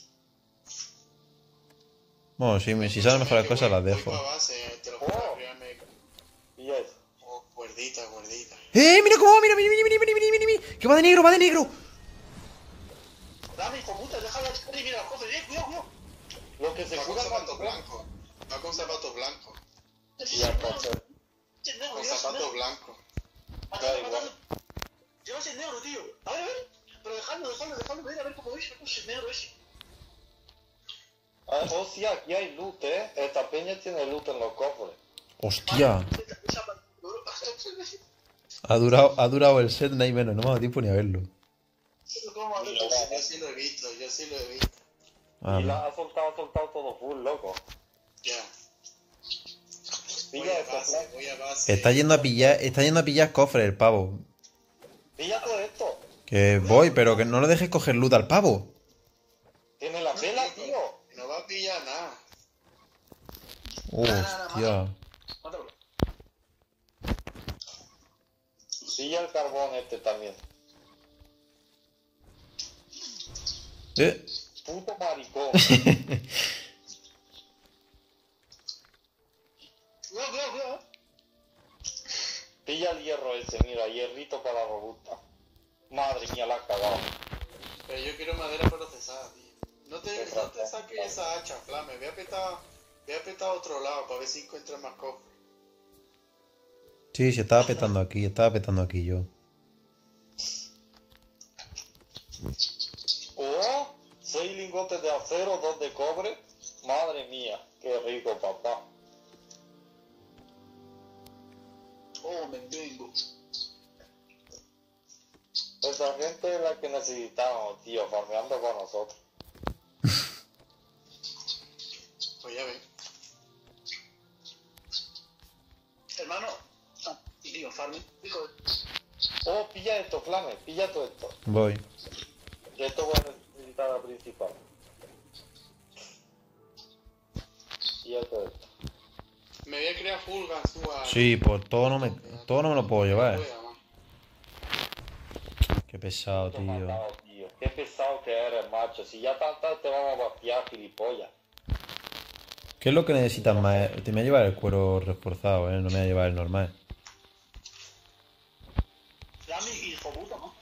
[SPEAKER 4] Bueno, si, me- si sabes mejores cosas las dejo.
[SPEAKER 2] Voy pa' base, te lo juro,
[SPEAKER 1] Oh.
[SPEAKER 2] créame.
[SPEAKER 1] Y eso.
[SPEAKER 2] Oh, cuerdita, cuerdita.
[SPEAKER 4] ¡Eh! ¡Mira cómo! ¡Mira, mira, mira, mira, mira, mira, mira, mira! ¡Que va de negro, va de negro!
[SPEAKER 3] Dame, hijo puta, déjala de mira, las coges, eh, cuidado, cuidado.
[SPEAKER 1] Lo que se
[SPEAKER 2] Va con
[SPEAKER 1] cura
[SPEAKER 2] zapatos
[SPEAKER 1] cuando
[SPEAKER 2] blancos. Va con zapatos blancos.
[SPEAKER 1] Y ya está.
[SPEAKER 3] Es negro,
[SPEAKER 2] Con
[SPEAKER 3] llevas el
[SPEAKER 2] zapatos
[SPEAKER 3] negro.
[SPEAKER 2] blancos.
[SPEAKER 3] Matadlo,
[SPEAKER 1] Da igual.
[SPEAKER 3] matadlo. Llevas el negro, tío. A ver, a ver. Pero dejadlo, dejadlo, dejadlo ver, a ver cómo es, cómo es el negro ese.
[SPEAKER 1] Ah, oh, sí, aquí hay loot, eh. Esta peña tiene loot en los cofres.
[SPEAKER 4] ¡Hostia!
[SPEAKER 3] Esa- esa parte, bro.
[SPEAKER 4] Ha durado, ha durado el set, no hay menos, no me ha dado tiempo ni a verlo.
[SPEAKER 3] ¿Cómo va a ver?
[SPEAKER 2] Yo sí lo he visto, yo sí lo he visto.
[SPEAKER 4] Ah,
[SPEAKER 1] Y la ha soltado, ha soltado todo full, loco.
[SPEAKER 2] Ya. Voy
[SPEAKER 1] Pilla
[SPEAKER 2] a
[SPEAKER 1] esto,
[SPEAKER 2] base,
[SPEAKER 1] Flash.
[SPEAKER 2] voy a base.
[SPEAKER 4] está yendo a pillar, está yendo a pillar cofres el pavo.
[SPEAKER 1] Pilla todo esto.
[SPEAKER 4] Que voy, pero que no le dejes coger loot al pavo.
[SPEAKER 1] Tiene la pela, tío.
[SPEAKER 2] No va a pillar nada.
[SPEAKER 4] Hostia.
[SPEAKER 3] Mátalo.
[SPEAKER 1] Pilla el carbón este también.
[SPEAKER 4] Eh.
[SPEAKER 1] Puto maricón.
[SPEAKER 3] Cuidado, cuidado, cuidado.
[SPEAKER 1] Pilla el hierro ese, mira, hierrito para la robusta. Madre mía, la has cagado.
[SPEAKER 2] Pero yo quiero madera procesada, tío. No te, no te saques esa hacha, Flame. Voy a petar, voy a petar a otro lado para ver si encuentras más cofres.
[SPEAKER 4] Sí, se estaba petando aquí, estaba petando aquí yo.
[SPEAKER 1] Oh, seis lingotes de acero, dos de cobre. Madre mía, qué rico, papá.
[SPEAKER 3] Oh, me vengo.
[SPEAKER 1] Esa gente es la que necesitamos, tío, farmeando con nosotros.
[SPEAKER 2] Pues ya ves.
[SPEAKER 3] Hermano. Ah, tío, farming.
[SPEAKER 1] Oh, pilla esto, Flame, pilla todo esto.
[SPEAKER 4] Voy.
[SPEAKER 1] Y esto voy a necesitar la principal. Pilla todo esto.
[SPEAKER 2] Me voy a crear full ganzúa.
[SPEAKER 4] Sí, pues todo no me, todo no me lo puedo llevar.
[SPEAKER 2] Pueda, man.
[SPEAKER 4] Qué pesado,
[SPEAKER 1] Puto
[SPEAKER 4] tío.
[SPEAKER 1] matado, tío. Qué pesado que eres, macho. Si ya tantas te vamos a vaciar, gilipollas.
[SPEAKER 4] ¿Qué es lo que necesitas más? Te me voy a llevar el cuero reforzado, ¿eh? No me voy a llevar el normal.
[SPEAKER 3] Ya mi hijo puta, ¿no?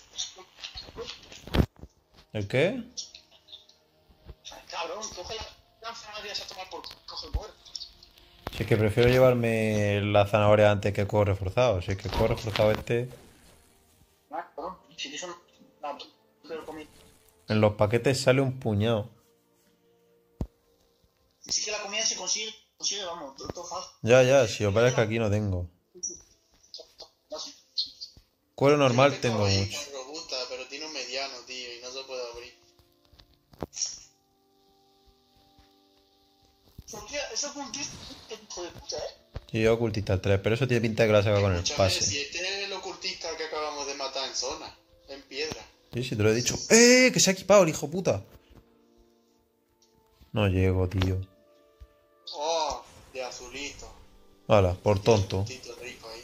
[SPEAKER 4] ¿El qué?
[SPEAKER 3] Cabrón, coge la, la zanahoria a tomar por coge el poder.
[SPEAKER 4] Si es que prefiero llevarme la zanahoria antes que el cuero reforzado. Si es que el cuero reforzado este...
[SPEAKER 3] Ah, cabrón, si eso no... No, pero comí.
[SPEAKER 4] En los paquetes sale un puñado.
[SPEAKER 3] Si que la comida se consigue, consigue, vamos, todo, todo fácil.
[SPEAKER 4] Ya, ya, si os parece que aquí no tengo.
[SPEAKER 3] No sé.
[SPEAKER 4] Cuero normal
[SPEAKER 2] Yo
[SPEAKER 4] tengo
[SPEAKER 2] ahí
[SPEAKER 4] mucho.
[SPEAKER 2] con robusta, pero tiene un mediano, tío, y no se puede abrir.
[SPEAKER 3] Hostia, eso es un tío, hijo de puta, ¿eh?
[SPEAKER 4] Y yo ocultista el tres, pero eso tiene pinta de que lo ha sacado con el
[SPEAKER 2] Escúchame,
[SPEAKER 4] pase.
[SPEAKER 2] si este es el ocultista que acabamos de matar en zona, en piedra.
[SPEAKER 4] Sí, sí, te lo he dicho. ¡Eh! Que se ha equipado el hijo puta. No llego, tío.
[SPEAKER 2] Oh, de azulito.
[SPEAKER 4] Hala, por tonto.
[SPEAKER 2] Un tito rico ahí.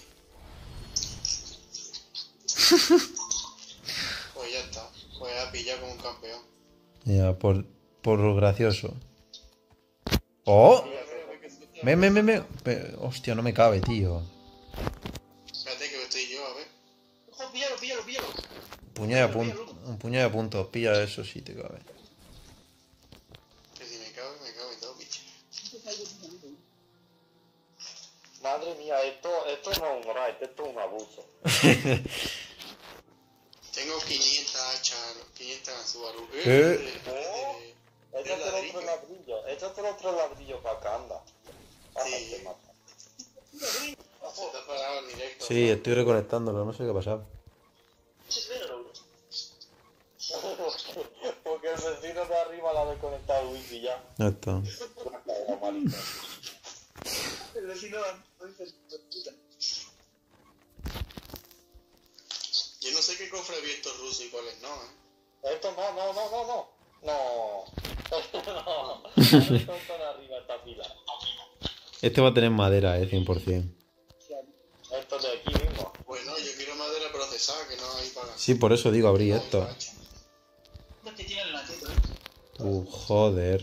[SPEAKER 2] Pues ya está. Pues a pillar como un campeón.
[SPEAKER 4] Ya, por, por gracioso. ¡Oh!
[SPEAKER 2] A ver, a ver, que suelta.
[SPEAKER 4] Me, me, me, me. Pe- Hostia, no me cabe, tío.
[SPEAKER 2] Espérate que estoy yo, a ver.
[SPEAKER 3] Ojo, píllalo, píllalo, píllalo.
[SPEAKER 4] Puñado de puntos. Un puñado de puntos. Pilla eso, sí te cabe.
[SPEAKER 2] Que si me cabe, me cabe todo, bicho.
[SPEAKER 1] Madre mía, esto, esto no es un raid, esto es un abuso.
[SPEAKER 2] Tengo quinientas hachas, quinientas en Subaru.
[SPEAKER 4] ¿Qué?
[SPEAKER 1] Oh, échate el otro ladrillo, échate el otro ladrillo para acá, anda.
[SPEAKER 2] Sí.
[SPEAKER 1] Te mata.
[SPEAKER 2] Se te ha parado en directo.
[SPEAKER 4] Sí, estoy reconectándolo, no sé qué ha pasado.
[SPEAKER 1] Porque el vecino de arriba la ha desconectado el wifi ya.
[SPEAKER 4] Ya está.
[SPEAKER 1] La cagada, maricón.
[SPEAKER 3] El vecino no dice puta.
[SPEAKER 2] Yo no sé qué cofre he abierto ruso y cuáles no, eh.
[SPEAKER 1] Esto no, no, no, no, no. No. No. Esto está de arriba, esta pila.
[SPEAKER 4] Este va a tener madera, eh, cien por cien.
[SPEAKER 1] Esto de aquí mismo.
[SPEAKER 2] Bueno, yo quiero madera procesada, que no hay para...
[SPEAKER 4] Sí, por eso digo abrir esto.
[SPEAKER 2] hacha.
[SPEAKER 3] Es que tiene el lateto, ¿eh?
[SPEAKER 4] Uh, joder.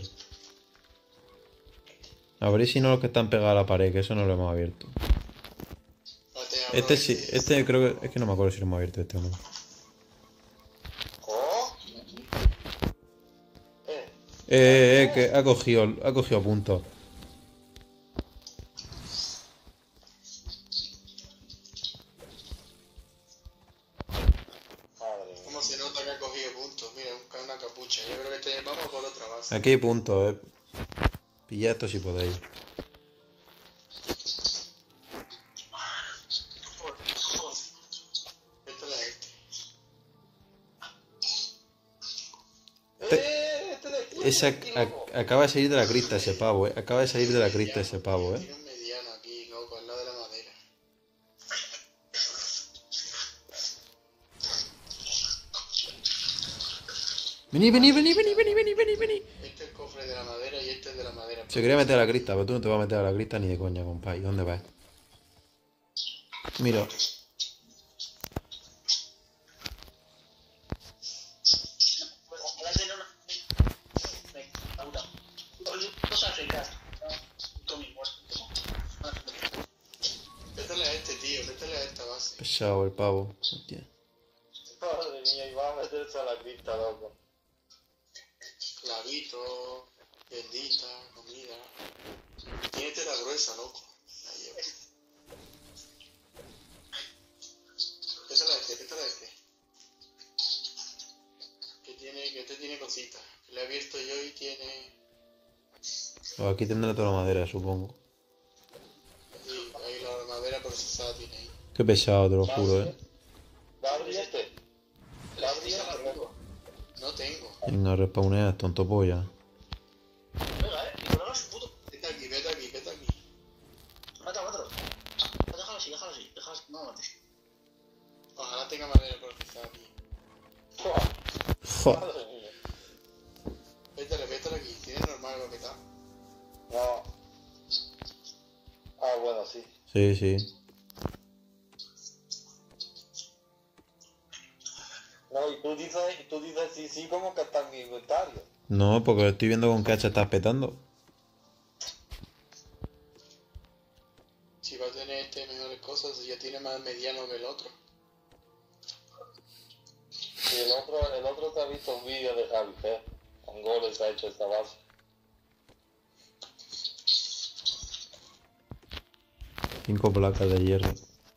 [SPEAKER 4] Abrir si no los que están pegados a la pared, que eso no lo hemos abierto.
[SPEAKER 2] Espérate, abro
[SPEAKER 4] Este sí, este creo que... Es que no me acuerdo si lo hemos abierto este o no.
[SPEAKER 1] Oh. Eh.
[SPEAKER 4] Eh, eh, que ha cogido, ha cogido puntos.
[SPEAKER 1] Madre mía.
[SPEAKER 2] ¿Cómo se nota que ha cogido puntos? Mira, busca una capucha. Yo creo que este... vamos por otra base.
[SPEAKER 4] Aquí hay puntos, eh. Pillad esto si podéis.
[SPEAKER 2] Esto es este.
[SPEAKER 4] Este, Ese ac- ac- acaba de salir de la crista ese pavo, eh. Acaba de salir de la crista ese pavo, eh.
[SPEAKER 2] Tiene un mediano aquí, loco, al lado de la madera.
[SPEAKER 4] Vení, vení, vení, vení, vení, vení, vení, vení.
[SPEAKER 2] Este es el cofre de la madera y este es de la madera.
[SPEAKER 4] Se quería meter a la crista, pero tú no te vas a meter a la crista ni de coña, compadre. ¿Dónde vas? Mira.
[SPEAKER 3] Ojalá tener una. Venga, Laura. Cosas ricas. Con mi muerto.
[SPEAKER 2] Métele a este, tío, métele a esta base.
[SPEAKER 4] Pesado el pavo. Hostia.
[SPEAKER 1] Madre mía, y va a meterse a la crista, loco.
[SPEAKER 2] Clavito, bendita, comida. Tiene tela gruesa, loco. La llevo. Métele a este, métele a este. Que tiene, que este tiene cositas. Le he abierto yo y tiene...
[SPEAKER 4] Oh, aquí tendrá toda la madera, supongo.
[SPEAKER 2] Sí, ahí la madera procesada tiene ahí.
[SPEAKER 4] Qué pesado, te lo juro, eh.
[SPEAKER 1] Gabriel, este. Gabriel, loco.
[SPEAKER 2] No tengo.
[SPEAKER 4] Venga, respawneas, tonto polla.
[SPEAKER 3] Venga, eh. Nicolás, su puto.
[SPEAKER 2] Vete aquí, vete aquí, vete aquí.
[SPEAKER 3] Mata, mátalo. Déjalo así, déjalo así. Déjalo así. No lo mates.
[SPEAKER 2] Ojalá tenga madera procesada aquí.
[SPEAKER 4] Jo.
[SPEAKER 1] Madre mía.
[SPEAKER 2] Vétale, vétale aquí. Tiene normal lo que está.
[SPEAKER 1] No. Ah, bueno, sí.
[SPEAKER 4] Sí, sí.
[SPEAKER 1] No, y tú dices, y tú dices sí, sí, como que está en mi inventario.
[SPEAKER 4] No, porque estoy viendo con qué hacha estás petando.
[SPEAKER 2] Si va a tener este mejores cosas, ya tiene más mediano que el otro.
[SPEAKER 1] Y el otro, el otro te ha visto un vídeo de Javi, ¿eh? Con goles ha hecho esta base.
[SPEAKER 4] Cinco placas de hierro.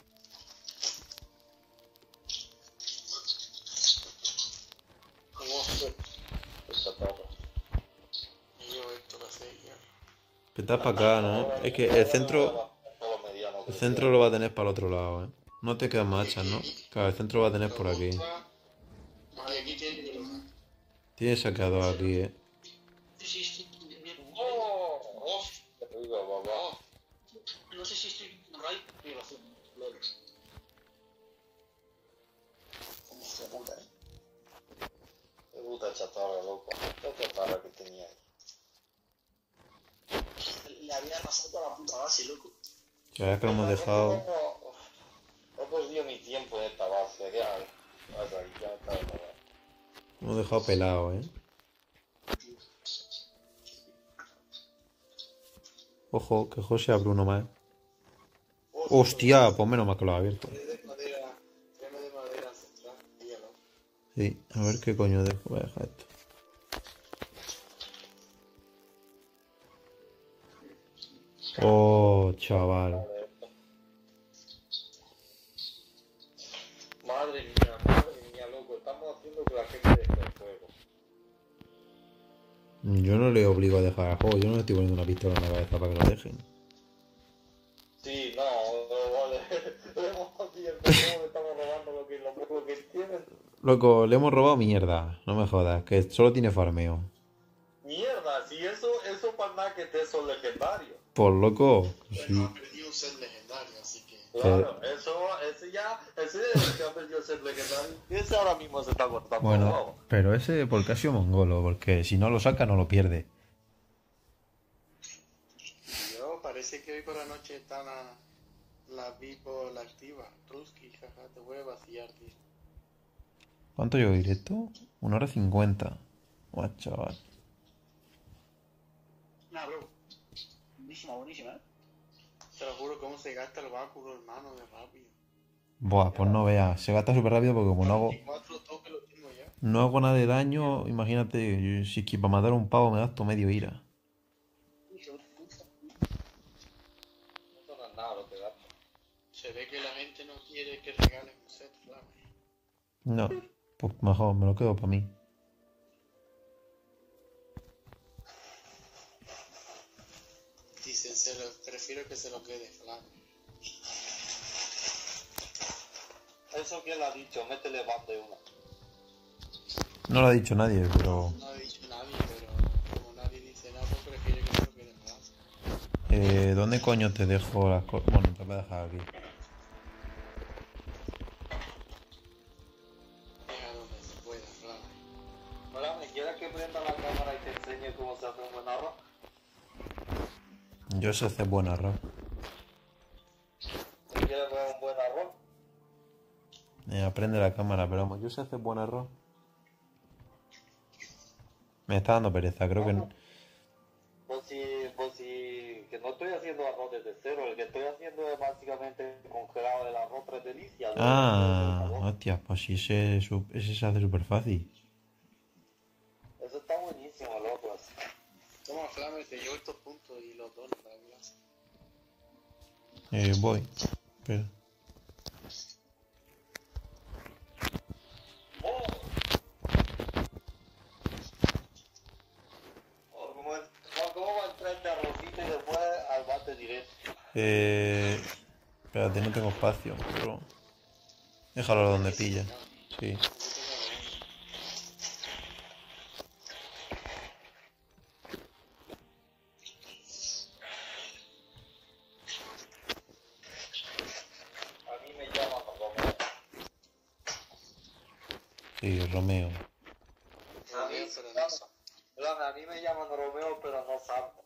[SPEAKER 1] Esta torre.
[SPEAKER 2] Y yo esto que hace ya.
[SPEAKER 4] Petás para acá, ¿no? Es que el centro,
[SPEAKER 1] Todo mediano.
[SPEAKER 4] el centro lo va a tener para el otro lado, eh. No te quedan más hachas, ¿no? Claro, el centro lo va a tener por aquí.
[SPEAKER 2] Y aquí tiene una.
[SPEAKER 4] Tiene saqueador aquí, eh.
[SPEAKER 3] Sí, sí, sí.
[SPEAKER 1] ¡Oh! ¡Oh! Te digo, papá.
[SPEAKER 3] No sé si estoy right. Violación. Lolos. Hostia puta, eh.
[SPEAKER 1] Qué puta chatarra, loco. Qué chatarra que tenía ahí.
[SPEAKER 3] Le había pasado toda la puta base, loco.
[SPEAKER 4] Ya es que lo hemos dejado.
[SPEAKER 1] He perdido mi tiempo en esta base. Ya, ya, ya está de nuevo.
[SPEAKER 4] Lo hemos dejado pelado, eh. Ojo, que José abre uno más. Hostia, pues menos mal que lo ha abierto.
[SPEAKER 2] de madera, crema de madera ancestral. Dígalo.
[SPEAKER 4] Sí, a ver qué coño dejo. Voy a dejar esto. Oh, chaval.
[SPEAKER 1] Madre mía, madre mía, loco. Estamos haciendo que la gente deje el juego.
[SPEAKER 4] Yo no le obligo a dejar el juego. Yo no le estoy poniendo una pistola en la cabeza para que lo dejen.
[SPEAKER 1] Sí, no, vale. Le estamos robando lo que, lo que tienen.
[SPEAKER 4] Loco, le hemos robado mierda. No me jodas, que solo tiene farmeo.
[SPEAKER 1] Mierda, si eso, eso para nada que te son legendarios.
[SPEAKER 4] Por loco. Sí.
[SPEAKER 2] Bueno, ha perdido un set legendario, así que.
[SPEAKER 1] Claro, eso, ese ya, ese es el que ha perdido ser legendario. Y ese ahora mismo se está cortando.
[SPEAKER 4] Bueno,
[SPEAKER 1] todo.
[SPEAKER 4] pero ese porque ha sido mongolo, porque si no lo saca no lo pierde.
[SPEAKER 2] Yo, parece que hoy por la noche está la, la Vipo, la activa. Ruski, jaja, te voy a vaciar, tío.
[SPEAKER 4] ¿Cuánto llevo directo? Una hora cincuenta. Guau, chaval.
[SPEAKER 3] Nah, bro. Buenísima, buenísima, eh.
[SPEAKER 2] Te lo juro, cómo se gasta el báculo, hermano, de rápido.
[SPEAKER 4] Buah, pues no veas. Se gasta súper rápido porque como no hago,
[SPEAKER 2] cuatro toques lo tengo ya.
[SPEAKER 4] no hago nada de daño, imagínate, yo- si es que para matar a un pavo me gasto medio ira.
[SPEAKER 1] Eso no es nada lo que da.
[SPEAKER 2] Se ve que la gente no quiere que regalen un set flame.
[SPEAKER 4] No, pues mejor, me lo quedo para mí.
[SPEAKER 2] Dicen, se lo, prefiero que se lo quede flame.
[SPEAKER 1] Eso quién lo ha dicho, métele más de una.
[SPEAKER 4] No lo ha dicho nadie, pero
[SPEAKER 2] No ha dicho nadie, pero
[SPEAKER 4] Eh, ¿Dónde coño te dejo las cosas? Bueno, te voy a dejar aquí.
[SPEAKER 2] Deja donde se pueda, claro.
[SPEAKER 1] Hola, ¿me quieres que prenda la cámara y te enseñe cómo se hace un buen arroz?
[SPEAKER 4] Yo sé hacer buen arroz.
[SPEAKER 1] ¿Me quieres ver un buen arroz?
[SPEAKER 4] Eh, aprende la cámara, pero vamos, yo sé hacer buen arroz. Me está dando pereza, creo que... n-
[SPEAKER 1] Pues si, pues si, que no estoy haciendo arroz desde cero, el que estoy haciendo es básicamente congelado el arroz tres delicias. de-
[SPEAKER 4] Ah,
[SPEAKER 1] de- de sabor.
[SPEAKER 4] hostia, pues si ese, su- ese se hace súper fácil.
[SPEAKER 1] Eso está buenísimo, loco.
[SPEAKER 2] Toma, Flame, te llevo estos puntos y los dos para clase.
[SPEAKER 4] Eh, voy. Espera.
[SPEAKER 1] Oh, ¿Cómo, es- cómo- cómo va a entrar este arrocito y después al bate directo?
[SPEAKER 4] Eh... Espérate, no tengo espacio, pero... Déjalo donde pilla. Sí.
[SPEAKER 1] A mí me llaman Romeo.
[SPEAKER 4] Sí, Romeo.
[SPEAKER 1] A mí, perdón, a mí me llaman Romeo, pero no Santo.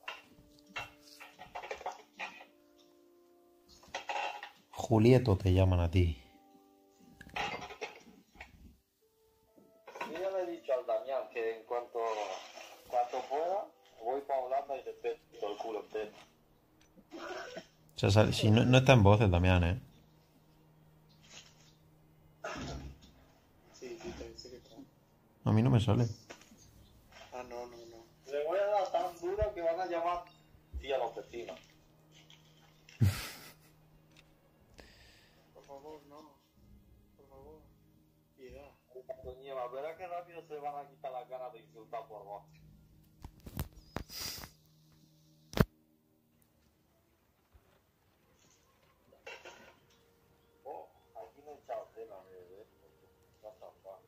[SPEAKER 4] Julieto te llaman a ti.
[SPEAKER 1] Yo ya le he dicho al Damián que en cuanto, cuanto pueda, voy para Holanda y te peto el culo entero.
[SPEAKER 4] O sea, sale- si no, no está en voces, Damián, ¿eh?
[SPEAKER 2] Sí, sí, te dice que está.
[SPEAKER 4] A mí no me sale.
[SPEAKER 2] Ah, no, no, no.
[SPEAKER 1] Le voy a dar tan duro que van a llamar tía a los vecinos.
[SPEAKER 2] Por favor, no. Por favor. Piedad.
[SPEAKER 1] Doña, verá que rápido se van a quitar las ganas de insultar por vos. Oh, aquí no he echado cena, bebé. What the fuck.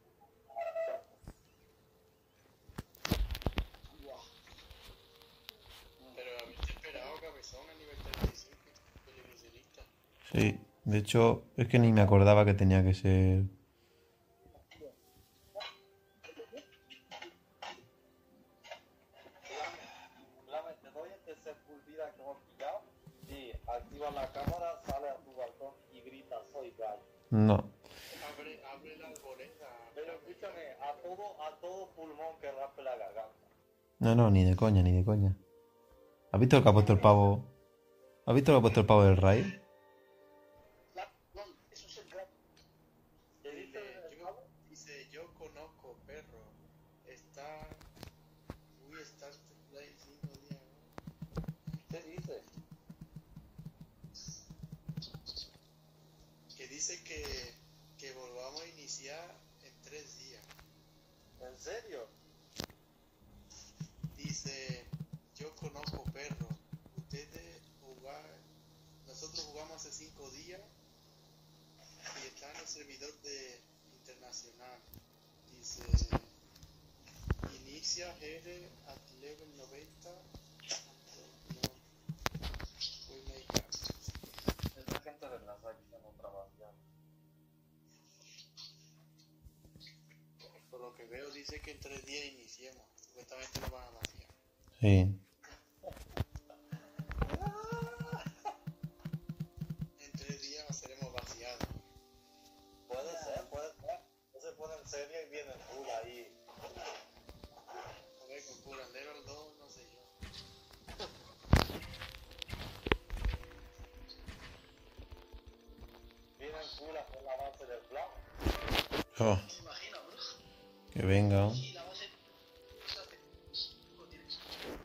[SPEAKER 2] Pero habéis esperado, cabezón, a nivel treinta y cinco. Peligrosilista.
[SPEAKER 4] Sí. De hecho, es que ni me acordaba que tenía que ser...
[SPEAKER 1] Lame, te doy este sepultura que hemos pillado. Sí, activa la cámara, sale a tu balcón y grita, soy gallo.
[SPEAKER 4] No.
[SPEAKER 2] Abre, abre la arboleda.
[SPEAKER 1] Pero escúchame, a todo, a todo pulmón que raspe la garganta.
[SPEAKER 4] No, no, ni de coña, ni de coña. ¿Has visto lo que ha puesto el pavo? ¿Has visto lo que ha puesto el pavo del raid?
[SPEAKER 3] Eso es el gran.
[SPEAKER 1] ¿Qué dice
[SPEAKER 2] Dice
[SPEAKER 1] el
[SPEAKER 2] yo,
[SPEAKER 1] pavo?
[SPEAKER 2] dice, yo conozco perro. Está... We start to play cinco días.
[SPEAKER 1] ¿Qué dice?
[SPEAKER 2] Que dice que, que volvamos a iniciar en tres días.
[SPEAKER 1] ¿En serio?
[SPEAKER 2] Dice, yo conozco perro. Ustedes jugaron, nosotros jugamos hace cinco días y está en el servidor de internacional. Dice, inicia G R at level noventa. No, we make up.
[SPEAKER 1] Esa gente de la saque no trabaja.
[SPEAKER 2] Por lo que veo dice que en tres días iniciemos. Supuestamente lo van a vaciar.
[SPEAKER 4] Sí.
[SPEAKER 2] En tres días seremos vaciados.
[SPEAKER 1] Puede ser, puede ser. No se pone en serio y viene full ahí.
[SPEAKER 2] A ver, con curandero al dos, no sé yo.
[SPEAKER 1] Vienen full a hacer la base del plan.
[SPEAKER 4] Oh,
[SPEAKER 3] ¿Te imaginas, bro?
[SPEAKER 4] que venga.
[SPEAKER 3] Y la base. No tienes.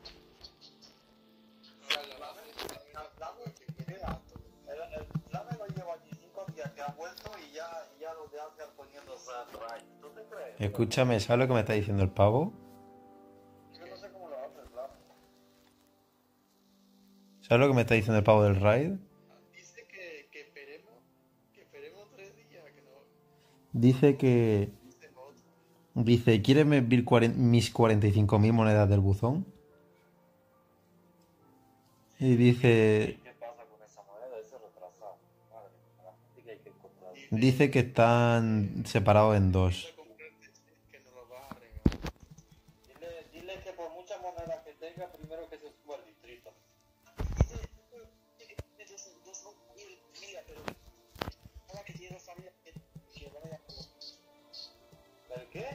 [SPEAKER 2] Ahora la base está en la
[SPEAKER 1] Dame,
[SPEAKER 2] que viene
[SPEAKER 1] mira,
[SPEAKER 2] alto.
[SPEAKER 1] el, el Flame lo lleva aquí cinco días que ha vuelto y ya, y ya los de Asgard poniéndose atrás. ¿Tú te crees?
[SPEAKER 4] Escúchame, ¿sabes lo que me está diciendo el pavo?
[SPEAKER 1] Yo no sé cómo lo hace el Flame.
[SPEAKER 4] ¿Sabes lo que me está diciendo el pavo del raid?
[SPEAKER 2] Dice que, que esperemos, que esperemos tres días, que no
[SPEAKER 4] Dice que...
[SPEAKER 2] dice otro.
[SPEAKER 4] Dice, ¿quieres ver cuaren- mis cuarenta y cinco mil monedas del buzón? Y dice,
[SPEAKER 1] ¿Qué pasa con esa moneda? Ese retrasado. Madre mía, la gente que hay que encontrar.
[SPEAKER 4] dice que están separados en dos.
[SPEAKER 2] Que no lo vas a regalar.
[SPEAKER 1] Dile, dile que por muchas monedas que tenga, primero que se suba al distrito. ¿El qué?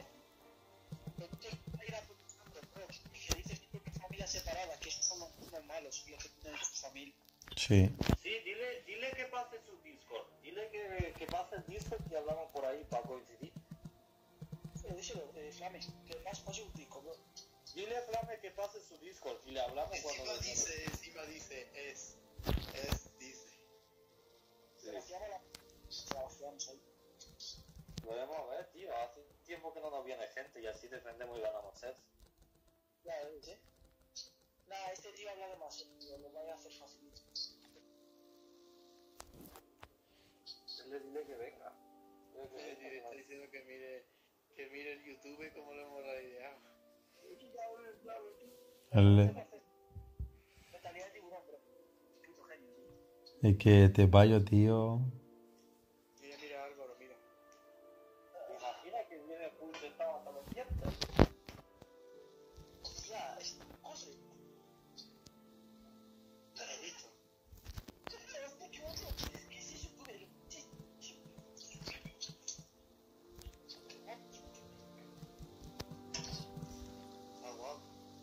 [SPEAKER 3] Separada, que son los malos, los que tienen su familia.
[SPEAKER 4] Sí.
[SPEAKER 1] Sí, dile, dile que pase su Discord. Dile que, que pase el Discord y hablamos por ahí para coincidir.
[SPEAKER 3] Pero díselo, eh, Flame, que más pase un disco, bro.
[SPEAKER 1] Dile a Flame que pase su Discord y le hablamos cuando
[SPEAKER 2] Encima
[SPEAKER 1] le
[SPEAKER 2] dice, encima dice, es, es, dice.
[SPEAKER 1] Sí.
[SPEAKER 3] Graciamos la... Trabajamos ahí.
[SPEAKER 1] Podemos ver, tío. Hace tiempo que no nos viene gente y así defendemos y ganamos sets.
[SPEAKER 3] Ya, ¿eh? Nada, este tío habla demasiado, tío, lo voy a hacer facilito.
[SPEAKER 1] Dile, dile que venga. Dile que
[SPEAKER 2] Sí,
[SPEAKER 1] venga.
[SPEAKER 2] está diciendo que mire, que mire el YouTube como lo hemos raideado.
[SPEAKER 4] El,
[SPEAKER 3] Mentalidad de tiburón, bro. Puto genio, tío.
[SPEAKER 4] el que te vaya, tío.
[SPEAKER 2] Mira, mira Álvaro, mira.
[SPEAKER 1] ¿Te imaginas que viene full sentado hasta los dientes?
[SPEAKER 3] Ya, es... José.
[SPEAKER 2] ¿Lo has visto?
[SPEAKER 3] ¿Qué es eso, tú?
[SPEAKER 2] Ah, guapo.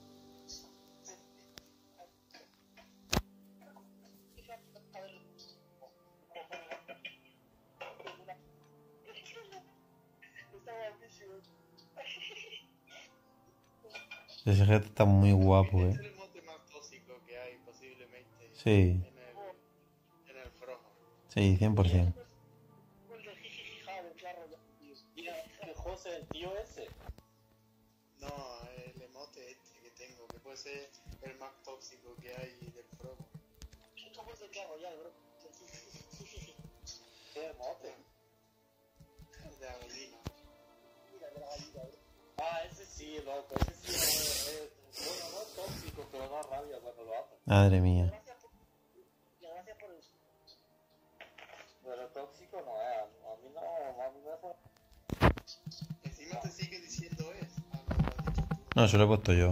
[SPEAKER 4] Ese jefe está muy guapo,
[SPEAKER 2] Es
[SPEAKER 4] eh.
[SPEAKER 2] el emote más tóxico que hay posiblemente
[SPEAKER 4] Sí,
[SPEAKER 2] en el, en el Frojo.
[SPEAKER 4] sí, cien por ciento.
[SPEAKER 1] Mira, el José, el tío ese.
[SPEAKER 2] No, el emote este que tengo, que puede ser el más tóxico que hay del Frojo.
[SPEAKER 3] ¿Cómo es el carro ya, bro?
[SPEAKER 1] ¿Qué mote?
[SPEAKER 2] De la gallina.
[SPEAKER 3] Mira, de la gallina, bro.
[SPEAKER 1] Ah, ese sí, loco. Ese sí es, es- bueno, no es tóxico, pero da rabia cuando lo hace.
[SPEAKER 4] Madre mía.
[SPEAKER 3] Gracias por... Gracias por eso.
[SPEAKER 1] Pero tóxico no es. A mí no, a mí no es.
[SPEAKER 2] Encima te sigue diciendo es. Ah, no, lo has dicho tú.
[SPEAKER 4] No, se lo he puesto yo.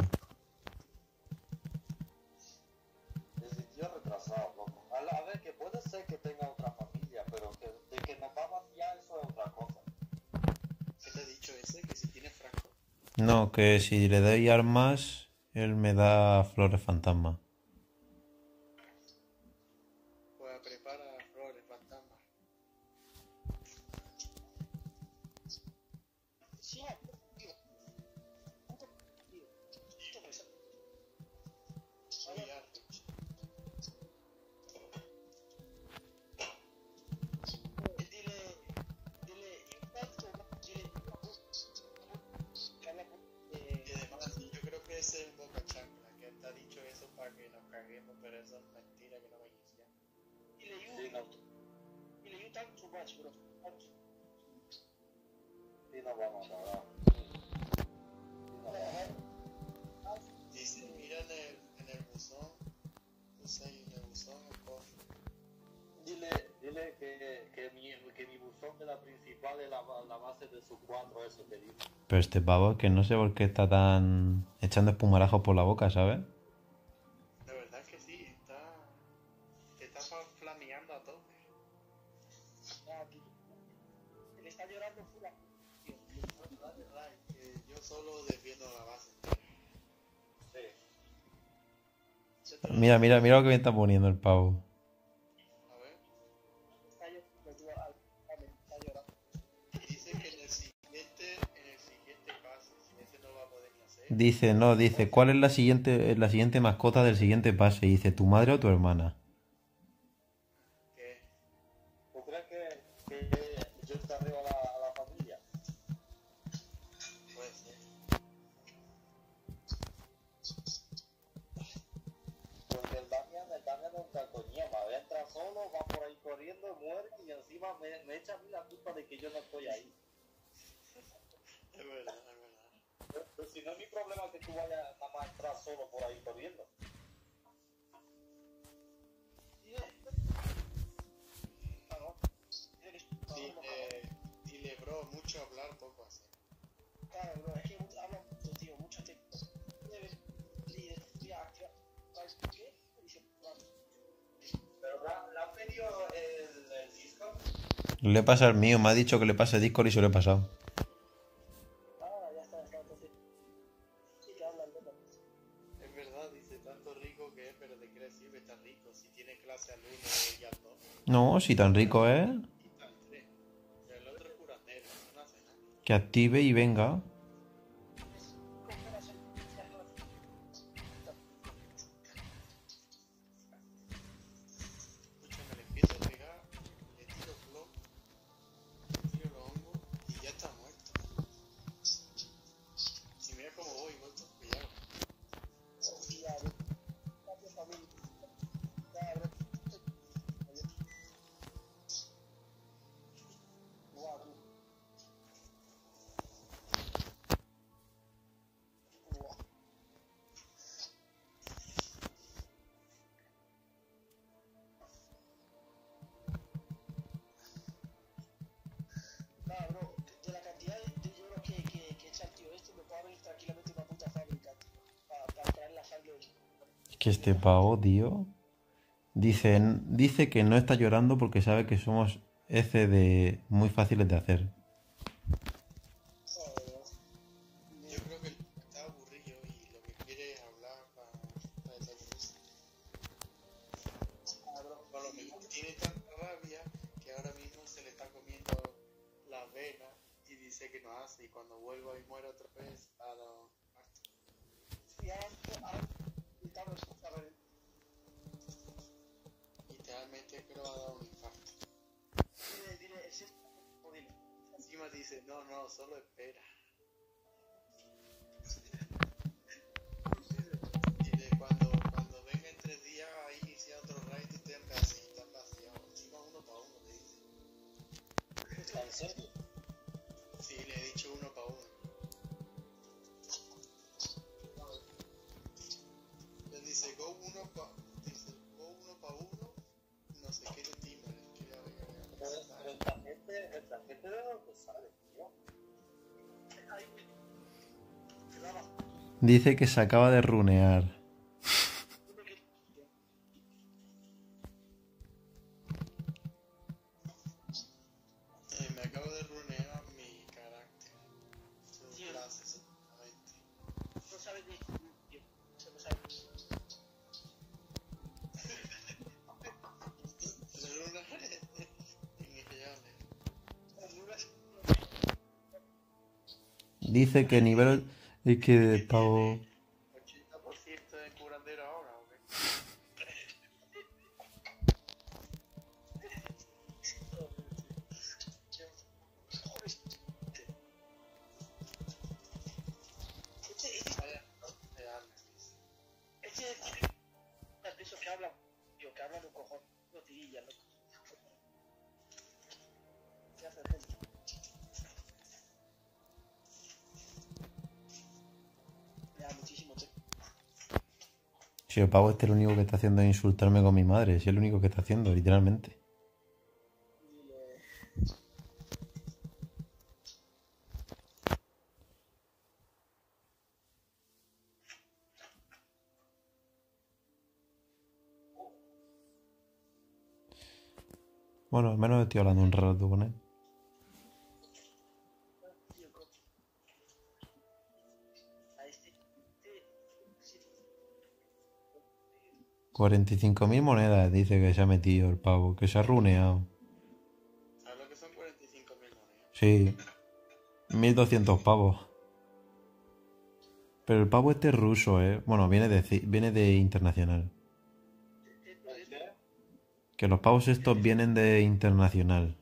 [SPEAKER 1] Ese tío es retrasado, loco. A, la- a ver, que puede ser que tenga otra familia, pero que, de que nos va a vaciar, eso es otra cosa.
[SPEAKER 2] ¿Qué te ha dicho ese? Que si tiene frasco.
[SPEAKER 4] No, que si le doy armas, él me da flores fantasma.
[SPEAKER 2] Pues prepara flores, fantasmas.
[SPEAKER 3] Sí, tío. Tío. Esto pesa.
[SPEAKER 2] Soy Arrich.
[SPEAKER 3] Dile... Dile... Dile... Carla, eh...
[SPEAKER 2] Y además, yo creo que ese es el Boca Chancla, que él te ha dicho eso para que nos caguemos, pero eso es mentira que no vaya a ser.
[SPEAKER 3] Dile you...
[SPEAKER 1] Sí, no,
[SPEAKER 3] Dile you talk too much, bro.
[SPEAKER 1] sí nos vamos a cagar.
[SPEAKER 2] Dice, mira en el, en el buzón, puse ahí en el buzón el cofre.
[SPEAKER 1] Dile, dile que, que, mi, que mi buzón de la principal es la, la base de sus cuatro, eso que dice.
[SPEAKER 4] Pero este pavo, que no sé por qué está tan echando espumarajo por la boca, ¿sabes?
[SPEAKER 2] De verdad que sí, está, te está fa- flameando a tope.
[SPEAKER 3] Ah, tío. Él está llorando full. Tío,
[SPEAKER 2] Verdad, verdad, que yo solo defiendo la base.
[SPEAKER 1] Sí.
[SPEAKER 2] Yo te lo
[SPEAKER 4] Mira,
[SPEAKER 2] digo.
[SPEAKER 4] mira, mira lo que me está poniendo el pavo.
[SPEAKER 2] A ver,
[SPEAKER 3] está llorando. Está llorando.
[SPEAKER 2] dice que en el siguiente, en el siguiente pase, si ese no va a poder ni hacer.
[SPEAKER 4] Dice, no, dice, ¿cuál es la siguiente, la siguiente mascota del siguiente pase? Dice, ¿tu madre o tu hermana?
[SPEAKER 2] ¿Qué?
[SPEAKER 1] ¿Tú crees que, que yo esté arriba a la, a la familia?
[SPEAKER 2] Puede ser.
[SPEAKER 1] Porque el Damian, el Damian es un cacoñema, entra solo, va por ahí corriendo, muere y encima me, me echa a mí la culpa de que yo no estoy ahí.
[SPEAKER 2] Es verdad, es verdad.
[SPEAKER 1] Pero, pero si no es mi problema que tú vayas nada más a entrar solo por ahí corriendo.
[SPEAKER 2] mucho hablar, poco hacer.
[SPEAKER 3] Claro, bro, es que habla mucho, tío, mucho te... Debes líder, mira, activa, ¿sabes qué? Dice, vale.
[SPEAKER 1] ¿Pero le han pedido el, el disco?
[SPEAKER 4] Le pasa al mío, me ha dicho que le pase Discord y se lo he pasado.
[SPEAKER 3] Ah, ya está, ya está, entonces. Sí que hablan, loco.
[SPEAKER 2] Es verdad, dice, tanto rico que es, pero ¿de qué le sirve estar rico? Si tiene clase al uno y al dos.
[SPEAKER 4] No, si tan rico es,
[SPEAKER 2] Y al tres. Pero el otro es curandero, no hace nada.
[SPEAKER 4] que active y venga.
[SPEAKER 2] Escúchame, le empiezo a pegar, le tiro flow, le tiro los hongos y ya está muerto. Si mira cómo voy, voy con cuidado.
[SPEAKER 3] Hostia, bro. Gracias, familia. Ya, bro. Guau, bro. Guau. Nada, bro, de la cantidad de, de euros que, que, que echa el tío este, me puedo abrir tranquilamente una puta fábrica, tío, para, para traer la sangre del...
[SPEAKER 4] Que este pavo, tío. Dice, dice que no está llorando porque sabe que somos F de muy fáciles de hacer.
[SPEAKER 3] Joder, bro.
[SPEAKER 2] Yo creo que está aburrido y lo que quiere es hablar para, para desaburrirse.
[SPEAKER 3] Ah, bro.
[SPEAKER 2] O a lo mejor tiene tanta rabia que ahora mismo se le está comiendo las venas y dice que no hace y cuando vuelva y muera otra vez a los...
[SPEAKER 3] Y ahora, ahora, intentamos escuchar el...
[SPEAKER 2] Literalmente creo que ha dado un infarto.
[SPEAKER 3] Dile, dile, es esto, o dile.
[SPEAKER 2] Encima dice, no, no, solo espera. Dice, cuando, cuando venga en tres días ahí sea otro raid y estén así, están vaciados. Encima uno para uno le dice.
[SPEAKER 1] ¿En serio?
[SPEAKER 2] Sí, le he dicho uno para uno. Le dice, go uno pa... Dice, go uno para uno. No sé qué de timbre. Que ya venga,
[SPEAKER 1] Pero pero esta gente, esta gente de dónde sale, tío.
[SPEAKER 4] Dice que se acaba de runear.
[SPEAKER 2] Eh, me acabo de runear mi carácter. Su
[SPEAKER 3] Sí.
[SPEAKER 2] clase, exactamente.
[SPEAKER 3] No sabes ni... tío, se lo sabe.
[SPEAKER 2] Runa iniciales.
[SPEAKER 4] Dice que nivel... Es que el pavo...
[SPEAKER 2] ochenta por ciento de curandero ahora, ¿o qué?
[SPEAKER 3] Este, este,
[SPEAKER 2] Vaya, de armas.
[SPEAKER 3] este es el típico de esos que hablan, tío, que hablan un cojón. No tirillas, loco. ¿Qué hace gente? Me da muchísimo tiempo.
[SPEAKER 4] Si el pavo este lo único que está haciendo es insultarme con mi madre. Si es lo único que está haciendo, literalmente. Bueno, al menos estoy hablando un rato con él.
[SPEAKER 3] A este, este, sí,
[SPEAKER 4] cuarenta y cinco mil monedas dice que se ha metido el pavo, que se ha runeado.
[SPEAKER 2] ¿Sabes lo que son cuarenta y cinco mil monedas?
[SPEAKER 4] Sí. mil doscientos pavos. Pero el pavo este es ruso, ¿eh? Bueno, viene de, ci- viene de internacional. Que los pavos estos vienen de internacional.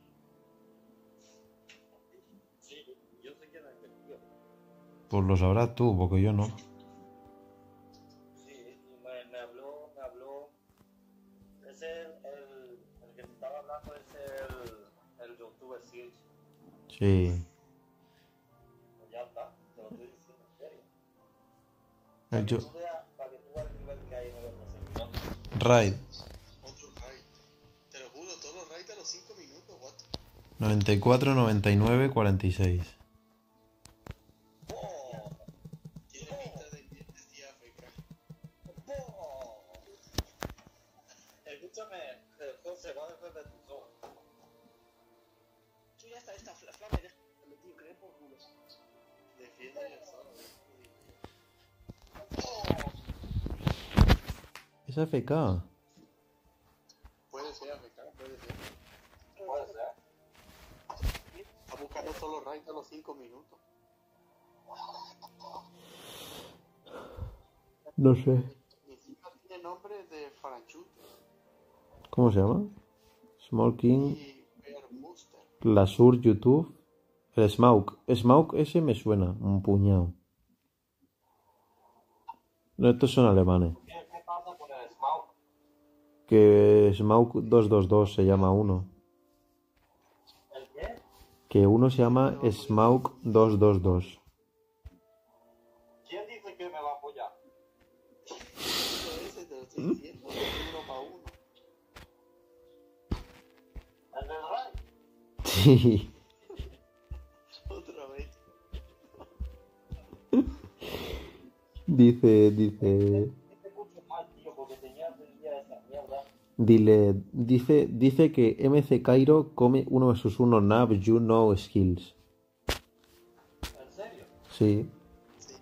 [SPEAKER 1] Sí, yo sé quién es el tío.
[SPEAKER 4] Pues lo sabrás tú, porque yo no.
[SPEAKER 1] Sí, y me, me habló, me habló. Es el, el, el que te estaba hablando, es el, el youtuber Sirch.
[SPEAKER 4] Sí.
[SPEAKER 1] Pues ya está, te lo estoy diciendo en serio.
[SPEAKER 4] El
[SPEAKER 1] Para que
[SPEAKER 4] yo...
[SPEAKER 1] tú veas, para que tú veas el nivel que hay en el otro servidor.
[SPEAKER 4] Raid.
[SPEAKER 2] Otro raid. Te lo juro, todos los raids a los cinco minutos, what?
[SPEAKER 4] noventa y cuatro, noventa y nueve, cuarenta y seis.
[SPEAKER 2] Tiene pinta de que es de África.
[SPEAKER 1] Escúchame, eh, José, va a defender tu zona.
[SPEAKER 3] Tú ya está, esta fla- flama y déjame, tío, que le por culo.
[SPEAKER 2] Defiende el solo.
[SPEAKER 4] Es A F K.
[SPEAKER 2] Puede ser africano, puede ser.
[SPEAKER 1] Puede ser.
[SPEAKER 2] Está buscando solo raids a los cinco minutos.
[SPEAKER 4] No sé.
[SPEAKER 2] Y encima tiene nombre de Faranchute
[SPEAKER 4] ¿Cómo se llama? Small King.
[SPEAKER 2] y Bear Booster.
[SPEAKER 4] Lasur YouTube. El Smaug. Smaug ese me suena. Un puñado. No, estos son alemanes.
[SPEAKER 1] ¿Qué, qué pasa con el Smaug?
[SPEAKER 4] Que Smaug doscientos veintidós se llama uno.
[SPEAKER 1] ¿El qué?
[SPEAKER 4] Que uno se llama Smaug doscientos veintidós.
[SPEAKER 1] ¿Quién dice que me va a apoyar?
[SPEAKER 2] Ese te lo estoy diciendo, es uno para uno.
[SPEAKER 1] ¿El del Ray?
[SPEAKER 4] Sí.
[SPEAKER 2] Otra vez.
[SPEAKER 4] Dice, dice.
[SPEAKER 1] Te escucho mal, tío, porque tenía el día de esa mierda.
[SPEAKER 4] Dile, dice, dice que M C Cairo come uno de sus unos nabs you know skills.
[SPEAKER 1] ¿En serio?
[SPEAKER 4] Sí.
[SPEAKER 2] Sí.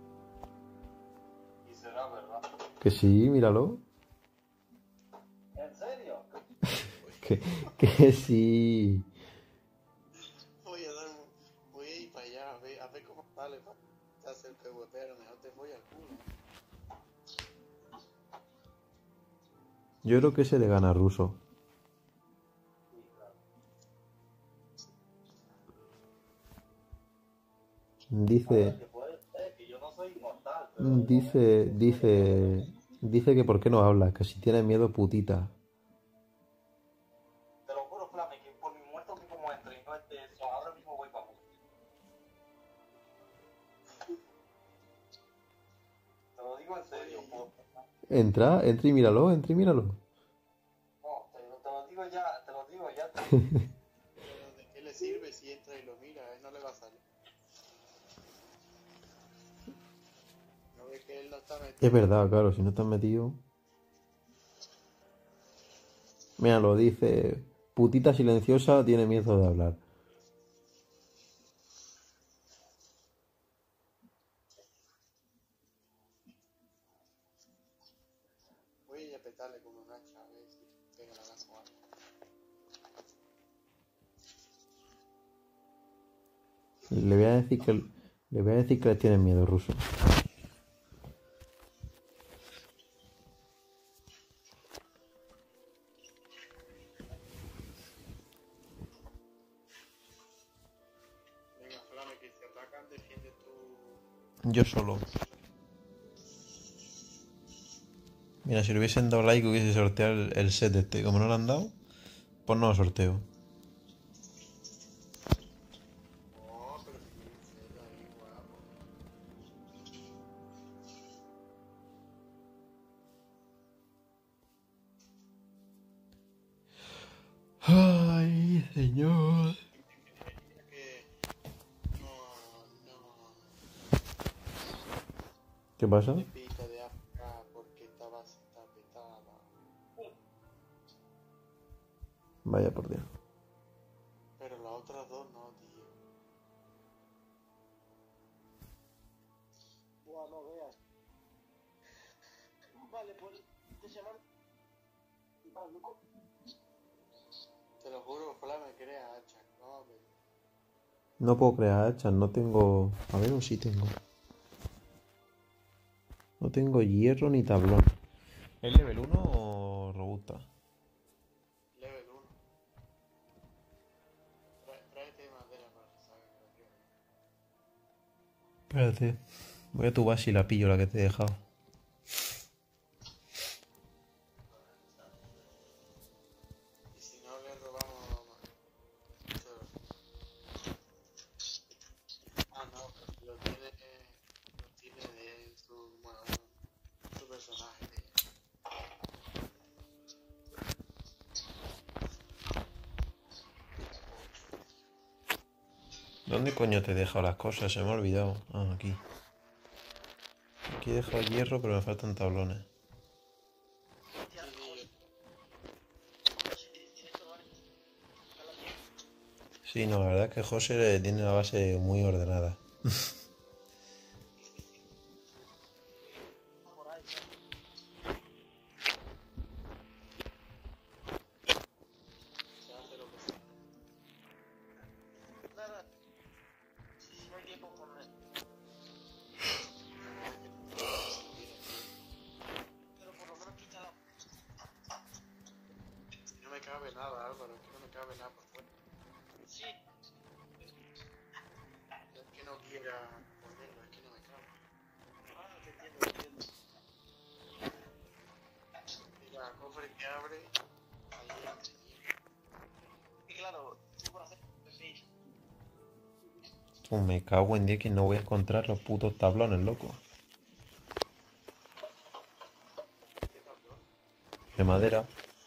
[SPEAKER 1] Y será verdad.
[SPEAKER 4] Que sí, míralo.
[SPEAKER 1] ¿En serio?
[SPEAKER 4] Que, que sí.
[SPEAKER 2] Voy a dar un- voy a ir para allá a ver, a ver cómo sale. Está cerca de huevero, mejor te voy al culo.
[SPEAKER 4] Yo creo que ese le gana a Russo. Dice,
[SPEAKER 1] Que puede ser, que yo no soy inmortal, pero...
[SPEAKER 4] dice, dice, dice que por qué no habla, que si tiene miedo putita.
[SPEAKER 1] Te lo juro, Flame, que por mi muerto que como entre y no esté eso, ahora mismo voy para abajo. Te lo digo en serio, por...
[SPEAKER 4] Entra, entra y míralo, entra y míralo.
[SPEAKER 1] No, te, te lo digo ya, te lo digo ya. Te...
[SPEAKER 2] Pero ¿de qué le sirve si entra y lo mira? A él no le va a salir. No ve que él no está metido.
[SPEAKER 4] Es verdad, claro, si no estás metido. Míralo, dice, putita silenciosa tiene miedo de hablar.
[SPEAKER 2] Voy a ir a petarle con un hacha a ver si pega la lanza o algo.
[SPEAKER 4] Le voy a decir que le voy a decir que le tiene miedo Russo.
[SPEAKER 2] Venga, Flame, que si atacan, defiende tu...
[SPEAKER 4] Yo solo. Mira, si le hubiesen dado like hubiese sorteado el, el set este. Como no lo han dado, pues no lo sorteo.
[SPEAKER 2] Oh, pero si tiene un set ahí, guapo.
[SPEAKER 4] Ay, señor.
[SPEAKER 2] Que... No, no...
[SPEAKER 4] ¿Qué pasa?
[SPEAKER 2] De pita de África porque esta base está petada.
[SPEAKER 4] Vaya por Dios.
[SPEAKER 2] Pero las otras dos no, tío.
[SPEAKER 3] Buah, no veas. Vale, pues te llaman. Vale, loco.
[SPEAKER 2] Te lo juro, Flame, crea hacha. No, pero...
[SPEAKER 4] No puedo crear hachas, no tengo... A ver, o sí tengo. No tengo hierro ni tablón. ¿Es level uno o robusta?
[SPEAKER 2] Level uno. Trae, tráete madera para que salga que la quiero.
[SPEAKER 4] Espérate. Voy a tu base y la pillo, la que te he dejado.
[SPEAKER 2] Y si no, le robamos... Eso- Ah, no, pero lo tiene... Lo tiene de su... Bueno, su personaje. De...
[SPEAKER 4] ¿Dónde coño te he dejado las cosas? Se me ha olvidado. Ah, aquí. Aquí he dejado hierro, pero me faltan tablones. Sí, no, la verdad es que José tiene la base muy ordenada.
[SPEAKER 2] No me cabe nada, Álvaro, es que no me cabe nada por fuera.
[SPEAKER 3] Sí.
[SPEAKER 2] Es que no quiera ponerlo, es que no me cabe.
[SPEAKER 3] Ah, te entiendo, te entiendo.
[SPEAKER 2] Mira, cofre que abre, ahí entra.
[SPEAKER 3] Y claro, tú por hacer. Sí.
[SPEAKER 4] Pues me cago en diez que no voy a encontrar los putos tablones, loco. De madera.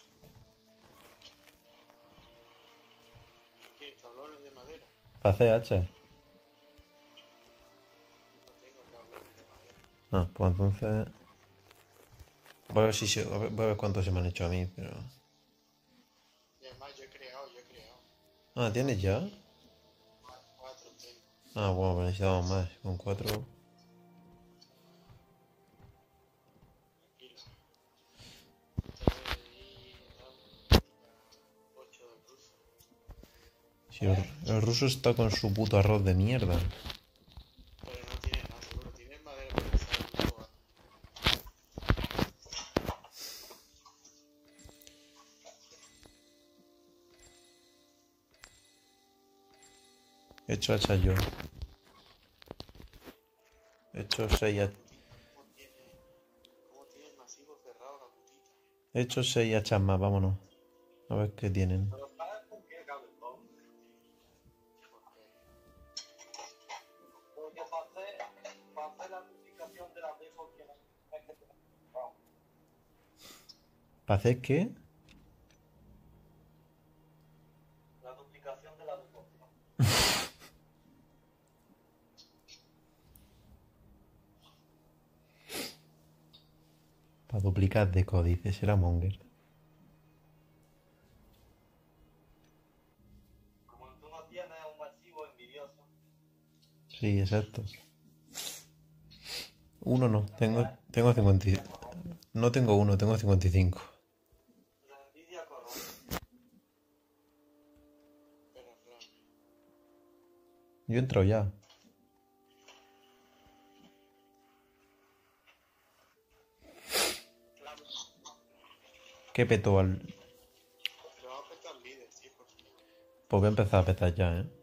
[SPEAKER 2] ¿Qué? ¿Tablones de madera?
[SPEAKER 4] Para hacer hacha.
[SPEAKER 2] No tengo tablones de madera.
[SPEAKER 4] Ah, pues entonces... Voy a ver si se... Voy a ver cuántos se me han hecho a mí, pero...
[SPEAKER 2] Y además yo he creado, yo he creado.
[SPEAKER 4] Ah, ¿tienes ya?
[SPEAKER 2] Cuatro tengo.
[SPEAKER 4] Ah, bueno, pues necesitamos más. Con cuatro...
[SPEAKER 2] Tranquilo. Tres y ocho del ruso.
[SPEAKER 4] Si el, el ruso está con su puto arroz de mierda.
[SPEAKER 2] Pero no tiene nada, seguro. Tiene madera para empezar el juego.
[SPEAKER 4] He hecho hacha yo. He hecho seis hachas.
[SPEAKER 2] ¿Cómo tiene, cómo tiene el masivo cerrado la putita?
[SPEAKER 4] He hecho seis hachas más, vámonos. A ver qué tienen.
[SPEAKER 1] Pero ¿sabes por qué, cabrón? Porque para hacer, para hacer la duplicación de la default que no es que te vamos.
[SPEAKER 4] ¿Para hacer qué?
[SPEAKER 1] La duplicación de la default.
[SPEAKER 4] Para duplicar de códice, será Monger.
[SPEAKER 1] Como tú no tienes un masivo envidioso.
[SPEAKER 4] Sí, exacto. Uno no, tengo, tengo cincuenta y... No tengo uno, tengo cincuenta y cinco.
[SPEAKER 1] La envidia corrompe.
[SPEAKER 2] Espera, espera.
[SPEAKER 4] Yo he entrado ya. ¿Qué petó al...?
[SPEAKER 2] Pero va a petar el líder, sí, por fin.
[SPEAKER 4] Pues voy a empezar a petar ya, ¿eh?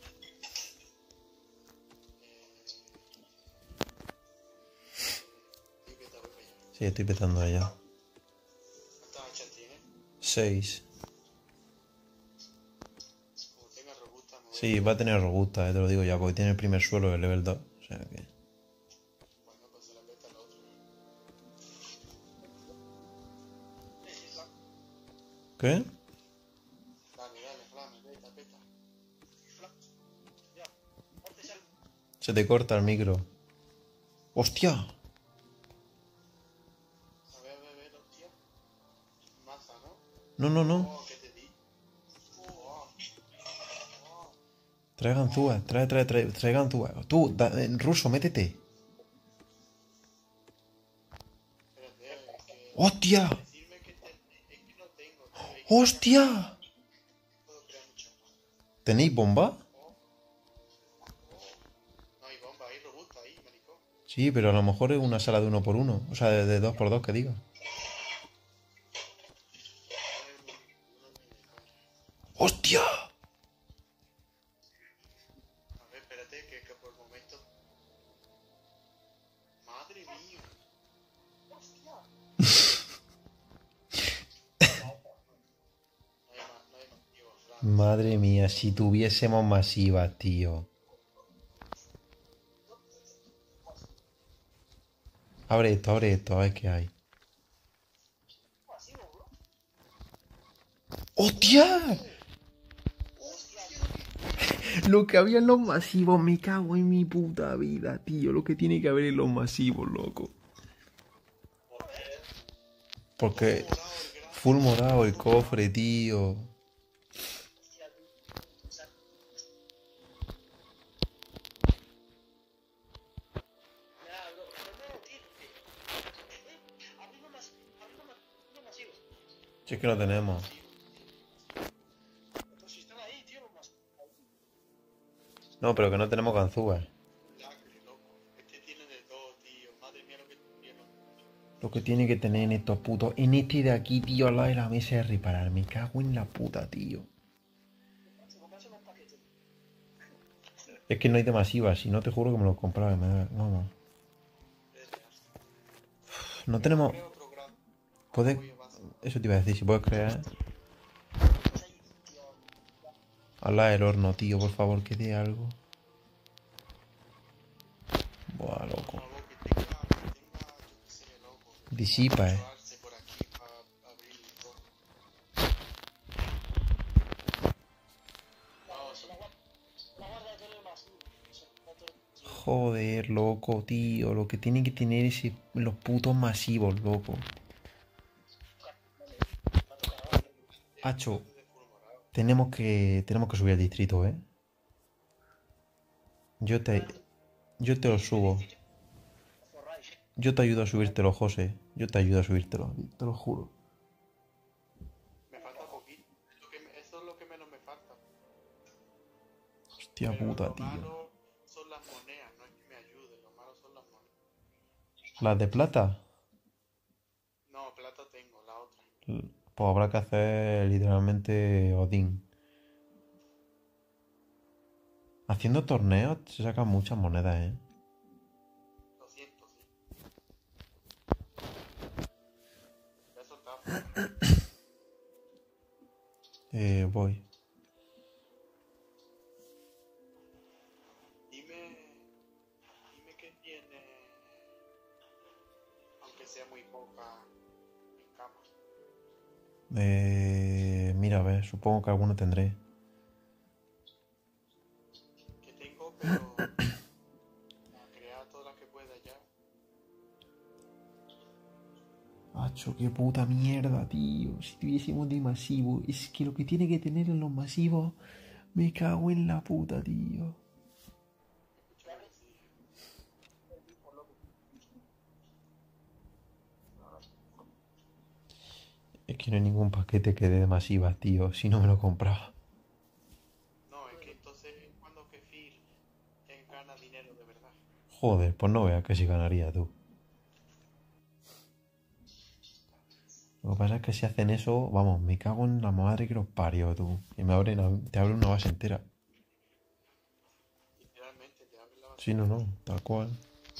[SPEAKER 2] Sí, peta, voy para allá.
[SPEAKER 4] Sí, estoy petando allá.
[SPEAKER 2] ¿Cuántas hachas tiene?
[SPEAKER 4] Seis.
[SPEAKER 2] Como tenga robusta, me voy
[SPEAKER 4] Sí, va a tener robusta, eh, te lo digo ya, porque tiene el primer suelo del level dos. O sea que...
[SPEAKER 2] Bueno, pues se la peta al otro.
[SPEAKER 4] ¿Qué?
[SPEAKER 2] Dale, dale, flame, peta, peta.
[SPEAKER 4] Se te corta el micro. ¡Hostia!
[SPEAKER 2] A ver, a ver, a ver, hostia. Masa, ¿no?
[SPEAKER 4] No, no, no.
[SPEAKER 2] Oh, ¿qué te di? Oh, oh.
[SPEAKER 4] Trae ganzúas, trae, trae, trae, trae ganzúas. Tú, da, en ruso, métete.
[SPEAKER 2] Espérate, es que...
[SPEAKER 4] ¡Hostia!
[SPEAKER 2] Decirme que te... Es que no tengo, tío. Es que
[SPEAKER 4] ¡Hostia!
[SPEAKER 2] no puedo crear mucho más.
[SPEAKER 4] ¿Tenéis bomba?
[SPEAKER 2] No hay bomba, hay robusta ahí, maricón.
[SPEAKER 4] Sí, pero a lo mejor es una sala de uno por uno. O sea, de, de dos por dos, que diga. ¡Hostia!
[SPEAKER 2] A ver, espérate, que, que por el momento... Madre mía. No hay más, no hay más, tío. Fran.
[SPEAKER 4] Madre mía, si tuviésemos masivas, tío. Abre esto, abre esto, a ver qué hay. ¡Hostia! Lo que había en los masivos, me cago en mi puta vida, tío. Lo que tiene que haber en los masivos, loco. Porque full morado el cofre, tío. Si es que no tenemos. No, pero que no tenemos ganzúas.
[SPEAKER 2] Este tiene de todo, tío. Madre mía lo que tiene.
[SPEAKER 4] Lo que tiene que tener en estos putos. En este de aquí, tío, al lado de la mesa de reparar. Me cago en la puta, tío. Es que no hay de masivas. Si no, te juro que me lo compraba. Me da... No, no. No tenemos. Puedes. Eso te iba a decir. Si puedes crear. Al lado del horno, tío. Por favor, que dé algo. Buah, loco. Disipa, eh. Joder, loco, tío. Lo que tienen que tener es los putos masivos, loco. Hacho. Tenemos que. Tenemos que subir al distrito, eh. Yo te. Yo te lo subo. Yo te ayudo a subírtelo, José. Yo te ayudo a subírtelo, te lo juro.
[SPEAKER 2] Me falta poquito. Eso, que me- eso es lo que menos me falta.
[SPEAKER 4] Hostia
[SPEAKER 2] Pero
[SPEAKER 4] puta,
[SPEAKER 2] lo
[SPEAKER 4] tío.
[SPEAKER 2] malo son las monedas, no es que me ayude. Lo malo son las monedas.
[SPEAKER 4] ¿Las de plata?
[SPEAKER 2] No, plata tengo, la otra.
[SPEAKER 4] Pues habrá que hacer literalmente Odín. Haciendo torneos se sacan muchas monedas, eh.
[SPEAKER 2] doscientos, sí. Ya he soltado.
[SPEAKER 4] Eh, voy.
[SPEAKER 2] Dime. Dime que tiene. Aunque sea muy poca. En cama.
[SPEAKER 4] Eh, mira, a ver, supongo que alguno tendré.
[SPEAKER 2] Que tengo, pero. A crear todas las que pueda ya.
[SPEAKER 4] Macho, qué puta mierda, tío. Si tuviésemos de masivo. Es que lo que tiene que tener en los masivos. Me cago en la puta, tío. Es que no hay ningún paquete que dé de masivas, tío. Si no me lo compraba.
[SPEAKER 2] No, es que entonces es cuando Kefir te gana dinero de verdad.
[SPEAKER 4] Joder, pues no veas que si ganaría tú. Lo que pasa es que si hacen eso, vamos, me cago en la madre que los parió, tú. Y me abren, te abren una base entera.
[SPEAKER 2] Literalmente te abre la base.
[SPEAKER 4] Sí, no, no, tal cual.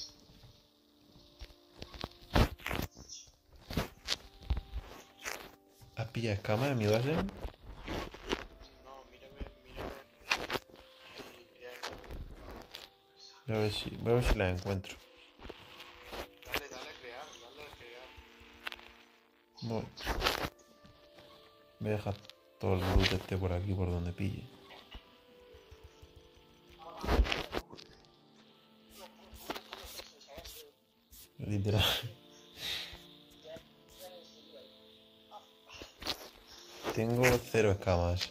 [SPEAKER 4] ¿Has pillado escamas en mi base?
[SPEAKER 2] No, mírame, mírame. Y, eh,
[SPEAKER 4] Voy a ver si, voy a ver si las encuentro.
[SPEAKER 2] dale, dale a crear, dale a crear.
[SPEAKER 4] Voy. Voy a dejar todo el loot este por aquí, por donde pille. Literal. Tengo cero escamas.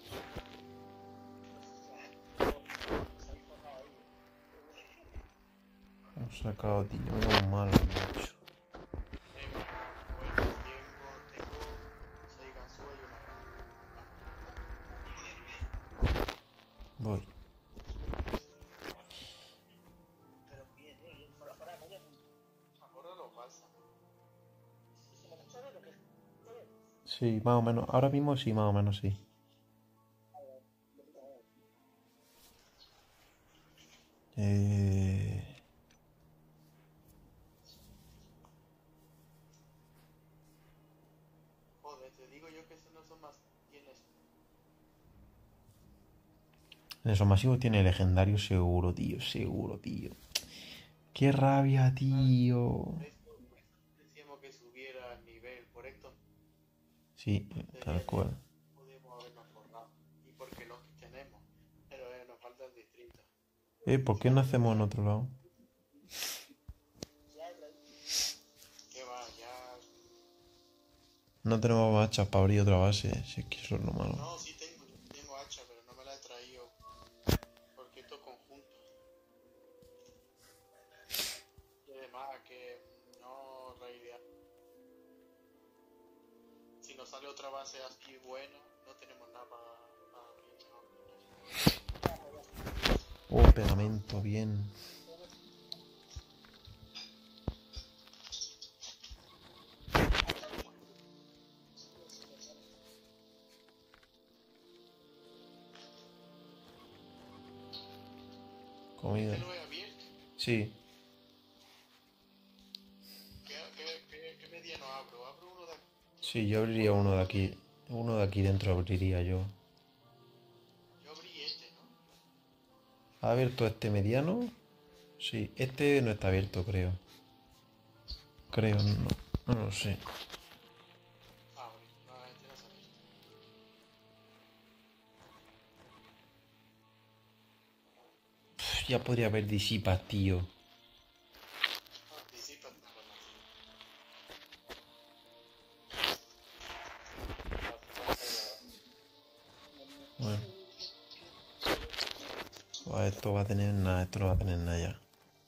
[SPEAKER 4] Hemos sacado, tío, menos mal, macho.
[SPEAKER 2] Venga, bueno, tengo, tengo seis ganzúas y una.
[SPEAKER 4] Voy.
[SPEAKER 2] Ahora lo pasa.
[SPEAKER 4] Sí, más o menos. Ahora mismo sí, más o menos sí. Eh...
[SPEAKER 2] Joder, te digo yo que eso no son más. Tienes.
[SPEAKER 4] En esos masivos tiene legendario seguro, tío. Seguro, tío. Qué rabia, tío.
[SPEAKER 2] Esto, decíamos que subiera el nivel por esto.
[SPEAKER 4] Sí, tal cual.
[SPEAKER 2] Podemos habernos forrado. Y porque los que tenemos. Pero eh, nos distrito.
[SPEAKER 4] Eh, ¿por qué no hacemos en otro lado?
[SPEAKER 2] ¿Qué va? Ya...
[SPEAKER 4] No tenemos hachas para abrir otra base, si es que eso es lo malo.
[SPEAKER 2] No, sí tengo, tengo hacha, pero no me la he traído. Porque esto es conjunto. Y además que no raidear. Si nos sale otra base aquí buena, no tenemos nada para abrir, ¿no?
[SPEAKER 4] Oh, pegamento, bien. Comida.
[SPEAKER 2] ¿Este lo he abierto?
[SPEAKER 4] Sí.
[SPEAKER 2] ¿Qué, qué, qué, qué mediano abro? ¿Abro uno de aquí?
[SPEAKER 4] Sí, yo abriría uno de aquí. Uno de aquí dentro abriría yo.
[SPEAKER 2] Yo abrí este, ¿no?
[SPEAKER 4] ¿Ha abierto este mediano? Sí, este no está abierto, creo. Creo, no. No lo sé.
[SPEAKER 2] Ah, abrí. No, este no se ha abierto.
[SPEAKER 4] Pff, ya podría haber disipas, tío.
[SPEAKER 2] Ah, disipa esta buena.
[SPEAKER 4] Bueno. Pues esto va a tener nada, esto no va a tener nada ya.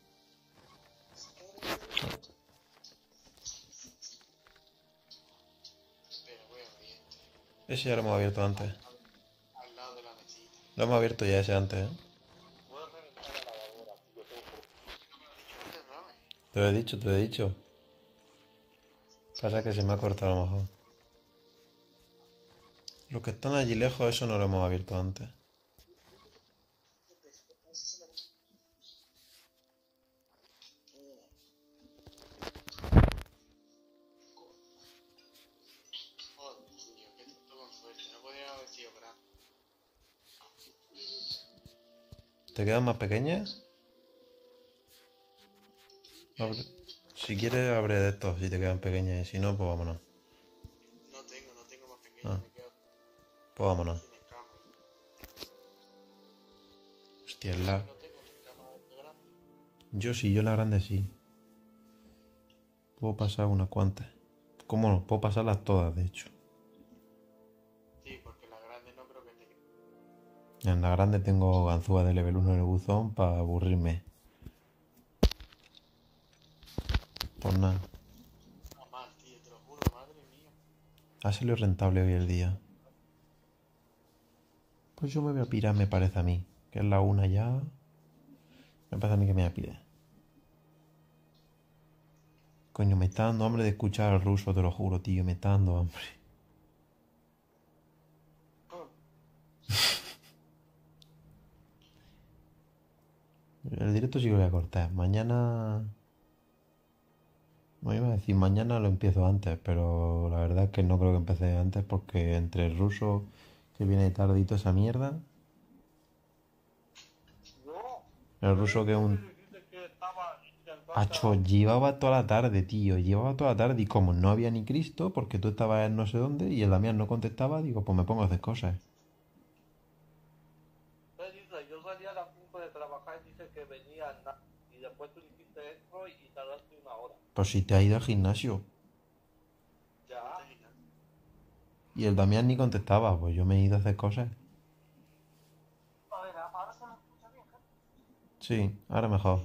[SPEAKER 2] Espera, voy a abrir este.
[SPEAKER 4] Ese ya lo hemos abierto antes.
[SPEAKER 2] Al lado de la mesita.
[SPEAKER 4] Lo hemos abierto ya ese antes, ¿eh?
[SPEAKER 1] Voy a reventar la lavadora, tío. Tengo
[SPEAKER 2] ¿Dónde rame?
[SPEAKER 4] Te lo he dicho, te lo he dicho. Pasa que se me ha cortado a lo mejor. Los que están allí lejos, eso no lo hemos abierto antes.
[SPEAKER 2] Joder, tío, qué tonto con suerte. No podría haber sido grande.
[SPEAKER 4] ¿Te quedan más pequeñas? Abre- Si quieres, abre de estos, si te quedan pequeñas. Y si no, pues vámonos.
[SPEAKER 2] No tengo, no tengo más pequeño.
[SPEAKER 4] Ah.
[SPEAKER 2] Me quedo
[SPEAKER 4] Pues vámonos.
[SPEAKER 2] sin escama.
[SPEAKER 4] Hostia, el lag.
[SPEAKER 2] No tengo escama de grande.
[SPEAKER 4] Yo sí, yo la grande sí. Puedo pasar unas cuantas. ¿Cómo no? Puedo pasarlas todas, de hecho.
[SPEAKER 2] Sí, porque la grande no creo que te...
[SPEAKER 4] En la grande tengo ganzúa de level uno en el buzón para aburrirme. Pues nada.
[SPEAKER 2] Ah, mal, tío, te lo juro, madre mía.
[SPEAKER 4] Ha salido rentable hoy el día. Pues yo me voy a pirar, me parece a mí. Que es la una ya. Me parece a mí que me voy a pirar. Coño, me está dando hambre de escuchar al ruso, te lo juro, tío. Me está dando hambre. El directo sí que lo voy a cortar. Mañana... No iba a decir, mañana lo empiezo antes, pero la verdad es que no creo que empecé antes porque entre el ruso que viene tardito esa mierda,
[SPEAKER 5] Yo,
[SPEAKER 4] el ruso que es un...
[SPEAKER 5] dijiste que estaba intentando.
[SPEAKER 4] Acho, llevaba toda la tarde, tío, llevaba toda la tarde y como no había ni Cristo, porque tú estabas en no sé dónde y el Damián no contestaba, digo, pues me pongo a hacer cosas.
[SPEAKER 5] Entonces dice, yo salía a las cinco de trabajar y dice que venía na- y después tú dijiste esto y tardaste una hora.
[SPEAKER 4] Pues si te has ido al gimnasio
[SPEAKER 5] Ya.
[SPEAKER 4] y el Damián ni contestaba, pues yo me he ido a hacer cosas.
[SPEAKER 3] A ver, ahora se me escucha bien, gente.
[SPEAKER 4] Sí, ahora mejor.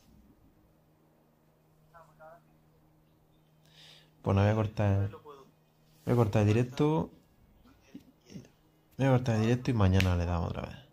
[SPEAKER 4] Pues no voy a cortar...
[SPEAKER 5] Lo puedo.
[SPEAKER 4] Voy a cortar el directo. Voy a cortar el directo y mañana le damos otra vez.